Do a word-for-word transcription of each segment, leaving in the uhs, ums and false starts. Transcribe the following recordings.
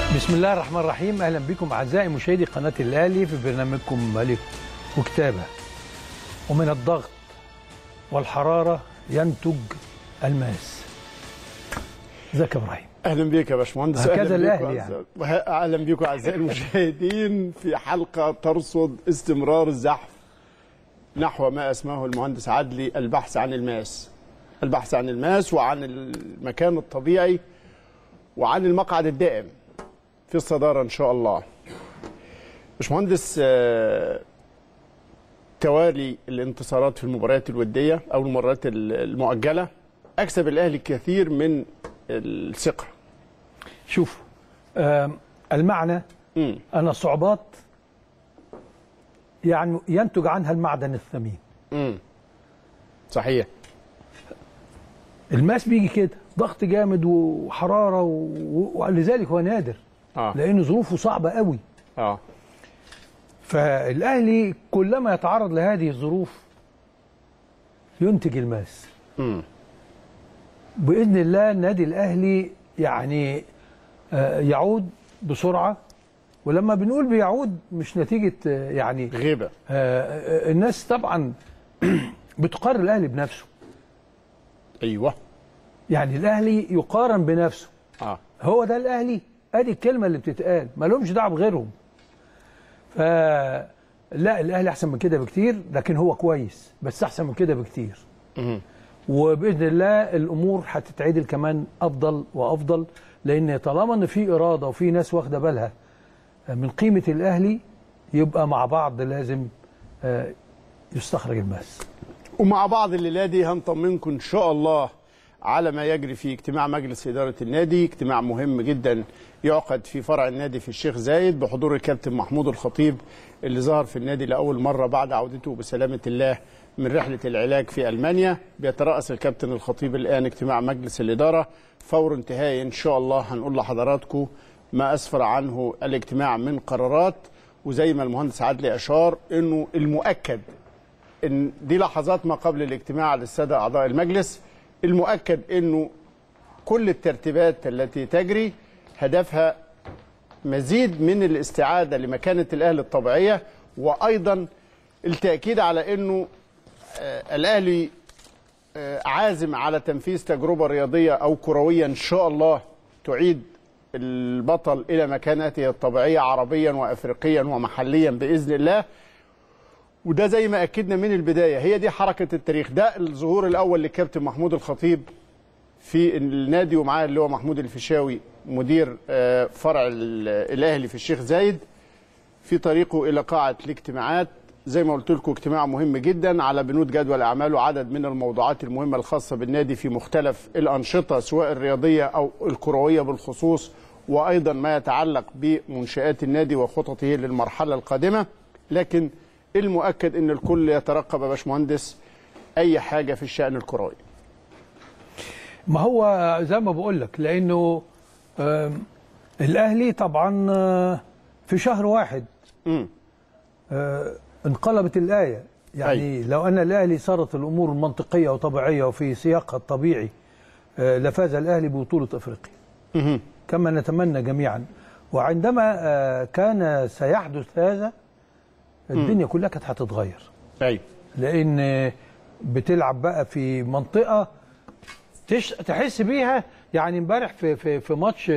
بسم الله الرحمن الرحيم. اهلا بكم اعزائي مشاهدي قناه الاهلي في برنامجكم ملك وكتابه. ومن الضغط والحراره ينتج الماس. ازيك يا ابراهيم؟ اهلا بيك يا باشمهندس. هكذا الاهلي يعني. اهلا بيكم اعزائي المشاهدين في حلقه ترصد استمرار الزحف نحو ما اسماه المهندس عدلي البحث عن الماس. البحث عن الماس وعن المكان الطبيعي وعن المقعد الدائم في الصدارة إن شاء الله. باشمهندس، توالي الانتصارات في المباريات الودية أو المباريات المؤجلة أكسب الأهلي الكثير من الثقة. شوف، المعنى م. أن الصعوبات يعني ينتج عنها المعدن الثمين. امم صحيح. الماس بيجي كده ضغط جامد وحرارة ولذلك هو نادر. آه. لأن ظروفه صعبة قوي. اه فالأهلي كلما يتعرض لهذه الظروف ينتج الماس. امم بإذن الله النادي الأهلي يعني يعود بسرعة. ولما بنقول بيعود مش نتيجة يعني غيبة. الناس طبعا بتقارن الأهلي بنفسه. أيوة. يعني الأهلي يقارن بنفسه. آه. هو ده الأهلي، ادي الكلمه اللي بتتقال، ما لهمش دعوه بغيرهم. فلا، الاهلي احسن من كده بكتير، لكن هو كويس بس احسن من كده بكتير. امم وباذن الله الامور هتتعدل كمان افضل وافضل، لان طالما ان في اراده وفي ناس واخده بالها من قيمه الاهلي يبقى مع بعض لازم يستخرج الماس. ومع بعض الليله دي هنطمنكم ان شاء الله على ما يجري في اجتماع مجلس إدارة النادي، اجتماع مهم جدا يعقد في فرع النادي في الشيخ زايد بحضور الكابتن محمود الخطيب اللي ظهر في النادي لأول مرة بعد عودته بسلامة الله من رحلة العلاج في ألمانيا. بيترأس الكابتن الخطيب الآن اجتماع مجلس الإدارة. فور انتهاء إن شاء الله هنقول لحضراتكم ما أسفر عنه الاجتماع من قرارات. وزي ما المهندس عدلي أشار إنه المؤكد إن دي لحظات ما قبل الاجتماع للسادة أعضاء المجلس، المؤكد انه كل الترتيبات التي تجري هدفها مزيد من الاستعاده لمكانه الاهلي الطبيعيه، وايضا التاكيد على انه آه الاهلي آه عازم على تنفيذ تجربه رياضيه او كرويه ان شاء الله تعيد البطل الى مكانته الطبيعيه عربيا وافريقيا ومحليا باذن الله. وده زي ما أكدنا من البداية هي دي حركة التاريخ. ده الظهور الأول للكابتن محمود الخطيب في النادي ومعاه اللي هو محمود الفيشاوي مدير فرع الأهلي في الشيخ زايد في طريقه إلى قاعة الاجتماعات. زي ما قلت لكم اجتماع مهم جدا على بنود جدول أعمال وعدد من الموضوعات المهمة الخاصة بالنادي في مختلف الأنشطة سواء الرياضية أو الكروية بالخصوص، وأيضا ما يتعلق بمنشآت النادي وخططه للمرحلة القادمة. لكن المؤكد ان الكل يترقب يا باشمهندس اي حاجه في الشان الكروي. ما هو زي ما بقول لك، لانه الاهلي طبعا في شهر واحد امم انقلبت الايه. يعني أي. لو ان الاهلي صارت الامور منطقيه وطبيعيه وفي سياقها الطبيعي لفاز الاهلي ببطوله افريقيا. امم كما نتمنى جميعا. وعندما كان سيحدث هذا الدنيا كلها كانت هتتغير. ايوه. لان بتلعب بقى في منطقه تش... تحس بيها. يعني امبارح في في في ماتش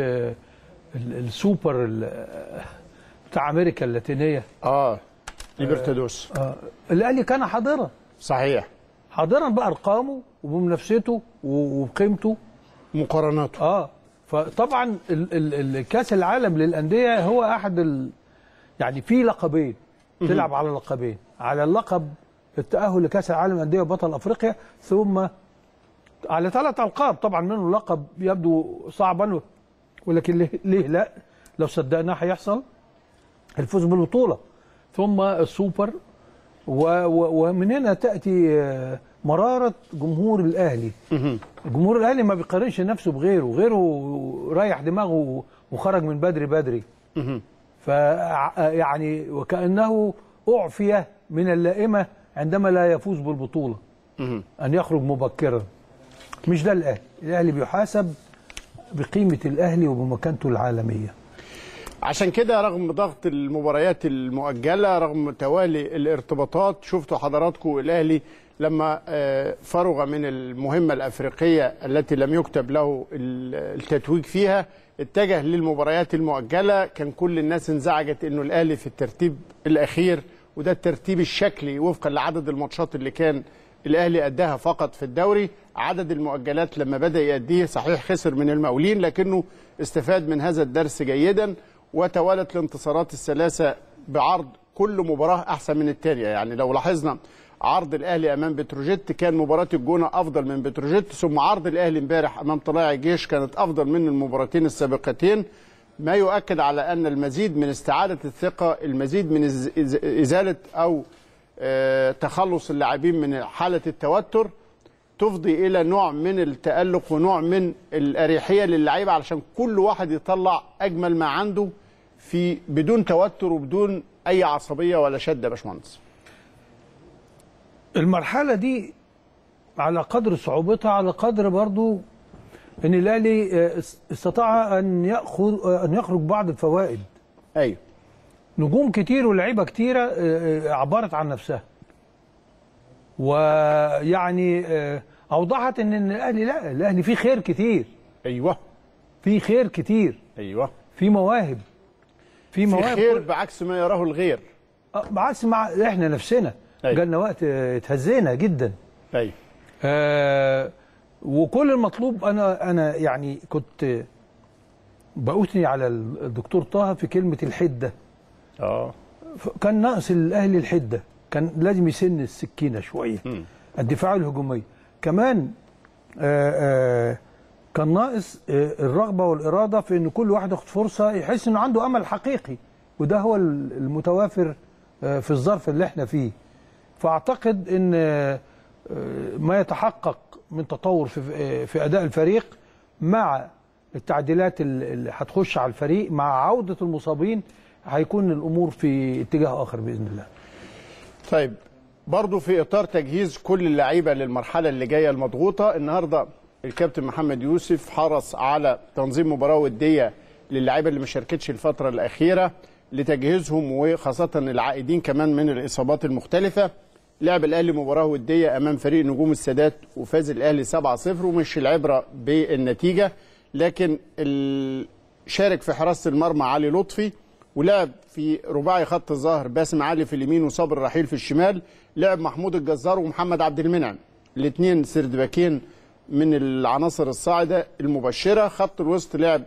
السوبر بتاع امريكا اللاتينيه اه ليبرتادوس، آه. الاهلي كان حاضرا. صحيح. حاضرا بارقامه وبمنافسته وبقيمته مقارناته. اه فطبعا الكاس العالم للانديه هو احد ال... يعني في لقبين تلعب على لقبين، على اللقب التأهل لكأس العالم للأندية وبطل أفريقيا، ثم على ثلاث ألقاب طبعا منه لقب يبدو صعبا ولكن ليه, ليه لا، لو صدقناه هيحصل الفوز بالبطولة، ثم السوبر ومن هنا تأتي مرارة جمهور الأهلي. جمهور الأهلي ما بيقارنش نفسه بغيره، غيره رايح دماغه وخرج من بدري بدري. فيعني وكأنه أعفي من اللائمة عندما لا يفوز بالبطولة أن يخرج مبكرا. مش ده الأهلي. الأهلي بيحاسب بقيمة الأهلي وبمكانته العالمية. عشان كده رغم ضغط المباريات المؤجله، رغم توالي الارتباطات، شفتوا حضراتكم الاهلي لما فرغ من المهمه الافريقيه التي لم يكتب له التتويج فيها، اتجه للمباريات المؤجله. كان كل الناس انزعجت انه الاهلي في الترتيب الاخير، وده الترتيب الشكلي وفقا لعدد الماتشات اللي كان الاهلي اداها فقط في الدوري. عدد المؤجلات لما بدا يأديه صحيح خسر من المقاولين، لكنه استفاد من هذا الدرس جيدا، وتوالت الانتصارات الثلاثه بعرض كل مباراه احسن من الثانيه. يعني لو لاحظنا عرض الاهلي امام بتروجيت كان مباراه الجونه افضل من بتروجيت، ثم عرض الاهلي امبارح امام طلائع الجيش كانت افضل من المباراتين السابقتين، ما يؤكد على ان المزيد من استعاده الثقه، المزيد من ازاله او تخلص اللاعبين من حاله التوتر، تفضي الى نوع من التألق ونوع من الاريحيه للاعيبه، علشان كل واحد يطلع اجمل ما عنده في بدون توتر وبدون اي عصبيه ولا شده. يا باشمهندس، المرحله دي على قدر صعوبتها على قدر برضو ان الاهلي استطاع ان ياخذ ان يخرج بعض الفوائد. ايوه، نجوم كتير ولاعيبه كتيره عبرت عن نفسها، ويعني اوضحت ان الاهلي لا الاهلي فيه خير كتير. ايوه، في خير كتير. ايوه، في مواهب، في مواهب في خير بعكس ما يراه الغير. بعكس مع احنا نفسنا. أيوة. جالنا وقت اتهزينا جدا. ايوه. آه وكل المطلوب، انا انا يعني كنت بأثني على الدكتور طه في كلمه الحده. اه كان ناقص الاهلي الحده، كان لازم يسن السكينه شويه. م. الدفاع الهجومي كمان آآ آآ كان ناقص الرغبه والاراده في ان كل واحد ياخد فرصه يحس انه عنده امل حقيقي، وده هو المتوافر في الظرف اللي احنا فيه. فاعتقد ان ما يتحقق من تطور في في اداء الفريق مع التعديلات اللي هتخش على الفريق مع عوده المصابين، هيكون الامور في اتجاه اخر باذن الله. طيب، برضو في اطار تجهيز كل اللعيبه للمرحله اللي جايه المضغوطه، النهارده الكابتن محمد يوسف حرص على تنظيم مباراه وديه للعيبه اللي ما شاركتش الفتره الاخيره لتجهيزهم، وخاصه العائدين كمان من الاصابات المختلفه. لعب الاهلي مباراه وديه امام فريق نجوم السادات وفاز الاهلي سبعة صفر، ومش العبره بالنتيجه، لكن شارك في حراسه المرمى علي لطفي، ولعب في رباعي خط الظهر باسم علي في اليمين وصابر رحيل في الشمال. لعب محمود الجزار ومحمد عبد المنعم، الاثنين سردباكين من العناصر الصاعده المبشره. خط الوسط لعب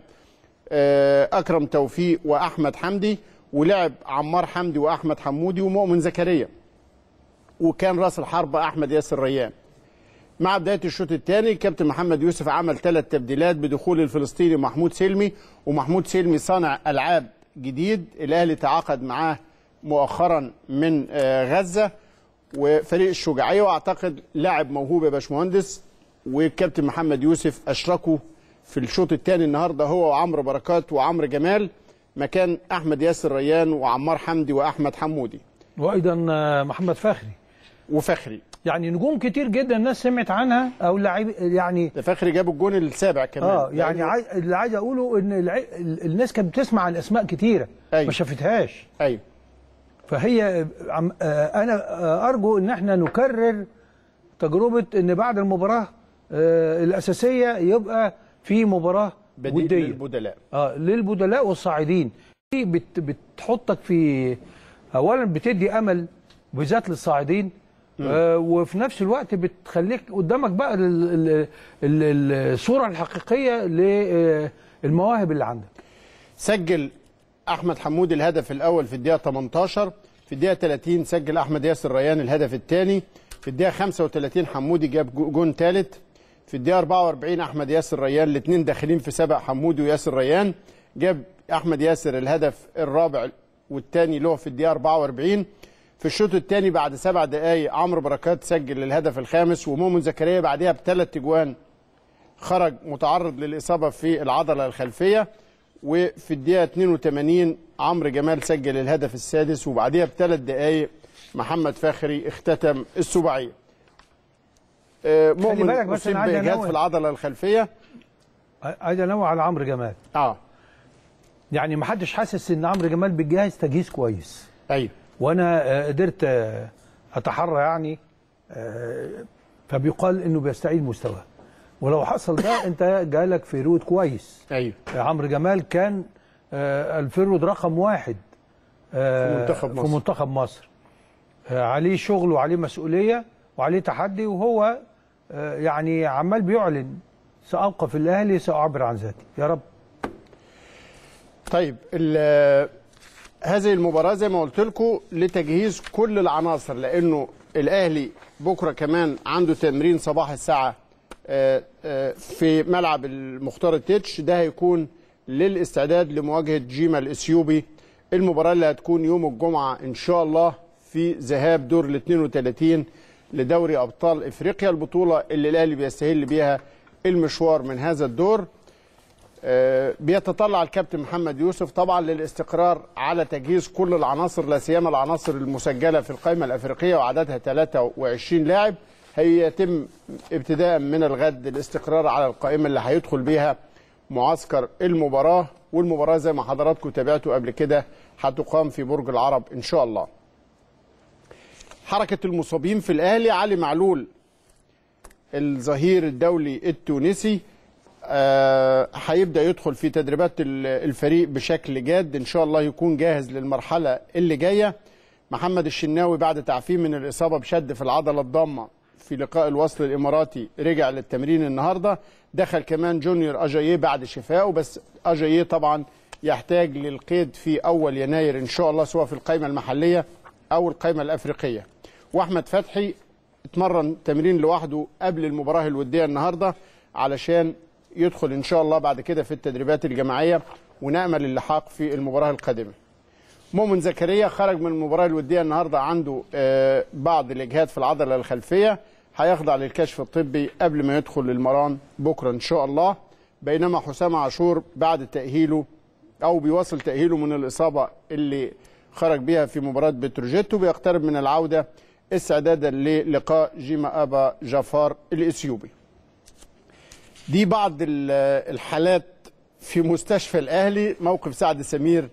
اكرم توفيق واحمد حمدي، ولعب عمار حمدي واحمد حمودي ومؤمن زكريا، وكان راس الحربه احمد ياسر ريان. مع بدايه الشوط الثاني كابتن محمد يوسف عمل ثلاث تبديلات بدخول الفلسطيني محمود سلمي، ومحمود سلمي صانع العاب جديد الاهلي تعاقد معاه مؤخرا من غزه وفريق الشجاعيه، واعتقد لاعب موهوب يا باشمهندس. والكابتن محمد يوسف اشركه في الشوط الثاني النهارده هو وعمرو بركات وعمرو جمال مكان احمد ياسر ريان وعمار حمدي واحمد حمودي، وايضا محمد فخري وفخري. يعني نجوم كتير جدا الناس سمعت عنها، او لعيب يعني فخري جاب الجون السابع كمان. اه يعني عايز اللي عايز اقوله ان العي... الناس كانت بتسمع عن اسماء كتيره. أيوة. ما شافتهاش. ايوه. فهي انا ارجو ان احنا نكرر تجربه ان بعد المباراه الاساسيه يبقى في مباراه وديه للبدلاء. اه للبدلاء والصاعدين. دي بت... بتحطك في، اولا بتدي امل بالذات للصاعدين، آه وفي نفس الوقت بتخليك قدامك بقى ال ال ال الصوره الحقيقيه للمواهب اللي عندك. سجل احمد حمودي الهدف الاول في الدقيقه ثمانية عشر، في الدقيقه ثلاثين سجل احمد ياسر ريان الهدف الثاني، في الدقيقه خمسة وثلاثين حمودي جاب جون ثالث، في الدقيقه أربعة وأربعين احمد ياسر ريان، الاثنين داخلين في سبق حمودي وياسر ريان، جاب احمد ياسر الهدف الرابع والثاني له في الدقيقه أربعة وأربعين. في الشوط الثاني بعد سبع دقائق عمرو بركات سجل الهدف الخامس، ومؤمن زكريا بعدها بثلاث اجوان خرج متعرض للاصابه في العضله الخلفيه. وفي الدقيقه اثنين وثمانين عمرو جمال سجل الهدف السادس، وبعدها بثلاث دقائق محمد فخري اختتم السباعيه. مؤمن اصيب باجهاد في العضله الخلفيه. عايز انوه على عمرو جمال. اه يعني ما حدش حاسس ان عمرو جمال بيجهز تجهيز كويس. ايوه. وانا آه، قدرت آه، اتحرى يعني، آه، فبيقال انه بيستعيد مستواه، ولو حصل ده انت جالك فيرود كويس. ايوه. عمرو جمال كان آه، الفيرود رقم واحد آه، في منتخب مصر, في منتخب مصر. آه، عليه شغل وعليه مسؤوليه وعليه تحدي، وهو آه، يعني عمال بيعلن سأوقف الاهلي سأعبر عن ذاتي يا رب. طيب هذه المباراة زي ما قلت لكم لتجهيز كل العناصر، لأنه الأهلي بكرة كمان عنده تمرين صباح الساعة في ملعب المختار التتش، ده هيكون للاستعداد لمواجهة جيما الإثيوبي، المباراة اللي هتكون يوم الجمعة إن شاء الله في ذهاب دور ال اثنين وثلاثين لدوري أبطال إفريقيا، البطولة اللي الأهلي بيستهل بيها المشوار من هذا الدور. بيتطلع الكابتن محمد يوسف طبعا للاستقرار على تجهيز كل العناصر، لا سيما العناصر المسجله في القائمه الافريقيه وعددها ثلاثة وعشرين لاعب. هيتم ابتداء من الغد الاستقرار على القائمه اللي هيدخل بيها معسكر المباراه، والمباراه زي ما حضراتكم تابعتوا قبل كده هتقام في برج العرب ان شاء الله. حركه المصابين في الاهلي: علي معلول الظهير الدولي التونسي هيبدأ آه يدخل في تدريبات الفريق بشكل جاد، إن شاء الله يكون جاهز للمرحلة اللي جاية. محمد الشناوي بعد تعافيه من الإصابة بشد في العضلة الضامة في لقاء الوصل الإماراتي رجع للتمرين النهاردة. دخل كمان جونيور أجاييه بعد شفائه، بس أجاييه طبعا يحتاج للقيد في أول يناير إن شاء الله، سواء في القائمة المحلية أو القائمة الأفريقية. وأحمد فتحي اتمرن تمرين لوحده قبل المباراة الودية النهاردة علشان يدخل إن شاء الله بعد كده في التدريبات الجماعية، ونأمل اللحاق في المباراة القادمة. مؤمن زكريا خرج من المباراة الودية النهاردة، عنده بعض الإجهاد في العضلة الخلفية، هيخضع للكشف الطبي قبل ما يدخل للمران بكرة إن شاء الله. بينما حسام عاشور بعد تأهيله أو بيواصل تأهيله من الإصابة اللي خرج بها في مباراة بتروجيت، بيقترب من العودة استعدادا للقاء جيما أبا جافار الإثيوبي. دي بعض الحالات في مستشفى الأهلي. موقف سعد سمير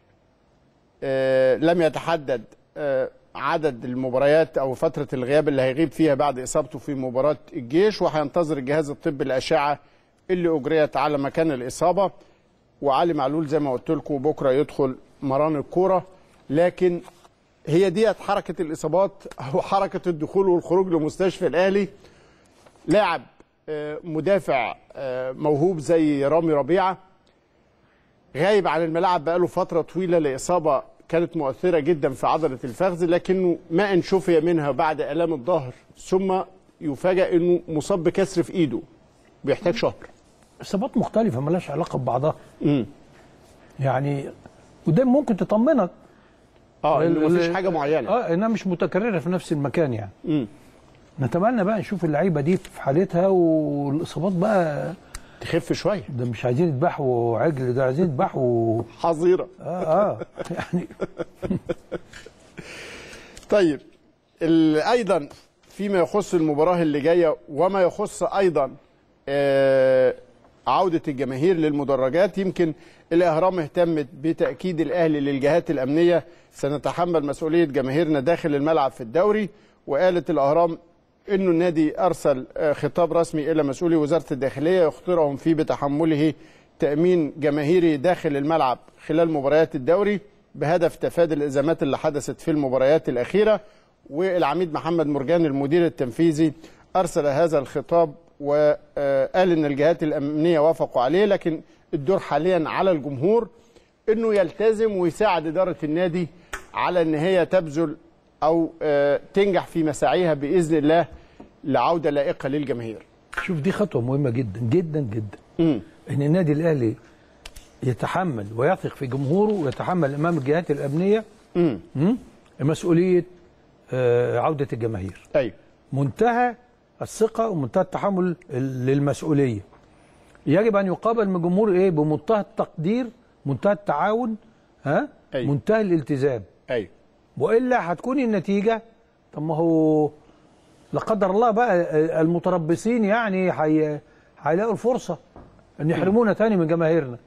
لم يتحدد عدد المباريات أو فترة الغياب اللي هيغيب فيها بعد إصابته في مباراة الجيش، وهينتظر الجهاز الطبي الأشعة اللي أجريت على مكان الإصابة. وعلي معلول زي ما قلت لكم بكرة يدخل مران الكورة. لكن هي ديت حركة الإصابات أو حركة الدخول والخروج لمستشفى الأهلي. لاعب مدافع موهوب زي رامي ربيعة غايب عن الملعب بقاله فترة طويلة لإصابة كانت مؤثرة جدا في عضلة الفخذ، لكنه ما إن شفي منها بعد آلام الظهر، ثم يفاجأ إنه مصاب بكسر في إيده بيحتاج شهر. إصابات مختلفة مالهاش علاقة ببعضها. امم يعني وده ممكن تطمنك اه انه مفيش حاجة معينة، اه انها مش متكررة في نفس المكان يعني. امم نتمنى بقى نشوف اللعيبه دي في حالتها والاصابات بقى تخف شويه. ده مش عايزين يذبحوا عجل، ده عايزين يذبحوا حظيره. اه اه يعني طيب ايضا فيما يخص المباراه اللي جايه وما يخص ايضا آه عوده الجماهير للمدرجات، يمكن الاهرام اهتمت بتاكيد الاهلي للجهات الامنيه سنتحمل مسؤوليه جماهيرنا داخل الملعب في الدوري. وقالت الاهرام انه النادي ارسل خطاب رسمي الى مسؤولي وزاره الداخليه يخطرهم فيه بتحمله تامين جماهيري داخل الملعب خلال مباريات الدوري بهدف تفادي الازمات اللي حدثت في المباريات الاخيره. والعميد محمد مرجان المدير التنفيذي ارسل هذا الخطاب وقال ان الجهات الامنيه وافقوا عليه، لكن الدور حاليا على الجمهور انه يلتزم ويساعد اداره النادي على ان هي تبذل أو تنجح في مساعيها بإذن الله لعودة لائقة للجماهير. شوف دي خطوة مهمة جدا جدا جدا. امم إن النادي الأهلي يتحمل ويثق في جمهوره ويتحمل أمام الجهات الأمنية امم مسؤولية عودة الجماهير. أيوه. منتهى الثقة ومنتهى التحمل للمسؤولية. يجب أن يقابل من الجمهور إيه؟ بمنتهى التقدير، منتهى التعاون، ها؟ أيوه. منتهى الالتزام. أيوه. والا هتكون النتيجه، طب ما هو لا قدر الله بقى المتربصين يعني هيلاقوا الفرصه ان يحرمونا تاني من جماهيرنا.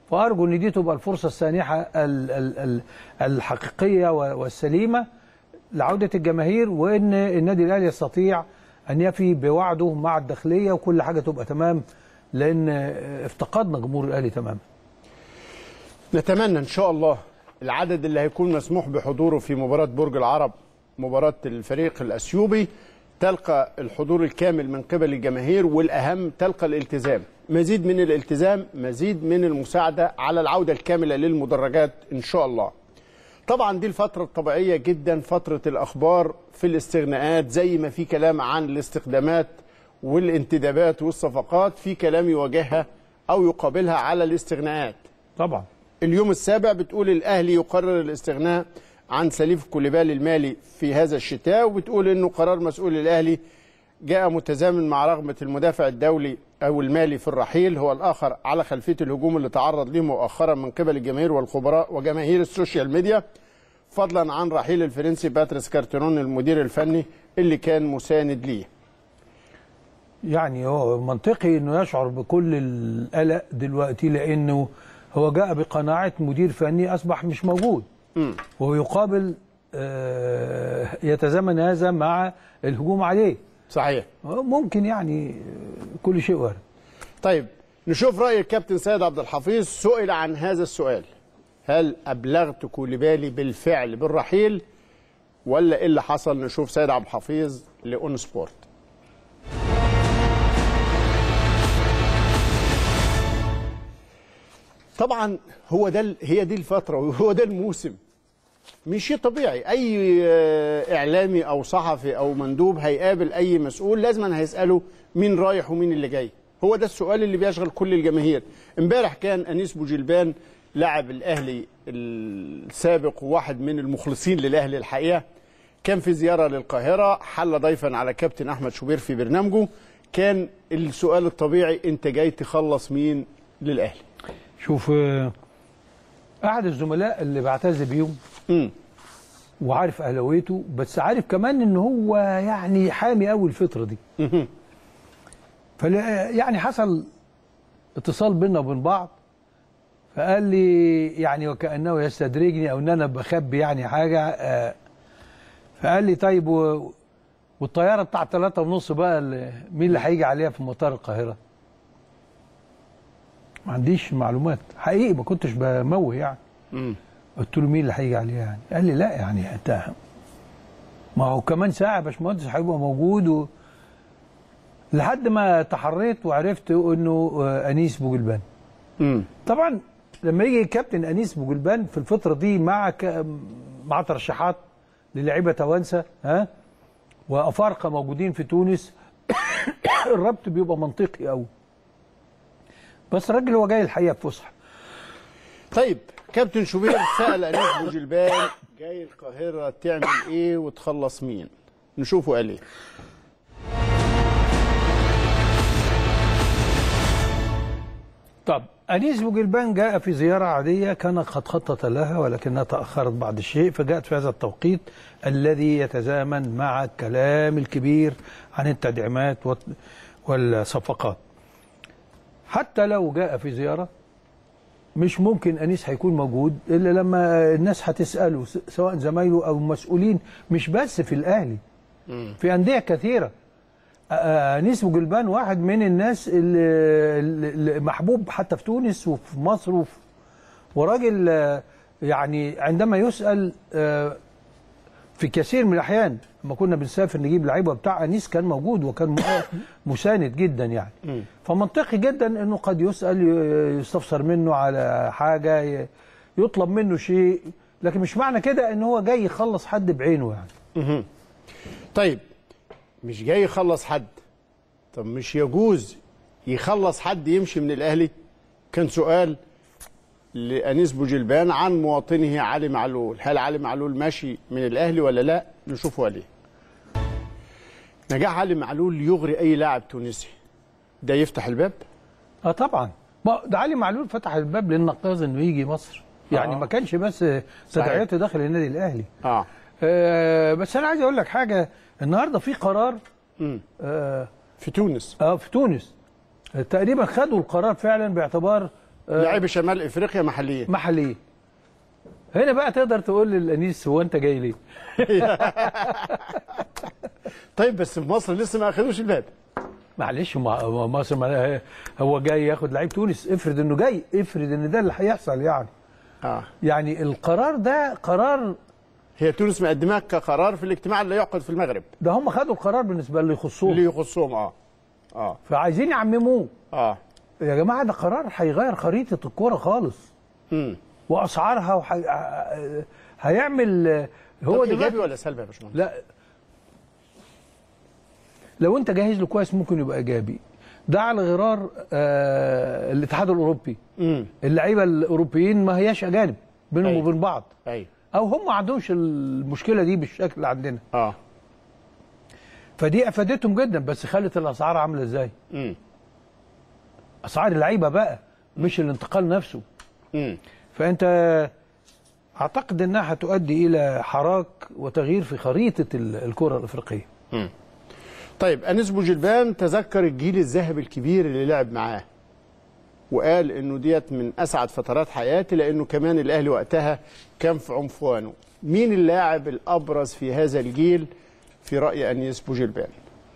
فارجو ان دي تبقى الفرصه السانحه ال- ال- ال- الحقيقيه والسليمه لعوده الجماهير، وان النادي الاهلي يستطيع ان يفي بوعده مع الداخليه وكل حاجه تبقى تمام، لان افتقدنا جمهور الاهلي تماما. نتمنى ان شاء الله العدد اللي هيكون مسموح بحضوره في مباراه برج العرب، مباراه الفريق الاثيوبي، تلقى الحضور الكامل من قبل الجماهير، والاهم تلقى الالتزام، مزيد من الالتزام، مزيد من المساعده على العوده الكامله للمدرجات ان شاء الله. طبعا دي الفتره الطبيعيه جدا، فتره الاخبار في الاستغناءات، زي ما في كلام عن الاستخدامات والانتدابات والصفقات، في كلام يواجهها او يقابلها على الاستغناءات. طبعا اليوم السابع بتقول الاهلي يقرر الاستغناء عن سليف كوليبالي المالي في هذا الشتاء، وبتقول انه قرار مسؤول الاهلي جاء متزامن مع رغبه المدافع الدولي او المالي في الرحيل، هو الاخر على خلفيه الهجوم اللي تعرض له مؤخرا من قبل الجماهير والخبراء وجماهير السوشيال ميديا، فضلا عن رحيل الفرنسي باتريس كارتيرون المدير الفني اللي كان مساند ليه. يعني هو منطقي انه يشعر بكل القلق دلوقتي، لانه هو جاء بقناعه مدير فني اصبح مش موجود، م. ويقابل آه يتزامن هذا مع الهجوم عليه. صحيح، ممكن يعني كل شيء وارد. طيب نشوف راي الكابتن سيد عبد الحفيظ، سئل عن هذا السؤال: هل ابلغت كوليبالي بالفعل بالرحيل ولا ايه اللي حصل؟ نشوف سيد عبد الحفيظ لأون سبورت. طبعا هو ده، هي دي الفتره وهو ده الموسم، مش شيء طبيعي. اي اعلامي او صحفي او مندوب هيقابل اي مسؤول لازم هيساله مين رايح ومين اللي جاي. هو ده السؤال اللي بيشغل كل الجماهير. امبارح كان انيس بوجلبان لاعب الاهلي السابق وواحد من المخلصين للاهلي الحقيقه، كان في زياره للقاهره، حل ضيفا على كابتن احمد شوبير في برنامجه. كان السؤال الطبيعي: انت جاي تخلص مين للاهلي؟ شوف، احد الزملاء اللي بعتز بيهم م. وعارف اهلاويته، بس عارف كمان ان هو يعني حامي قوي الفتره دي. فل يعني حصل اتصال بيننا وبين بعض، فقال لي يعني وكانه يستدرجني او ان انا بخبي يعني حاجه. فقال لي طيب والطياره بتاعت ثلاثة ونص بقى مين اللي هيجي عليها في مطار القاهره؟ ما عنديش معلومات حقيقي، ما كنتش بموه يعني. امم قلت له مين اللي هيجي عليها يعني؟ قال لي لا يعني انت ما هو كمان ساعه يا باشمهندس هيبقى موجود و... لحد ما تحريت وعرفت انه انيس بوجلبان. امم طبعا لما يجي كابتن انيس بوجلبان في الفتره دي مع ك... مع ترشيحات للاعيبه توانسه ها وافارقه موجودين في تونس الربط بيبقى منطقي قوي. بس الراجل هو جاي الحقيقه بفسحه. طيب كابتن شوبير سأل انيس بوجلبان جاي القاهره تعمل ايه وتخلص مين؟ نشوفه قال ايه. طب انيس بوجلبان جاء في زياره عاديه كان قد خطط لها ولكنها تاخرت بعض الشيء، فجاءت في هذا التوقيت الذي يتزامن مع الكلام الكبير عن التدعيمات والصفقات. حتى لو جاء في زياره مش ممكن انيس هيكون موجود الا لما الناس هتساله، سواء زمايله او مسؤولين، مش بس في الاهلي، في انديه كثيره. انيس بوجلبان واحد من الناس اللي محبوب حتى في تونس وفي مصر، وفي وراجل يعني عندما يسال في كثير من الاحيان لما كنا بنسافر نجيب لعيبه بتاع انيس كان موجود وكان مساند جدا يعني. فمنطقي جدا انه قد يسال يستفسر منه على حاجه، يطلب منه شيء، لكن مش معنى كده ان هو جاي يخلص حد بعينه يعني. طيب مش جاي يخلص حد، طب مش يجوز يخلص حد يمشي من الاهلي؟ كان سؤال لانيس بوجلبان عن مواطنه علي معلول، هل علي معلول ماشي من الاهلي ولا لا؟ نشوفه عليه. نجاح علي معلول يغري اي لاعب تونسي، ده يفتح الباب؟ اه طبعا، ده علي معلول فتح الباب للنقاز انه يجي مصر يعني. آه. ما كانش بس تداعياته داخل النادي الاهلي. آه. اه بس انا عايز اقول لك حاجه، النهارده في قرار آه في تونس اه في تونس تقريبا خدوا القرار فعلا باعتبار لاعبي شمال افريقيا محليين محليين. هنا بقى تقدر تقول للانيس هو انت جاي ليه؟ طيب بس في مصر لسه ما اخدوش الباب. معلش مصر ما هو جاي ياخد لعيب تونس، افرض انه جاي، افرض ان ده اللي هيحصل يعني. اه يعني القرار ده قرار، هي تونس مقدماه كقرار في الاجتماع اللي يعقد في المغرب. ده هم خدوا القرار بالنسبه اللي يخصهم اللي يخصهم اه اه فعايزين يعمموه. اه يا جماعه ده قرار هيغير خريطه الكوره خالص. امم واسعارها وحي... هيعمل هو ده ايجابي ولا سلبي يا باشمهندس؟ لا، لو انت جاهز له كويس ممكن يبقى ايجابي. ده على غرار آه الاتحاد الاوروبي. امم اللعيبه الاوروبيين ما هياش اجانب بينهم أيوه. وبين بعض. ايوه. او هم ما عندهمش المشكله دي بالشكل اللي عندنا. اه فدي افادتهم جدا، بس خلت الاسعار عامله ازاي؟ امم اسعار اللعيبه بقى مش الانتقال نفسه. امم فانت اعتقد انها هتؤدي الى حراك وتغيير في خريطه الكره الافريقيه. امم طيب انيس بوجلبان تذكر الجيل الذهبي الكبير اللي لعب معاه، وقال انه ديت من اسعد فترات حياتي، لانه كمان الاهلي وقتها كان في عنفوانه. مين اللاعب الابرز في هذا الجيل في راي انيس بوجلبان؟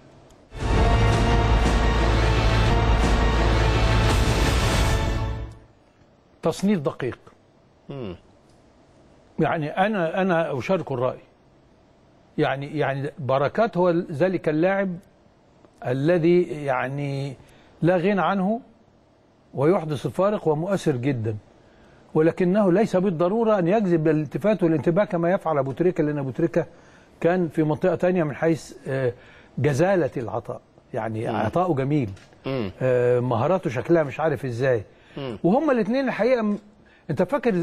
تصنيف دقيق. امم يعني انا انا اشارك الراي. يعني يعني بركات هو ذلك اللاعب الذي يعني لا غنى عنه ويحدث الفارق ومؤثر جدا، ولكنه ليس بالضروره ان يجذب الالتفات والانتباه كما يفعل ابو تريكه، لان ابو تريكه كان في منطقه ثانيه من حيث جزاله العطاء. يعني عطاؤه جميل، مهاراته شكلها مش عارف ازاي. وهما الاثنين الحقيقه، انت فاكر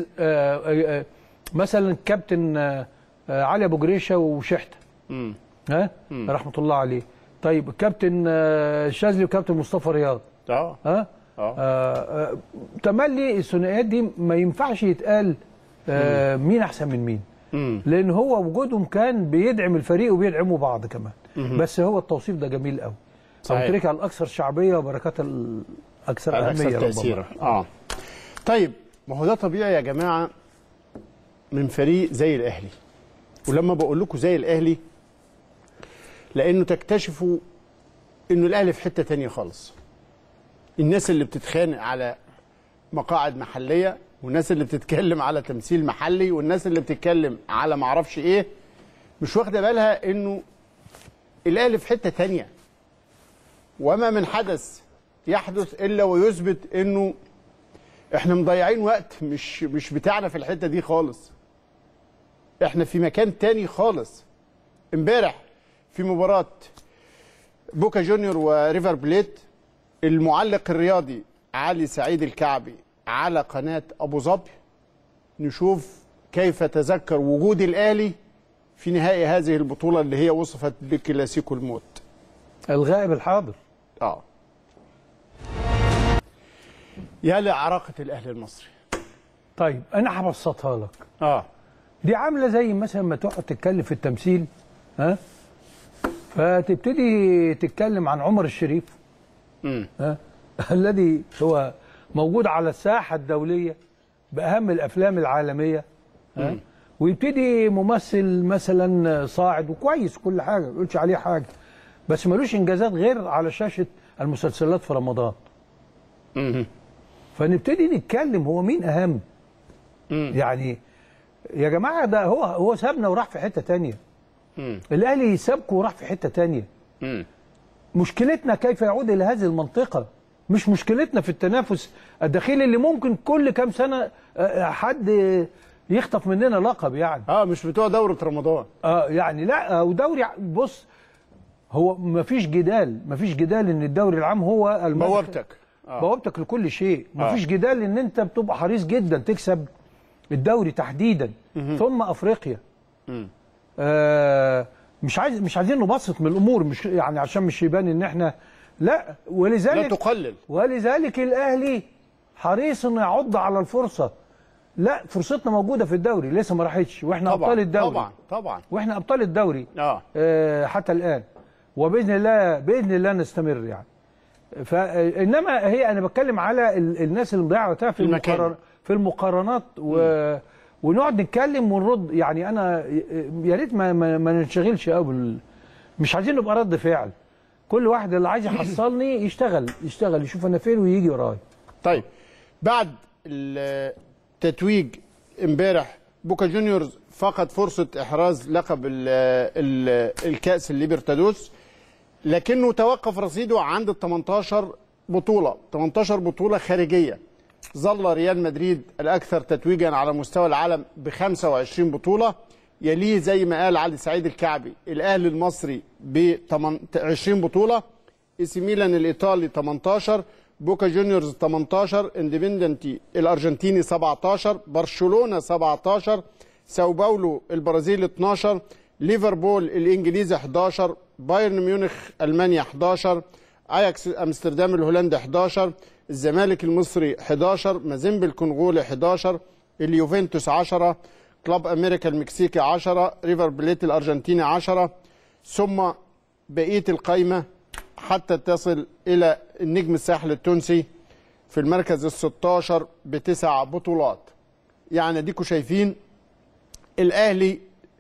مثلا كابتن علي ابو جريشه وشحته، ها رحمه الله عليه. طيب الكابتن الشاذلي وكابتن مصطفى رياض، اه ها اه تملي الثنائيات دي ما ينفعش يتقال آه مين احسن من مين، مم. لان هو وجودهم كان بيدعم الفريق وبيدعموا بعض كمان. مم. بس هو التوصيف ده جميل قوي. ابو تريكه الاكثر شعبيه وبركات الاكثر اهميه تاثيرا. اه طيب ما هو ده طبيعي يا جماعه من فريق زي الاهلي. ولما بقول لكم زي الاهلي لانه تكتشفوا انه الاهلي في حته ثانيه خالص. الناس اللي بتتخانق على مقاعد محليه، والناس اللي بتتكلم على تمثيل محلي، والناس اللي بتتكلم على معرفش ايه، مش واخده بالها انه الاهلي في حته ثانيه. وما من حدث يحدث الا ويثبت انه احنا مضيعين وقت مش مش بتاعنا في الحته دي خالص. احنا في مكان تاني خالص. امبارح في مباراه بوكا جونيور وريفر بليت، المعلق الرياضي علي سعيد الكعبي على قناه ابو ظبي، نشوف كيف تذكر وجود الاهلي في نهائي هذه البطوله اللي هي وصفت بكلاسيكو الموت. الغائب الحاضر. اه يا لعراقه الاهلي المصري. طيب انا هبسطها لك. اه دي عامله زي مثلا ما تقعد تتكلم في التمثيل، ها، فتبتدي تتكلم عن عمر الشريف، امم ها الذي هو موجود على الساحه الدوليه باهم الافلام العالميه، ها، ويبتدي ممثل مثلا صاعد وكويس كل حاجه ما يقولش عليه حاجه، بس ملوش انجازات غير على شاشه المسلسلات في رمضان. امم فنبتدي نتكلم هو مين اهم. امم يعني يا جماعه ده هو هو سابنا وراح في حته ثانيه. امم الاهلي سابكم وراح في حته ثانيه. امم مشكلتنا كيف يعود الى هذه المنطقه، مش مشكلتنا في التنافس الداخلي اللي ممكن كل كام سنه حد يخطف مننا لقب يعني. اه مش بتوع دوره رمضان. اه يعني لا، ودوري بص هو ما فيش جدال، ما فيش جدال ان الدوري العام هو بوابتك. آه. بوابتك لكل شيء، ما فيش آه. جدال ان انت بتبقى حريص جدا تكسب الدوري تحديدا مم. ثم افريقيا. مم. آه مش عايز مش عايزين نبسط من الامور، مش يعني عشان مش يبان ان احنا لا، ولذلك لا تقلل، ولذلك الاهلي حريص انه يعض على الفرصه. لا، فرصتنا موجوده في الدوري لسه ما راحتش، واحنا طبعًا ابطال الدوري. طبعا طبعا واحنا ابطال الدوري اه, آه حتى الان، وباذن الله باذن الله نستمر يعني. فانما هي انا بتكلم على ال... الناس اللي مضيعه وقتها في المقارنات في المقارنات و... ونقعد نتكلم ونرد. يعني انا يا ريت ما, ما, ما ننشغلش قوي بال... مش عايزين نبقى رد فعل. كل واحد اللي عايز يحصلني يشتغل يشتغل يشوف انا فين ويجي ورايا. طيب بعد التتويج امبارح بوكا جونيورز فقد فرصه احراز لقب ال ال الكاس الليبرتادوس، لكنه توقف رصيده عند ال تمنتاشر بطوله، تمنتاشر بطوله خارجيه. ظل ريال مدريد الاكثر تتويجا على مستوى العالم ب خمسة وعشرين بطوله، يليه زي ما قال علي سعيد الكعبي الاهلي المصري ب عشرين بطوله، اي سي ميلان الايطالي تمنتاشر، بوكا جونيورز تمنتاشر، اندبندنتي الارجنتيني سبعتاشر، برشلونه سبعتاشر، ساو باولو البرازيلي اتناشر، ليفربول الانجليزي حداشر، بايرن ميونخ المانيا حداشر، اياكس امستردام الهولندي حداشر، الزمالك المصري حداشر، مازيمبي الكونغولي حداشر، اليوفنتوس عشرة، كلاب امريكا المكسيكي عشرة، ريفر بليت الارجنتيني عشرة، ثم بقيه القائمه حتى تصل الى النجم الساحل التونسي في المركز الستاشر بتسع بطولات. يعني اديكوا شايفين الاهلي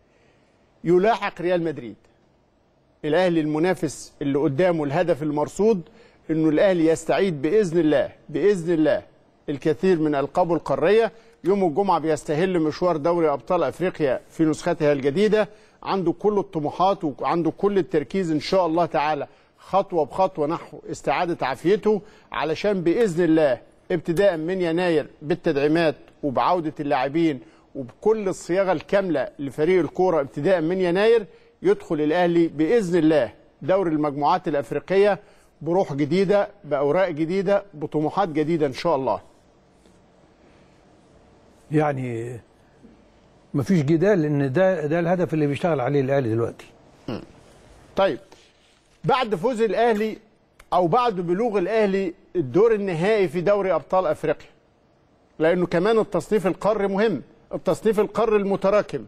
يلاحق ريال مدريد. الاهلي المنافس اللي قدامه الهدف المرصود انه الاهلي يستعيد باذن الله باذن الله الكثير من القابه القاريه. يوم الجمعه بيستهل مشوار دوري ابطال افريقيا في نسختها الجديده، عنده كل الطموحات وعنده كل التركيز ان شاء الله تعالى خطوه بخطوه نحو استعاده عافيته، علشان باذن الله ابتداء من يناير بالتدعيمات وبعوده اللاعبين وبكل الصياغه الكامله لفريق الكوره ابتداء من يناير يدخل الاهلي باذن الله دوري المجموعات الافريقيه بروح جديده، باوراق جديده، بطموحات جديده ان شاء الله. يعني مفيش جدال ان ده ده الهدف اللي بيشتغل عليه الاهلي دلوقتي. طيب بعد فوز الاهلي او بعد بلوغ الاهلي الدور النهائي في دوري ابطال افريقيا، لانه كمان التصنيف القاري مهم، التصنيف القاري المتراكم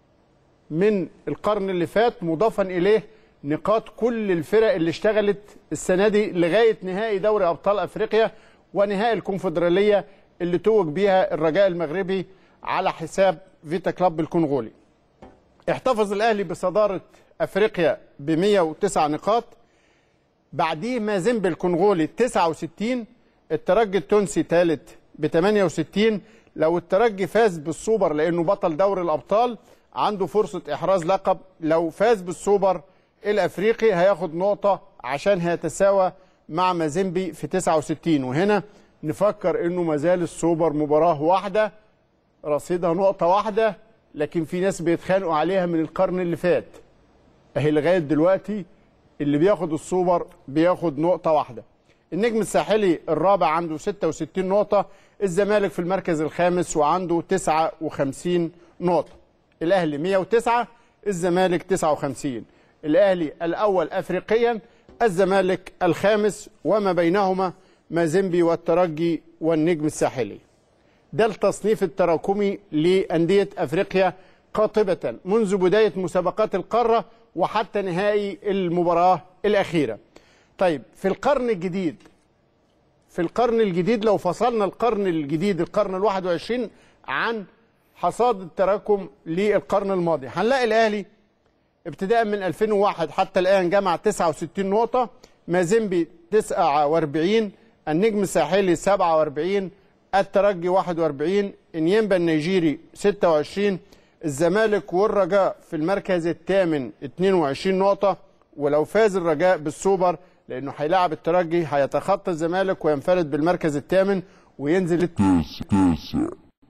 من القرن اللي فات مضافا اليه نقاط كل الفرق اللي اشتغلت السنه دي لغايه نهائي دوري ابطال افريقيا ونهائي الكونفدراليه اللي توج بيها الرجاء المغربي على حساب فيتا كلاب الكونغولي. احتفظ الاهلي بصداره افريقيا ب مية وتسعة نقاط، بعديه مازيمبي الكونغولي تسعة وستين، الترجي التونسي ثالث ب ثمانية وستين. لو الترجي فاز بالسوبر لانه بطل دوري الابطال عنده فرصه احراز لقب، لو فاز بالسوبر الافريقي هياخد نقطه عشان هيتساوى مع مازيمبي في تسعة وستين. وهنا نفكر انه مازال السوبر مباراه واحده رصيدها نقطه واحده، لكن في ناس بيتخانقوا عليها من القرن اللي فات. اهي لغايه دلوقتي اللي بياخد السوبر بياخد نقطه واحده. النجم الساحلي الرابع عنده ستة وستين نقطه، الزمالك في المركز الخامس وعنده تسعة وخمسين نقطه. الاهلي مية وتسعة، الزمالك تسعة وخمسين. الاهلي الاول افريقيا، الزمالك الخامس، وما بينهما مازيمبي والترجي والنجم الساحلي. ده التصنيف التراكمي لانديه افريقيا قاطبه منذ بدايه مسابقات القاره وحتى نهائي المباراه الاخيره. طيب في القرن الجديد، في القرن الجديد لو فصلنا القرن الجديد القرن الواحد وعشرين عن حصاد التراكم للقرن الماضي، هنلاقي الاهلي ابتداء من ألفين وواحد حتى الان جمع تسعة وستين نقطه، مازيمبي تسعة وأربعين، النجم الساحلي سبعة وأربعين، الترجي واحد وأربعين، انيمبا النيجيري ستة وعشرين، الزمالك والرجاء في المركز الثامن اتنين وعشرين نقطه. ولو فاز الرجاء بالسوبر لانه هيلاعب الترجي هيتخطى الزمالك وينفرد بالمركز الثامن وينزل التاسع.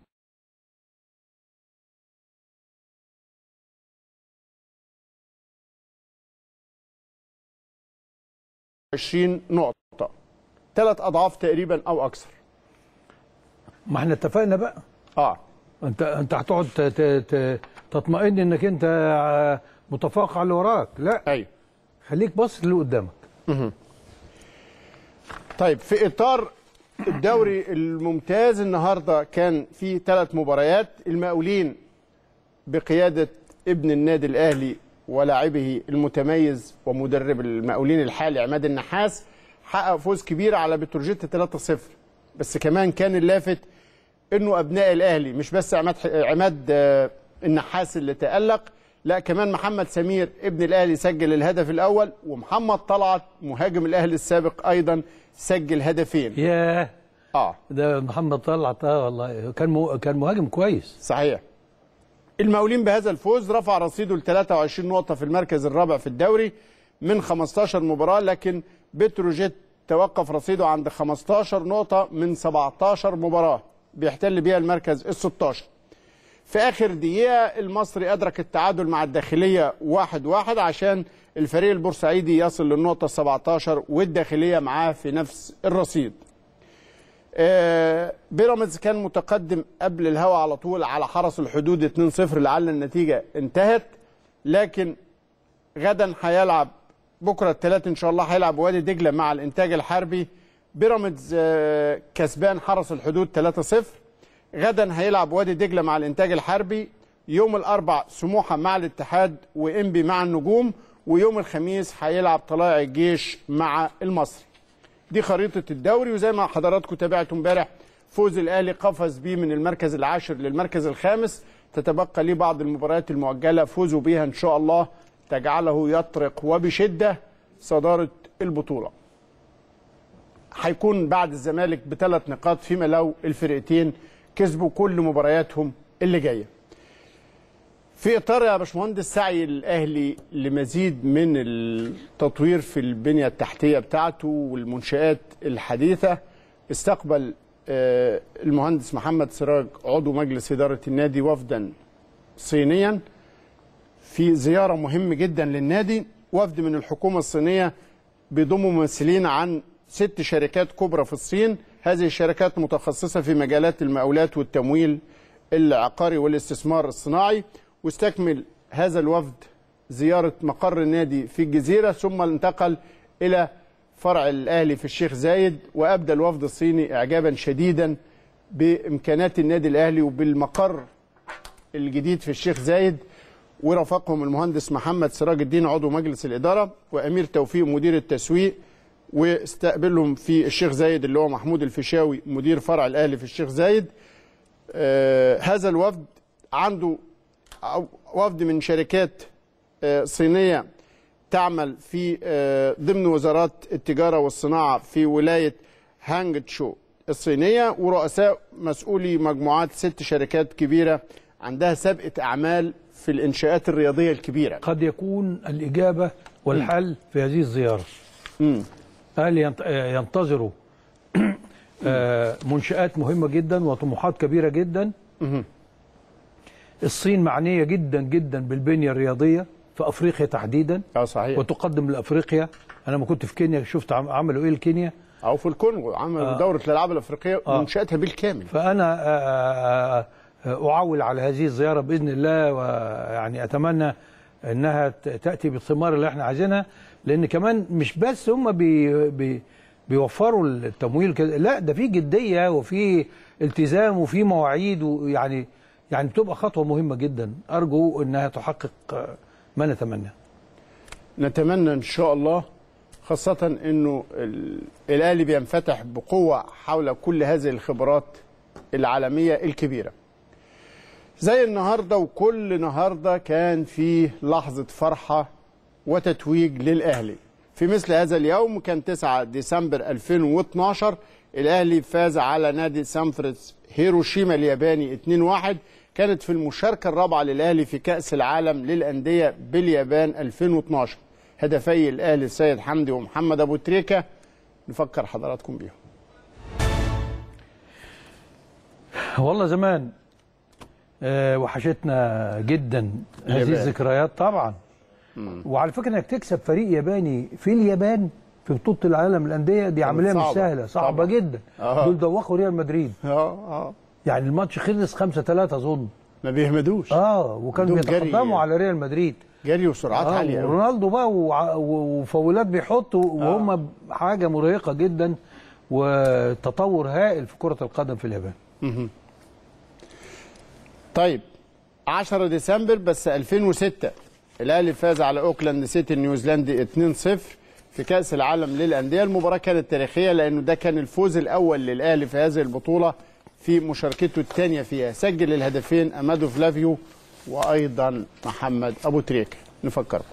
عشرين نقطة، ثلاث أضعاف تقريبا أو أكثر. ما احنا اتفقنا بقى. اه انت انت هتقعد تطمئن انك انت متفوق على اللي وراك، لا. ايوه خليك باصص اللي قدامك. اها طيب في اطار الدوري الممتاز النهارده كان في ثلاث مباريات. المقاولين بقياده ابن النادي الاهلي ولاعبه المتميز ومدرب المقاولين الحالي عماد النحاس حقق فوز كبير على بتروجيت ثلاثة صفر. بس كمان كان اللافت انه ابناء الاهلي مش بس عماد عماد النحاس اللي تألق، لا كمان محمد سمير ابن الاهلي سجل الهدف الاول، ومحمد طلعت مهاجم الاهلي السابق ايضا سجل هدفين. ياه اه ده محمد طلعت اه والله كان مو... كان مهاجم كويس. صحيح. المقاولين بهذا الفوز رفع رصيده ل ثلاثة وعشرين نقطة في المركز الرابع في الدوري من خمستاشر مباراة، لكن بتروجيت توقف رصيده عند خمستاشر نقطة من سبعتاشر مباراة بيحتل بيها المركز ال ستاشر. في آخر دقيقة المصري أدرك التعادل مع الداخلية واحد واحد عشان الفريق البورسعيدي يصل للنقطة السبعتاشر والداخلية معاه في نفس الرصيد. آه بيراميدز كان متقدم قبل الهوا على طول على حرس الحدود اتنين صفر، لعل النتيجة انتهت، لكن غدا هيلعب بكرة الثلاث إن شاء الله هيلعب وادي دجلة مع الإنتاج الحربي. بيراميدز آه كسبان حرس الحدود ثلاثة صفر. غدا هيلعب وادي دجلة مع الإنتاج الحربي، يوم الأربع سموحة مع الاتحاد وإنبي مع النجوم، ويوم الخميس هيلعب طلائع الجيش مع المصري. دي خريطة الدوري، وزي ما حضراتكم تابعتوا امبارح فوز الأهلي قفز بيه من المركز العاشر للمركز الخامس، تتبقى ليه بعض المباريات المؤجلة فوزوا بيها إن شاء الله تجعله يطرق وبشدة صدارة البطولة. هيكون بعد الزمالك بثلاث نقاط، فيما لو الفرقتين كسبوا كل مبارياتهم اللي جايه. في اطار يا باشمهندس سعي الاهلي لمزيد من التطوير في البنيه التحتيه بتاعته والمنشات الحديثه، استقبل المهندس محمد سراج عضو مجلس اداره النادي وفدا صينيا في زياره مهمه جدا للنادي. وفد من الحكومه الصينيه بيضم ممثلين عن ست شركات كبرى في الصين. هذه الشركات متخصصة في مجالات المقاولات والتمويل العقاري والاستثمار الصناعي. واستكمل هذا الوفد زيارة مقر النادي في الجزيرة، ثم انتقل إلى فرع الأهلي في الشيخ زايد، وأبدى الوفد الصيني إعجابا شديدا بإمكانات النادي الأهلي وبالمقر الجديد في الشيخ زايد. ورافقهم المهندس محمد سراج الدين عضو مجلس الإدارة وأمير توفيق مدير التسويق، واستقبلهم في الشيخ زايد اللي هو محمود الفيشاوي مدير فرع الأهلي في الشيخ زايد. آه هذا الوفد عنده وفد من شركات آه صينية تعمل في آه ضمن وزارات التجارة والصناعة في ولاية هانجتشو الصينية، ورؤساء مسؤولي مجموعات ست شركات كبيرة عندها سابقة أعمال في الإنشاءات الرياضية الكبيرة. قد يكون الإجابة والحل في هذه الزيارة. م. هل ينتظروا منشآت مهمة جدا وطموحات كبيرة جدا. الصين معنية جدا جدا بالبنية الرياضية في أفريقيا تحديدا. اه صحيح. وتقدم لأفريقيا. أنا ما كنت في كينيا شفت عملوا إيه الكينيا، أو في الكونغو عملوا آه. دورة الألعاب الأفريقية آه. منشأتها بالكامل. فأنا آه أعول على هذه الزيارة بإذن الله، ويعني أتمنى أنها تأتي بالثمار اللي احنا عايزينها، لأن كمان مش بس هم بي بي بيوفروا التمويل كده، لا ده في جدية وفي التزام وفي مواعيد، ويعني يعني بتبقى خطوة مهمة جدا. أرجو أنها تحقق ما نتمنى. نتمنى إن شاء الله، خاصة أنه الأهلي بينفتح بقوة حول كل هذه الخبرات العالمية الكبيرة. زي النهاردة وكل النهاردة كان في لحظة فرحة وتتويج للأهلي. في مثل هذا اليوم كان تسعة ديسمبر ألفين واثناشر الأهلي فاز على نادي سانفريتس هيروشيما الياباني اتنين واحد. كانت في المشاركة الرابعة للأهلي في كأس العالم للأندية باليابان ألفين واثناشر. هدفي الأهلي السيد حمدي ومحمد أبو تريكة، نفكر حضراتكم بيهم. والله زمان أه وحشتنا جدا هذه الذكريات طبعا. مم. وعلى فكرة انك تكسب فريق ياباني في اليابان في بطولة العالم للأندية دي عملية مش سهلة، صعبة طبعا. جدا. آه. دول دوخوا ريال مدريد. اه اه يعني الماتش خلص خمسة ثلاثة اظن، ما بيهمدوش. اه وكانوا بيتقدموا على ريال مدريد جري وسرعات آه عالية. ورونالدو بقى وفاولات بيحطوا آه. وهم حاجة مرهقة جدا، وتطور هائل في كرة القدم في اليابان. مه. طيب عشرة ديسمبر بس ألفين وستة الأهلي فاز على أوكلاند سيتي النيوزيلندي اتنين صفر في كأس العالم للأندية. المباراة كانت تاريخية لأنه ده كان الفوز الأول للأهلي في هذه البطولة في مشاركته الثانية فيها. سجل الهدفين أمادو فلافيو وأيضا محمد أبو تريكة. نفكركم.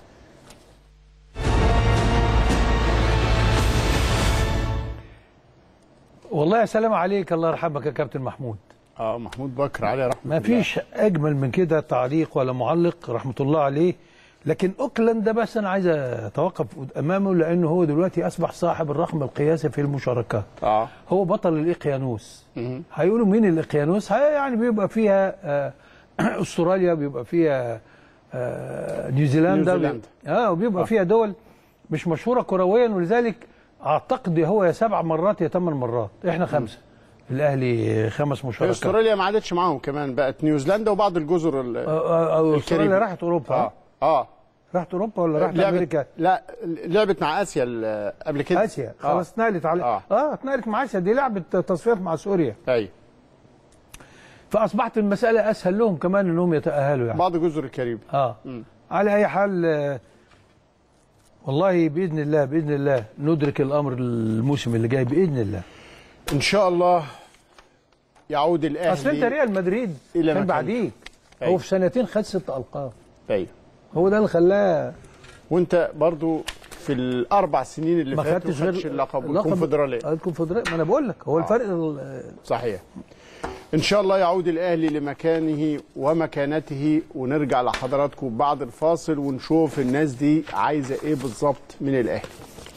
والله يا سلام عليك، الله يرحمك يا كابتن محمود. اه محمود بكر عليه رحمه الله. ما فيش اجمل من كده تعليق ولا معلق رحمه الله عليه. لكن اوكلاند ده بس انا عايز اتوقف امامه، لانه هو دلوقتي اصبح صاحب الرقم القياسي في المشاركات. اه هو بطل الاقيانوس. هيقولوا مين الاقيانوس؟ يعني بيبقى فيها آه استراليا، بيبقى فيها آه نيوزيلندا، نيوزيلندا. اه وبيبقى آه. فيها دول مش مشهوره كرويا، ولذلك اعتقد هو يا سبع مرات يا ثمان مرات. احنا خمسه. الاهلي خمس مشاركات. استراليا ما عادتش معاهم كمان، بقت نيوزيلندا وبعض الجزر ال آه آه استراليا راحت اوروبا. اه اه راحت اوروبا ولا راحت امريكا؟ لا لعبت مع اسيا قبل كده. اسيا خلاص اتنقلت على اه, آه اتنقلت مع اسيا. دي لعبت تصفيات مع سوريا. ايوه. فاصبحت المساله اسهل لهم كمان انهم يتاهلوا يعني. بعض جزر الكاريبي. اه م. على اي حال آه والله باذن الله باذن الله ندرك الامر الموسم اللي جاي باذن الله. ان شاء الله يعود الاهلي. اصل انت ريال مدريد كان بعديك. أيوة. هو في سنتين خد ست القاب. ايوه. هو ده اللي خلاه. وانت برضو في الاربع سنين اللي فاتوا ما خدتش اللقب الكونفدراليه. الكونفدراليه ما انا بقول لك هو الفرق. آه. صحيح. ان شاء الله يعود الاهلي لمكانه ومكانته، ونرجع لحضراتكم بعد الفاصل ونشوف الناس دي عايزه ايه بالظبط من الاهلي.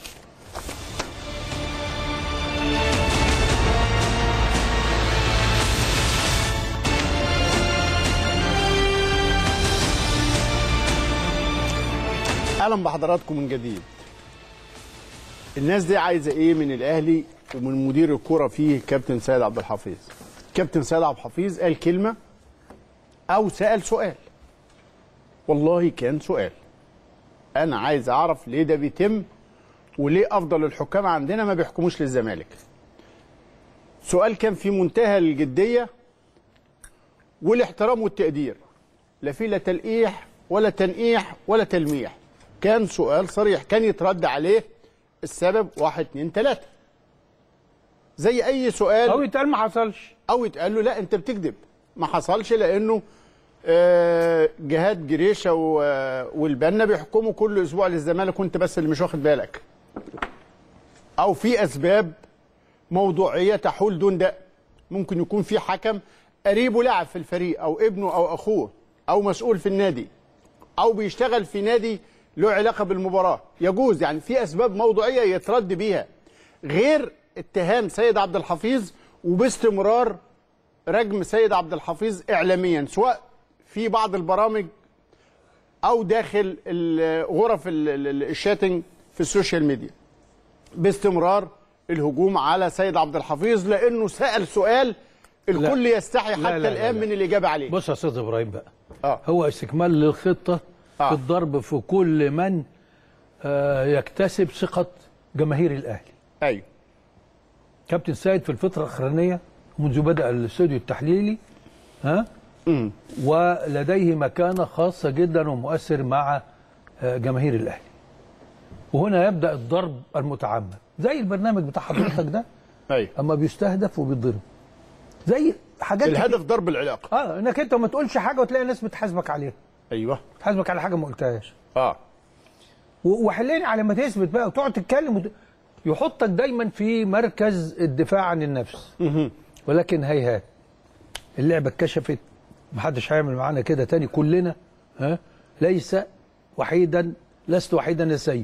اهلا بحضراتكم من جديد. الناس دي عايزه ايه من الاهلي ومن مدير الكره فيه كابتن سيد عبد الحفيظ. كابتن سيد عبد الحفيظ قال كلمه او سال سؤال، والله كان سؤال. انا عايز اعرف ليه ده بيتم وليه افضل الحكام عندنا ما بيحكموش للزمالك. سؤال كان في منتهى الجديه والاحترام والتقدير، لا فيه لا تلقيح ولا تنقيح ولا تلميح. كان سؤال صريح، كان يترد عليه السبب واحد اتنين تلاته زي اي سؤال، او يتقال ما حصلش، او يتقال له لا انت بتكذب ما حصلش، لانه جهاد جريشه والبنا بيحكموا كل اسبوع للزمالك وانت بس اللي مش واخد بالك، او في اسباب موضوعيه تحول دون ده. ممكن يكون في حكم قريبه لعب في الفريق او ابنه او اخوه او مسؤول في النادي او بيشتغل في نادي له علاقه بالمباراه، يجوز يعني في اسباب موضوعيه يترد بيها، غير اتهام سيد عبد الحفيظ وباستمرار رجم سيد عبد الحفيظ اعلاميا، سواء في بعض البرامج او داخل غرف الشاتنج في السوشيال ميديا. باستمرار الهجوم على سيد عبد الحفيظ لانه سال سؤال الكل لا. يستحي حتى لا لا الان لا لا. من الاجابه عليه. بص يا استاذ ابراهيم بقى، آه. هو استكمال للخطه آه. في الضرب في كل من آه يكتسب ثقه جماهير الاهلي. ايوه. كابتن سيد في الفتره الاخرانيه منذ بدا الاستوديو التحليلي ها امم ولديه مكانه خاصه جدا ومؤثر مع آه جماهير الاهلي. وهنا يبدا الضرب المتعمد زي البرنامج بتاع حضرتك ده. ايوه. اما بيستهدف وبيتضرب زي حاجات الهدف كتير. ضرب العلاقه. اه انك انت ما تقولش حاجه وتلاقي الناس بتحاسبك عليها. ايوه. تحاسبك على حاجه ما قلتهاش. اه وحلين على ما تثبت بقى وتقعد تتكلم وت... يحطك دايما في مركز الدفاع عن النفس. مه. ولكن هيهات اللعبه اتكشفت، محدش هيعمل معانا كده تاني كلنا. ها ليس وحيدا، لست وحيدا يا سيد،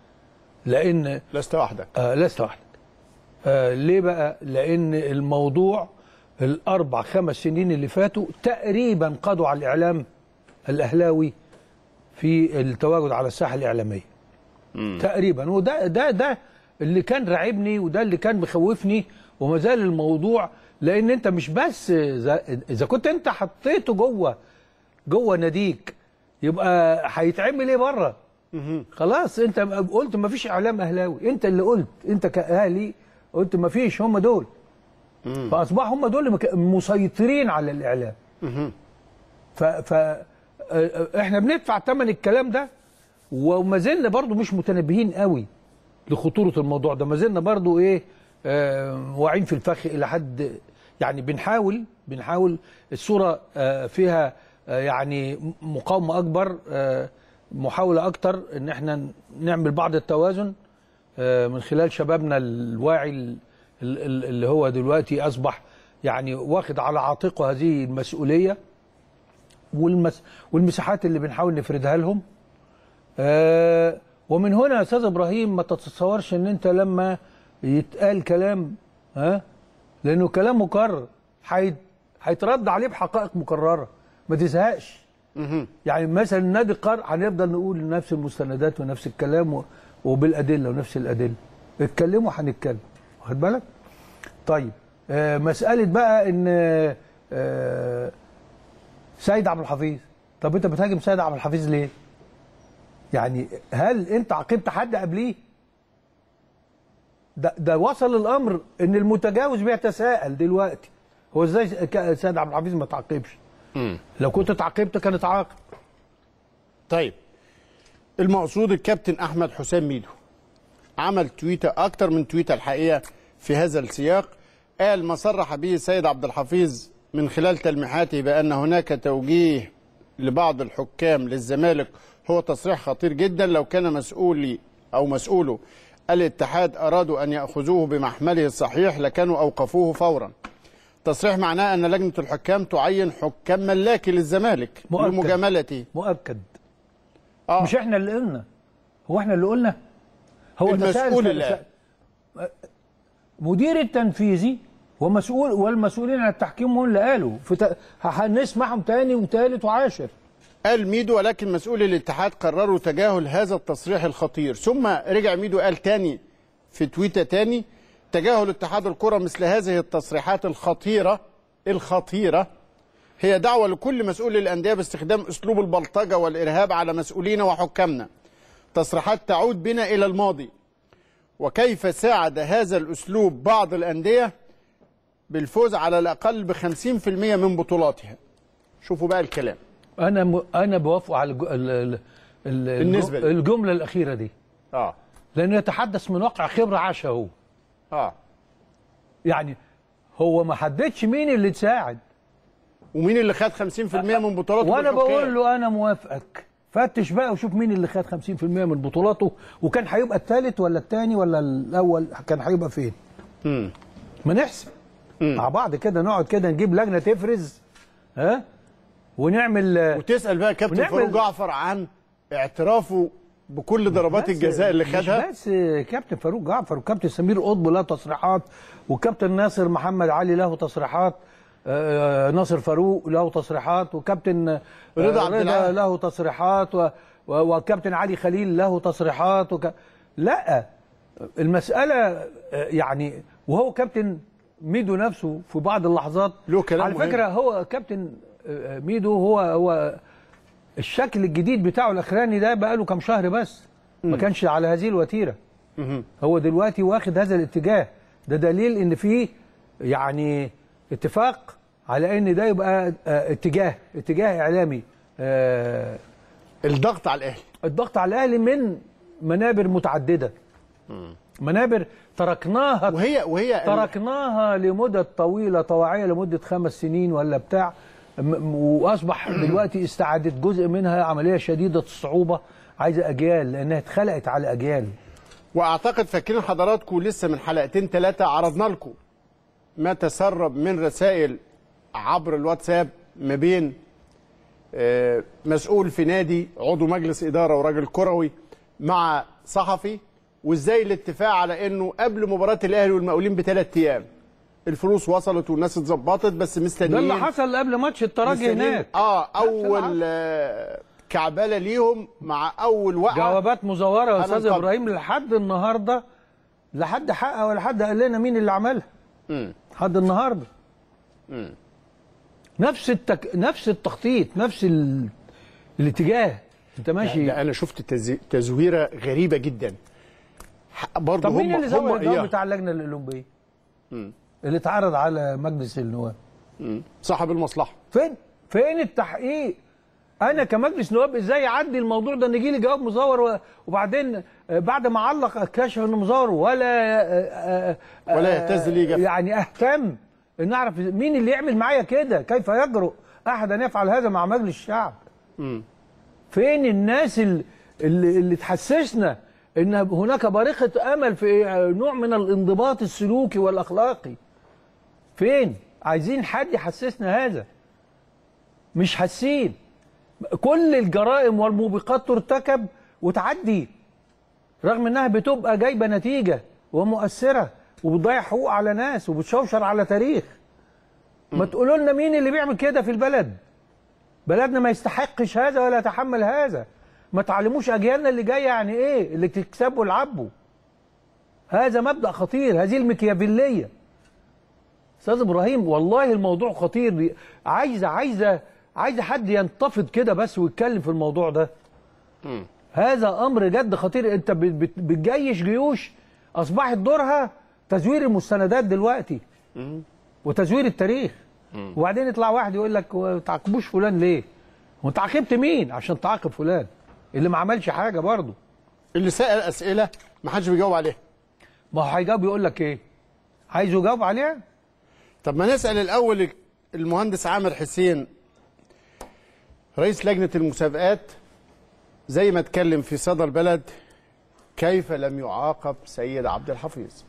لان لست وحدك. آه لست وحدك. آه ليه بقى؟ لان الموضوع الاربع خمس سنين اللي فاتوا تقريبا قضوا على الاعلام الاهلاوي في التواجد على الساحه الاعلاميه. مم. تقريبا. وده ده ده اللي كان راعبني وده اللي كان مخوفني، وما زال الموضوع. لان انت مش بس اذا كنت انت حطيته جوه جوه ناديك يبقى هيتعمل ايه بره؟ خلاص انت قلت ما فيش اعلام اهلاوي، انت اللي قلت، انت كاهلي قلت ما فيش، هم دول. مم. فاصبحوا هم دول مسيطرين على الاعلام. ف ف احنا بندفع ثمن الكلام ده، وما زلنا برضه مش متنبهين قوي. لخطوره الموضوع ده. ما زلنا برضو ايه آه واعين في الفخ الى حد، يعني بنحاول بنحاول الصوره آه فيها آه يعني مقاومه اكبر، آه محاوله اكتر ان احنا نعمل بعض التوازن آه من خلال شبابنا الواعي اللي هو دلوقتي اصبح يعني واخد على عاتقه هذه المسؤوليه والمس والمساحات اللي بنحاول نفردها لهم. آه ومن هنا يا استاذ ابراهيم ما تتصورش ان انت لما يتقال كلام ها لانه كلام مكرر هيترد عليه بحقائق مكرره ما تزهقش. يعني مثلا نادي القرن هنفضل نقول نفس المستندات ونفس الكلام وبالادله ونفس الادله. اتكلموا هنتكلم، واخد بالك؟ طيب آه مساله بقى ان آه سيد عبد الحفيظ، طب انت بتهاجم سيد عبد الحفيظ ليه؟ يعني هل انت عاقبت حد قبليه؟ ده ده وصل الامر ان المتجاوز بيتساءل دلوقتي هو ازاي سيد عبد الحفيظ ما تعاقبش؟ لو كنت اتعاقبت كان اتعاقب. طيب المقصود الكابتن احمد حسام ميدو عمل تويته اكتر من تويته الحقيقه في هذا السياق، قال ما صرح به السيد عبد الحفيظ من خلال تلميحاته بان هناك توجيه لبعض الحكام للزمالك هو تصريح خطير جدا. لو كان مسؤولي او مسؤوله الاتحاد ارادوا ان ياخذوه بمحمله الصحيح لكانوا اوقفوه فورا. تصريح معناه ان لجنه الحكام تعين حكام ملاكي للزمالك لمجاملته. مؤكد. آه. مش احنا اللي قلنا، هو احنا اللي قلنا؟ هو المسؤول اللي مدير التنفيذي ومسؤول والمسؤولين عن التحكيم هم اللي قالوا ت... هنسمعهم تاني وثالث وعاشر. قال ميدو ولكن مسؤولي الاتحاد قرروا تجاهل هذا التصريح الخطير. ثم رجع ميدو قال تاني في تويته تاني تجاهل اتحاد الكرة مثل هذه التصريحات الخطيرة الخطيرة هي دعوة لكل مسؤول الأندية باستخدام أسلوب البلطجة والإرهاب على مسؤولينا وحكامنا. تصريحات تعود بنا إلى الماضي وكيف ساعد هذا الأسلوب بعض الأندية بالفوز على الأقل ب خمسين بالمئة من بطولاتها. شوفوا بقى الكلام. أنا م... أنا بوافق على الج... ال... ال... بالنسبة الج... الجملة الأخيرة دي. آه لأنه يتحدث من واقع خبرة عاشها هو. اه يعني هو ما حددش مين اللي تساعد ومين اللي خد خمسين بالمئة من بطولاته. وانا بقول له انا موافقك، فتش بقى وشوف مين اللي خد خمسين بالمئة من بطولاته وكان هيبقى الثالث ولا الثاني ولا الاول، كان هيبقى فين؟ امم ما نحسب مم. مع بعض كده، نقعد كده نجيب لجنه تفرز ها ونعمل وتسال بقى كابتن فاروق جعفر عن اعترافه بكل ضربات الجزاء اللي خدها. مش بس كابتن فاروق جعفر وكابتن سمير قطب له تصريحات وكابتن ناصر محمد علي له تصريحات، آه ناصر فاروق له تصريحات وكابتن آه رضا, رضا له تصريحات و وكابتن علي خليل له تصريحات وك... لا المسألة آه يعني وهو كابتن ميدو نفسه في بعض اللحظات له كلام على فكرة مهم. هو كابتن آه ميدو هو هو الشكل الجديد بتاعه الاخراني ده بقى له كام شهر بس م. ما كانش على هذه الوتيره. م. هو دلوقتي واخد هذا الاتجاه، ده دليل ان في يعني اتفاق على ان ده يبقى اه اتجاه اتجاه اعلامي. اه الضغط على الاهلي الضغط على الاهلي من منابر متعدده. م. منابر تركناها وهي وهي تركناها لمده طويله طواعيه لمده خمس سنين ولا بتاع، واصبح دلوقتي استعادت جزء منها عمليه شديده الصعوبه عايزه اجيال لانها اتخلقت على اجيال. واعتقد فاكرين حضراتكم لسه من حلقتين ثلاثه عرضنا لكم ما تسرب من رسائل عبر الواتساب ما بين مسؤول في نادي عضو مجلس اداره وراجل كروي مع صحفي، وازاي الاتفاق على انه قبل مباراه الاهلي والمقاولين بثلاث ايام الفلوس وصلت والناس اتظبطت بس مستنيين. ده اللي حصل قبل ماتش الترجي هناك. اه اول آه كعبله ليهم مع اول وقعه. جوابات مزوره يا استاذ ابراهيم لحد النهارده، لا حد حقق ولا حد قال لنا مين اللي عملها. امم لحد النهارده. امم نفس التك... نفس التخطيط، نفس ال... الاتجاه. انت ماشي. ده انا شفت تز... تزويره غريبه جدا. برضه طب مين اللي زود الجواب بتاع اللجنه الاولمبيه؟ امم اللي اتعرض على مجلس النواب. صاحب المصلحه. فين؟ فين التحقيق انا كمجلس نواب ازاي اعدي الموضوع ده؟ ان يجي لي جواب مزور وبعدين بعد ما علق اكتشف انه مزور ولا ولا يهتز لي جف. يعني اهتم ان اعرف مين اللي يعمل معايا كده. كيف يجرؤ احد ان يفعل هذا مع مجلس الشعب؟ م. فين الناس اللي, اللي, اللي تحسسنا ان هناك بارقه امل في نوع من الانضباط السلوكي والاخلاقي؟ فين؟ عايزين حد يحسسنا هذا، مش حاسين. كل الجرائم والموبقات ترتكب وتعدي رغم انها بتبقى جايبه نتيجه ومؤثره وبتضيع حقوق على ناس وبتشوشر على تاريخ. ما تقولوا لنا مين اللي بيعمل كده في البلد؟ بلدنا ما يستحقش هذا ولا يتحمل هذا. ما تعلموش اجيالنا اللي جايه يعني ايه اللي تكسبوا والعبوا. هذا مبدأ خطير، هذه المكيافيليه. استاذ ابراهيم والله الموضوع خطير، عايزه عايزه عايزه حد ينتفض كده بس ويتكلم في الموضوع ده. م. هذا امر جد خطير. انت بتجيش جيوش اصبحت دورها تزوير المستندات دلوقتي م. وتزوير التاريخ. م. وبعدين يطلع واحد يقول لك ما تعاقبوش فلان ليه؟ وانت عاقبت مين عشان تعاقب فلان اللي ما عملش حاجه؟ برضه اللي سأل اسئله ما حدش بيجاوب عليها. ما هو هيجاوب يقول لك ايه؟ عايزه يجاوب عليها؟ طب ما نسال الاول المهندس عامر حسين رئيس لجنه المسابقات، زي ما اتكلم في صدى البلد، كيف لم يعاقب سيد عبد الحفيظ؟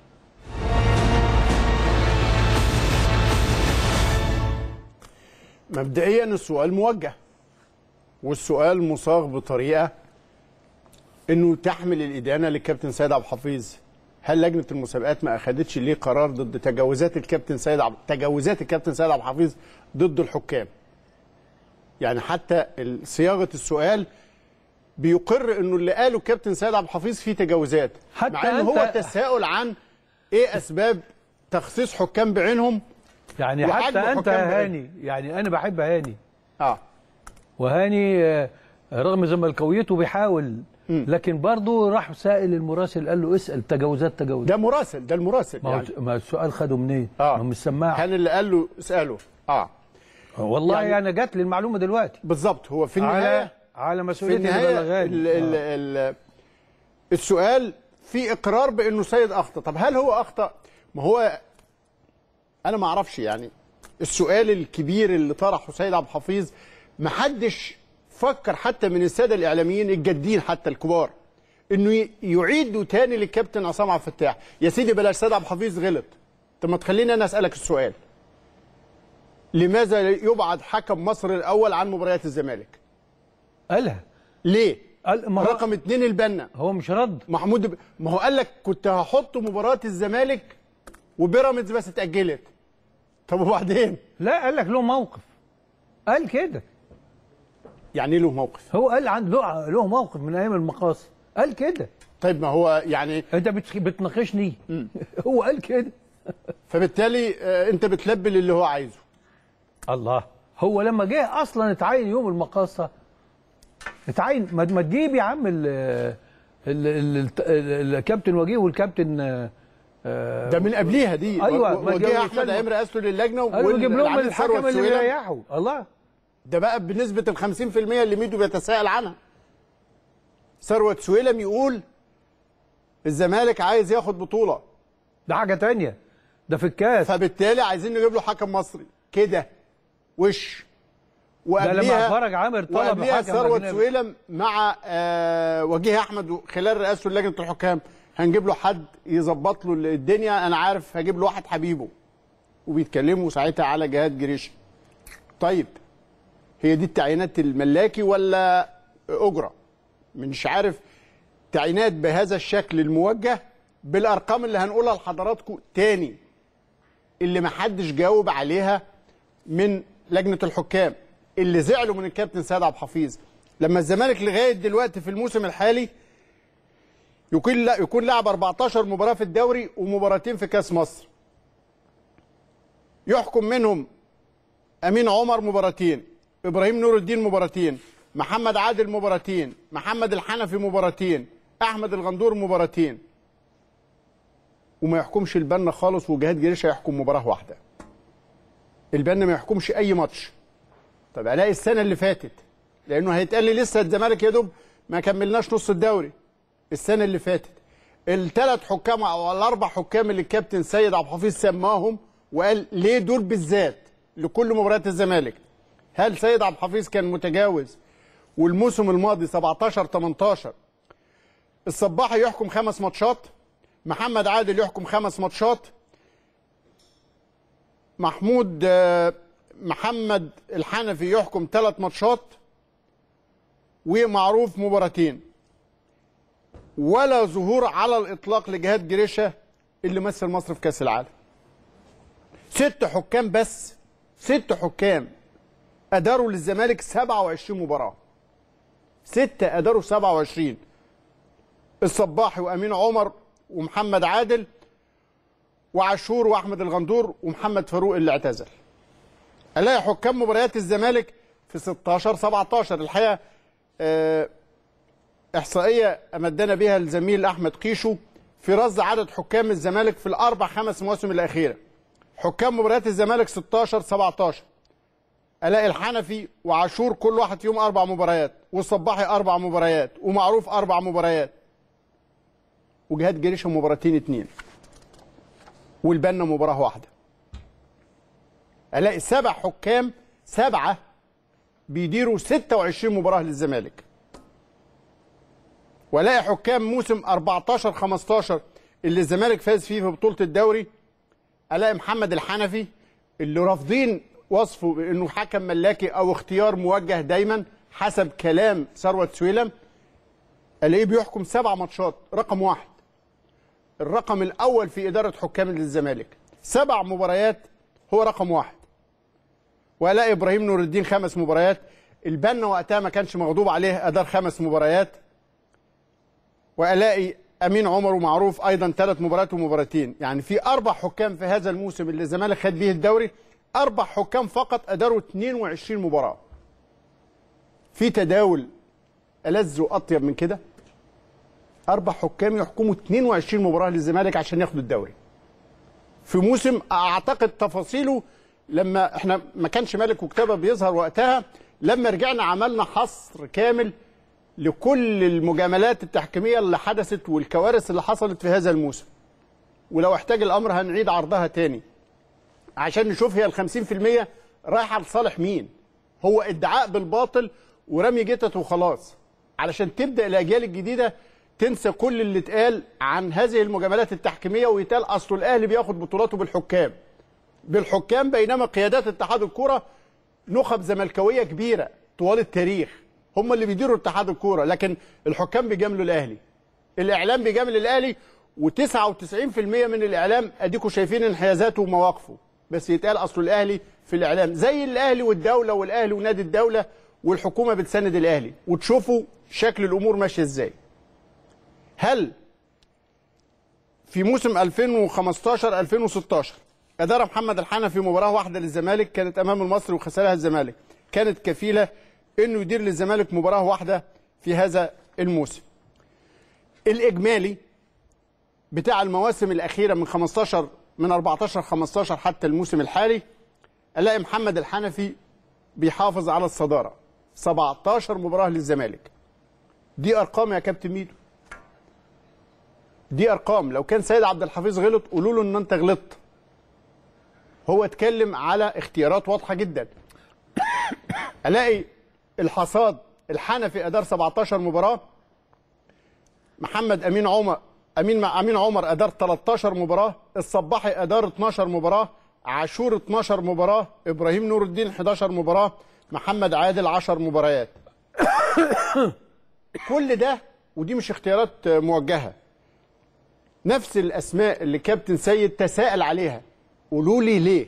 مبدئيا السؤال موجه، والسؤال مصاغ بطريقه انه تحمل الادانه للكابتن سيد عبد الحفيظ. هل لجنه المسابقات ما اخذتش ليه قرار ضد تجاوزات الكابتن سيد عبد تجاوزات الكابتن سيد عبد الحفيظ ضد الحكام؟ يعني حتى صياغه السؤال بيقر انه اللي قاله الكابتن سيد عبد الحفيظ فيه تجاوزات، حتى مع انه هو تساؤل عن ايه اسباب تخصيص حكام بعينهم. يعني حتى انت يا هاني، يعني انا بحب هاني اه وهاني رغم زملكاويته بيحاول، م. لكن برضه راح سائل المراسل قال له اسال تجاوزات تجاوزات. ده مراسل، ده المراسل ما يعني. ما السؤال خده منين؟ اه من السماعه. كان اللي قال له اساله. اه والله يعني انا جات لي المعلومه دلوقتي. بالظبط. هو في النهايه على على مسؤوليه اللي بلغاني. السؤال في اقرار بانه سيد اخطا. طب هل هو اخطا؟ ما هو انا ما اعرفش. يعني السؤال الكبير اللي طرحه سيد عبد الحفيظ ما حدش فكر حتى من الساده الاعلاميين الجادين حتى الكبار انه يعيدوا تاني للكابتن عصام عبد الفتاح. يا سيدي بلاش، سيد عبد الحفيظ غلط. طب ما تخليني انا اسالك السؤال، لماذا يبعد حكم مصر الاول عن مباريات الزمالك؟ قالها ليه؟ قال رقم اتنين البنا. هو مش رد محمود ب... ما هو قال لك كنت هحط مباراه الزمالك وبيراميدز بس اتاجلت. طب وبعدين؟ لا قال لك له موقف، قال كده. يعني ايه له موقف؟ هو قال عند له له موقف من ايام المقاصه، قال كده. طيب ما هو يعني انت بتناقشني هو قال كده. فبالتالي انت بتلبي اللي هو عايزه. الله، هو لما جه اصلا اتعين يوم المقاصه اتعين. ما تجيب يا عم الكابتن وجيه والكابتن ده من قبليها دي. ايوه وجيه احمد عمرو رئاسته للجنه ويجيب لهم الحكم اللي بيريحوا. الله، ده بقى بنسبه ال خمسين في المية اللي ميدو بيتساءل عنها. ثروت سويلم يقول الزمالك عايز ياخد بطوله، ده حاجه ثانيه، ده في الكاس، فبالتالي عايزين نجيب له حكم مصري كده وش. وقبليها لما فرج عامر طلب حكم ثروت سويلم مع آه وجيه احمد خلال رئاسته لجنه الحكام، هنجيب له حد يظبط له الدنيا. انا عارف هجيب له واحد حبيبه، وبيتكلموا ساعتها على جهاد جريشة. طيب هي دي التعيينات الملاكي ولا اجره؟ مش عارف. تعيينات بهذا الشكل الموجه بالارقام اللي هنقولها لحضراتكم تاني، اللي ما حدش جاوب عليها من لجنه الحكام، اللي زعلوا من الكابتن سيد عبد الحفيظ لما الزمالك لغايه دلوقتي في الموسم الحالي يكون لا يكون لعب أربعتاشر مباراه في الدوري ومباراتين في كاس مصر. يحكم منهم امين عمر مباراتين، ابراهيم نور الدين مباراتين، محمد عادل مباراتين، محمد الحنفي مباراتين، احمد الغندور مباراتين، وما يحكمش البنا خالص. وجهاد جريشة يحكم مباراه واحده. البنا ما يحكمش اي ماتش. طب الاقي السنه اللي فاتت لانه هيتقال لي لسه الزمالك يا دوب ما كملناش نص الدوري السنه اللي فاتت. الثلاث حكام او الاربع حكام اللي الكابتن سيد عبد الحفيظ سماهم وقال ليه دول بالذات لكل مباريات الزمالك؟ هل سيد عبد الحفيظ كان متجاوز والموسم الماضي سبعتاشر تمنتاشر الصباحي يحكم خمس ماتشات، محمد عادل يحكم خمس ماتشات، محمود محمد الحنفي يحكم ثلاث ماتشات، ومعروف مباراتين، ولا ظهور على الاطلاق لجهاد جريشه اللي مثل مصر في كاس العالم. ست حكام بس، ست حكام اداروا للزمالك سبعة وعشرين مباراه. ستة اداروا سبعة وعشرين، الصباحي وامين عمر ومحمد عادل وعاشور واحمد الغندور ومحمد فاروق اللي اعتزل. الاقي حكام مباريات الزمالك في ستاشر سبعتاشر. الحقيقه اه احصائيه امدنا بها الزميل احمد قيشو في رصد عدد حكام الزمالك في الاربع خمس مواسم الاخيره. حكام مباريات الزمالك ستاشر سبعتاشر، الاقي الحنفي وعاشور كل واحد فيهم اربع مباريات، والصباحي اربع مباريات، ومعروف اربع مباريات، وجهاد جريشه مباراتين اتنين، والبنا مباراه واحده. الاقي سبع حكام، سبعه بيديروا ستة وعشرين مباراه للزمالك. والاقي حكام موسم اربعتاشر خمستاشر اللي الزمالك فاز فيه في بطوله الدوري، الاقي محمد الحنفي اللي رافضين وصفه بانه حكم ملاكي او اختيار موجه دايما حسب كلام ثروت سويلم، الاقيه بيحكم سبع ماتشات، رقم واحد. الرقم الاول في اداره حكام للزمالك، سبع مباريات هو رقم واحد. والاقي ابراهيم نور الدين خمس مباريات، البنا وقتها ما كانش مغضوب عليه ادار خمس مباريات. والاقي امين عمر ومعروف ايضا ثلاث مباريات ومباراتين. يعني في اربع حكام في هذا الموسم اللي الزمالك خد بيه الدوري، اربع حكام فقط اداروا اتنين وعشرين مباراه. في تداول ألذ واطيب من كده؟ اربع حكام يحكموا اتنين وعشرين مباراه للزمالك عشان ياخدوا الدوري في موسم اعتقد تفاصيله لما احنا ما كانش مالك وكتابه بيظهر وقتها. لما رجعنا عملنا حصر كامل لكل المجاملات التحكيميه اللي حدثت والكوارث اللي حصلت في هذا الموسم، ولو احتاج الامر هنعيد عرضها تاني عشان نشوف هي ال خمسين في المية رايحه لصالح مين. هو ادعاء بالباطل ورمي جتت وخلاص، علشان تبدا الاجيال الجديده تنسى كل اللي اتقال عن هذه المجاملات التحكيميه، ويتقال اصل الاهلي بياخد بطولاته بالحكام بالحكام بينما قيادات اتحاد الكوره نخب زملكاويه كبيره طوال التاريخ هم اللي بيديروا اتحاد الكوره، لكن الحكام بيجاملوا الاهلي، الاعلام بيجامل الاهلي، وتسعة وتسعين في المية من الاعلام اديكم شايفين انحيازاته ومواقفه، بس يتقال اصل الاهلي في الاعلام زي الاهلي والدوله والاهلي ونادي الدوله والحكومه بتساند الاهلي، وتشوفوا شكل الامور ماشيه ازاي. هل في موسم ألفين وخمستاشر ألفين وستاشر ادار محمد الحنفي مباراه واحده للزمالك كانت امام المصري وخسرها الزمالك، كانت كفيله انه يدير للزمالك مباراه واحده في هذا الموسم. الاجمالي بتاع المواسم الاخيره من خمستاشر من اربعتاشر خمستاشر حتى الموسم الحالي، الاقي محمد الحنفي بيحافظ على الصداره، سبعتاشر مباراه للزمالك. دي ارقام يا كابتن ميدو، دي ارقام. لو كان سيد عبد الحفيظ غلط قولوا له ان انت غلطت. هو اتكلم على اختيارات واضحه جدا. الاقي الحصاد الحنفي ادار سبعتاشر مباراه، محمد امين عمر امين امين عمر ادار تلتاشر مباراه، الصباحي ادار اتناشر مباراه، عاشور اتناشر مباراه، ابراهيم نور الدين حداشر مباراه، محمد عادل عشر مباريات. كل ده ودي مش اختيارات موجهه. نفس الاسماء اللي كابتن سيد تساءل عليها، قولوا لي ليه؟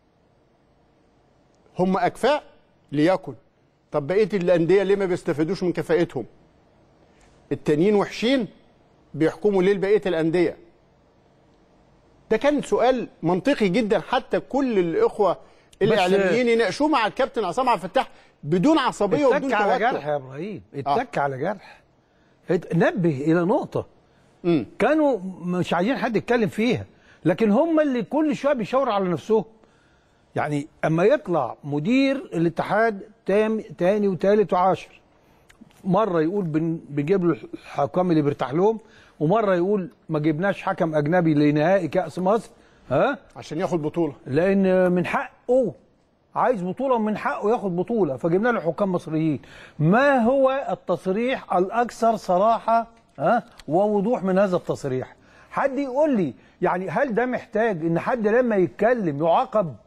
هم اكفاء؟ ليكن. طب بقيه الانديه ليه ما بيستفادوش من كفاءتهم؟ التانيين وحشين بيحكموا ليه لبقيه الانديه؟ ده كان سؤال منطقي جدا، حتى كل الاخوه الاعلاميين يناقشوه مع الكابتن عصام عبد الفتاح بدون عصبيه وبدون توتر. اتك على جرح يا ابراهيم، اتك آه. على جرح. نبه الى نقطه م. كانوا مش عايزين حد يتكلم فيها، لكن هم اللي كل شويه بيشاوروا على نفسهم. يعني اما يطلع مدير الاتحاد تام تاني وتالت وعاشر، مره يقول بن بنجيب له الحكام اللي بيرتاح لهم، ومره يقول ما جبناش حكم اجنبي لنهائي كاس مصر، ها، عشان ياخد بطوله، لان من حقه عايز بطوله ومن حقه ياخد بطوله، فجبنا له حكام مصريين. ما هو التصريح الاكثر صراحه ها ووضوح من هذا التصريح؟ حد يقول لي يعني هل ده محتاج ان حد لما يتكلم يعاقب؟